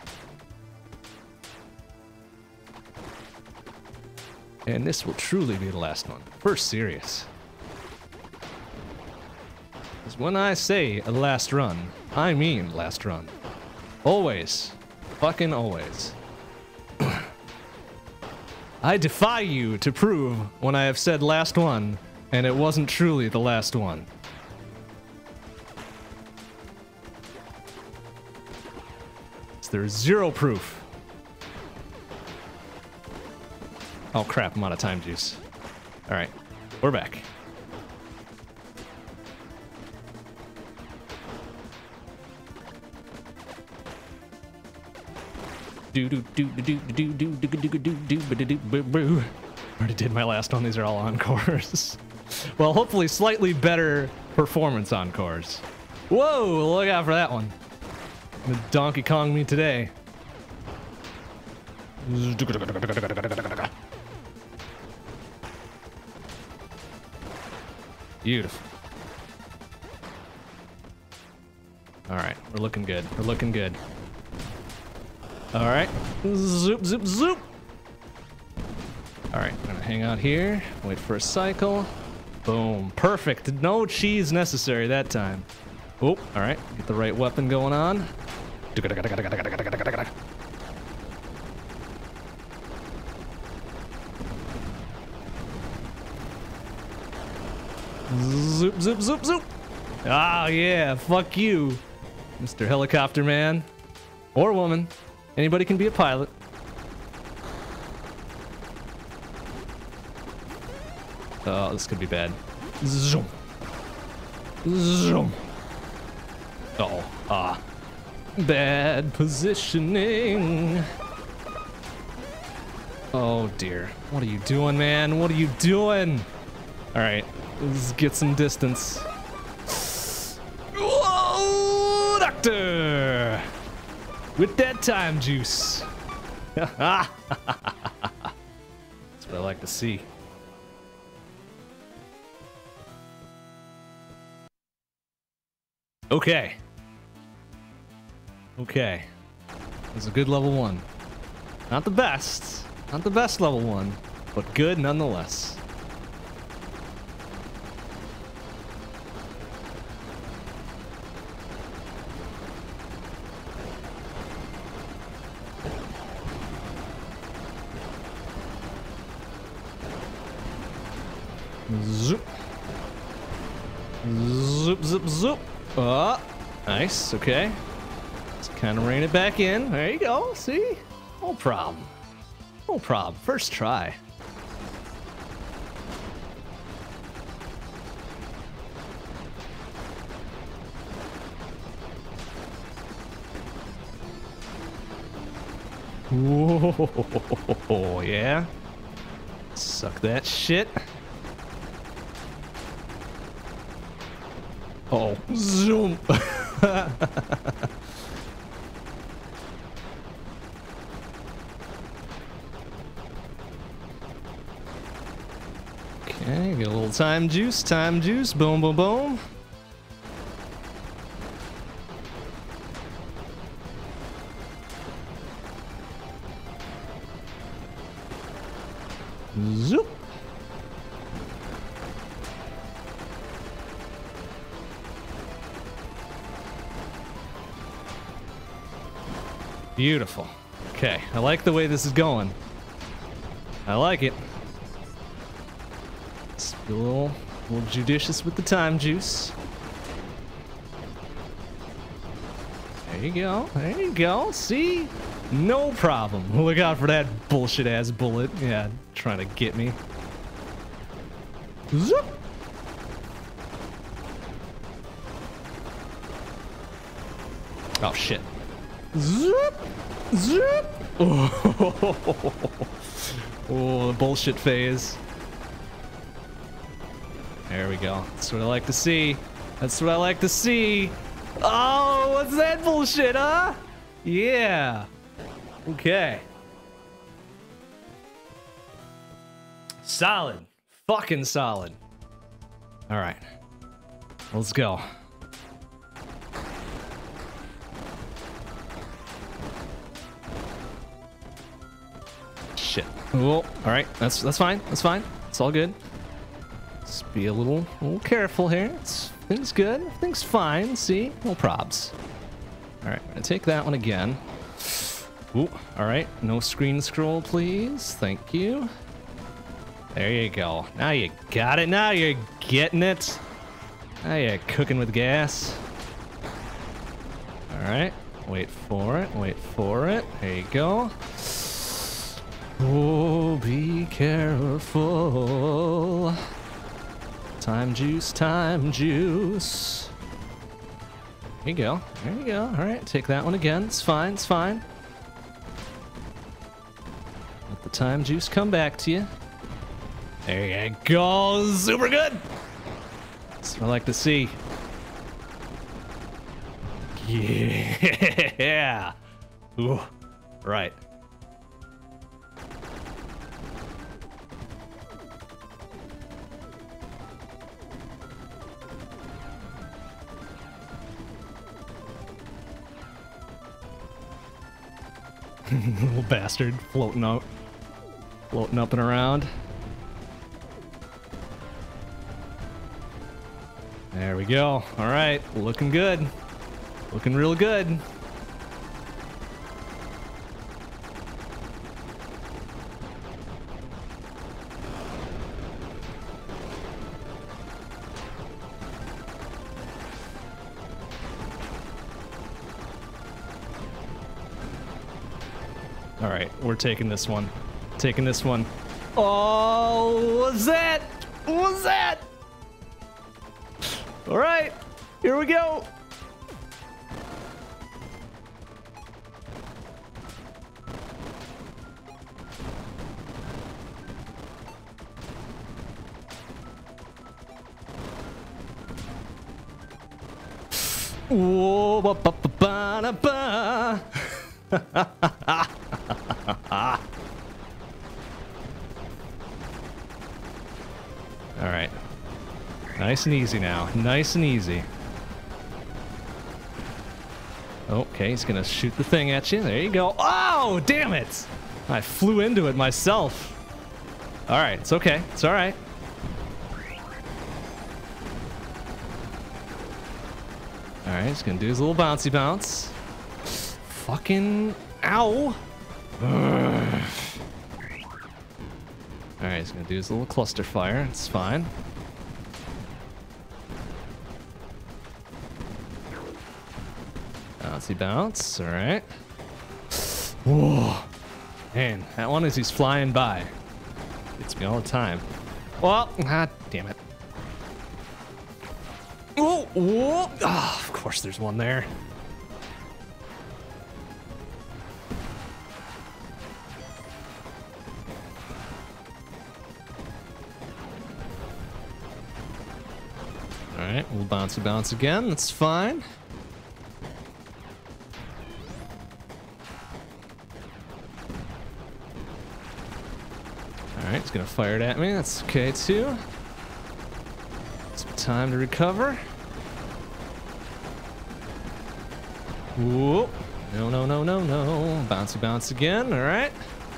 And this will truly be the last one. First serious. Because when I say a last run, I mean last run. Always. Fucking always. I defy you to prove when I have said last one, and it wasn't truly the last one. So there's zero proof. Oh crap, I'm out of time juice. Alright, we're back. Do do do do do do do do do do do do boo boo. Already did my last one. These are all encores. Well, hopefully slightly better performance encores. Whoa! Look out for that one. The Donkey Kong me today. Beautiful. All right, we're looking good. We're looking good. All right, zoop, zoop, zoop. All right, I'm gonna hang out here, wait for a cycle. Boom, perfect. No cheese necessary that time. Oh, all right, get the right weapon going on. Zoop, zoop, zoop, zoop. Ah, yeah, fuck you, Mister Helicopter Man. Or woman. Anybody can be a pilot. Oh, this could be bad. Zoom. Zoom. Uh oh. Ah. Bad positioning. Oh dear. What are you doing, man? What are you doing? Alright. Let's get some distance. Whoa, Doctor! With that time juice. That's what I like to see. Okay. Okay. It was a good level one. Not the best. Not the best level one, but good nonetheless. Zoop. Zoop, zoop, zoop. Oh, nice. Okay. Let's kind of rein it back in. There you go. See? No problem. No problem. First try. Whoa, yeah. Suck that shit. Oh, zoom. Okay, get a little time juice, time juice, boom, boom, boom. Zoop. Beautiful. Okay, I like the way this is going. I like it. Let's be a little, a little judicious with the time juice. There you go. There you go. See? No problem. Look out for that bullshit ass bullet. Yeah, trying to get me. Zoop. Oh shit. Zoop. Zoop. Oh, oh, the bullshit phase. There we go. That's what I like to see. That's what I like to see. Oh, what's that bullshit, huh? Yeah. Okay. Solid. Fucking solid. All right. Let's go. Shit. Oh, all right. That's that's fine. That's fine. It's all good. Just be a little, a little careful here. It's, things good. Everything's fine. See? No probs. All right. I'm gonna take that one again. Ooh, all right, no screen scroll, please. Thank you. There you go. Now you got it. Now you're getting it. Now you're cooking with gas. All right, wait for it. Wait for it. There you go. Oh, be careful. Time juice, time juice. There you go. There you go. All right, take that one again. It's fine. It's fine. Let the time juice come back to you. There you go. Super good. That's what I like to see. Yeah. Ooh. Right. Little bastard floating out, floating up and around. There we go. All right, looking good. Looking real good. All right, we're taking this one. Taking this one. Oh, what's that? What's that? All right, here we go. Whoa, ba ba ba ba ba. All right. Nice and easy now. Nice and easy. Okay, he's gonna shoot the thing at you. There you go. Oh, damn it! I flew into it myself. All right, it's okay. It's all right. All right, he's gonna do his little bouncy bounce. Fucking ow! Ugh. All right, he's gonna do his little cluster fire. It's fine. Bouncy bounce. All right. Whoa. Man, that one as he's flying by. Gets me all the time. Well, ah, damn it. Whoa, whoa. Oh, of course there's one there. All right, we'll bouncy bounce again. That's fine. All right, he's gonna fire it at me. That's okay too. Some time to recover. Whoa! No, no, no, no, no! Bouncy bounce again. All right.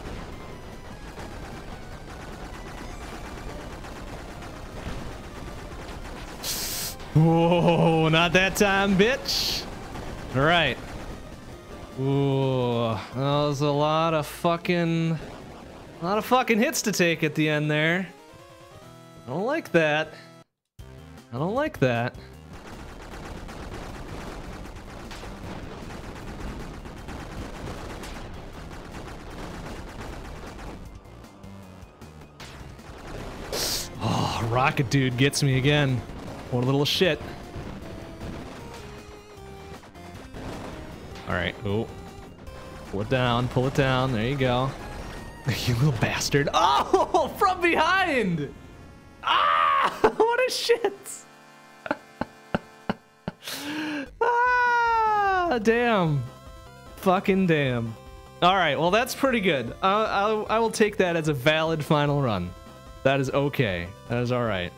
Whoa, not that time, bitch. All right. Ooh, that was a lot of fucking, a lot of fucking hits to take at the end there. I don't like that. I don't like that. Oh, Rocket Dude gets me again. What a little shit. All right. Oh, pull it down. Pull it down. There you go. You little bastard. Oh, from behind. Ah, what a shit. Ah, damn. Fucking damn. All right. Well, that's pretty good. I, I, I will take that as a valid final run. That is okay. That is all right.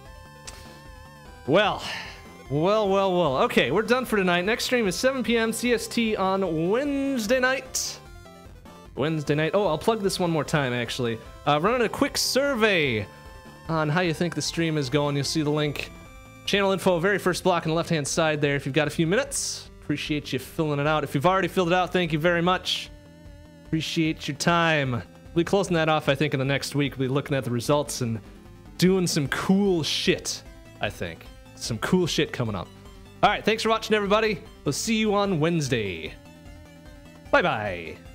Well, well, well, well. Okay, we're done for tonight. Next stream is seven p m C S T on Wednesday night. Wednesday night. Oh, I'll plug this one more time, actually. Uh, running a quick survey on how you think the stream is going. You'll see the link. Channel info, very first block on the left-hand side there if you've got a few minutes. Appreciate you filling it out. If you've already filled it out, thank you very much. Appreciate your time. We'll be closing that off, I think, in the next week. We'll be looking at the results and doing some cool shit, I think. Some cool shit coming up. All right, thanks for watching, everybody. We'll see you on Wednesday. Bye-bye.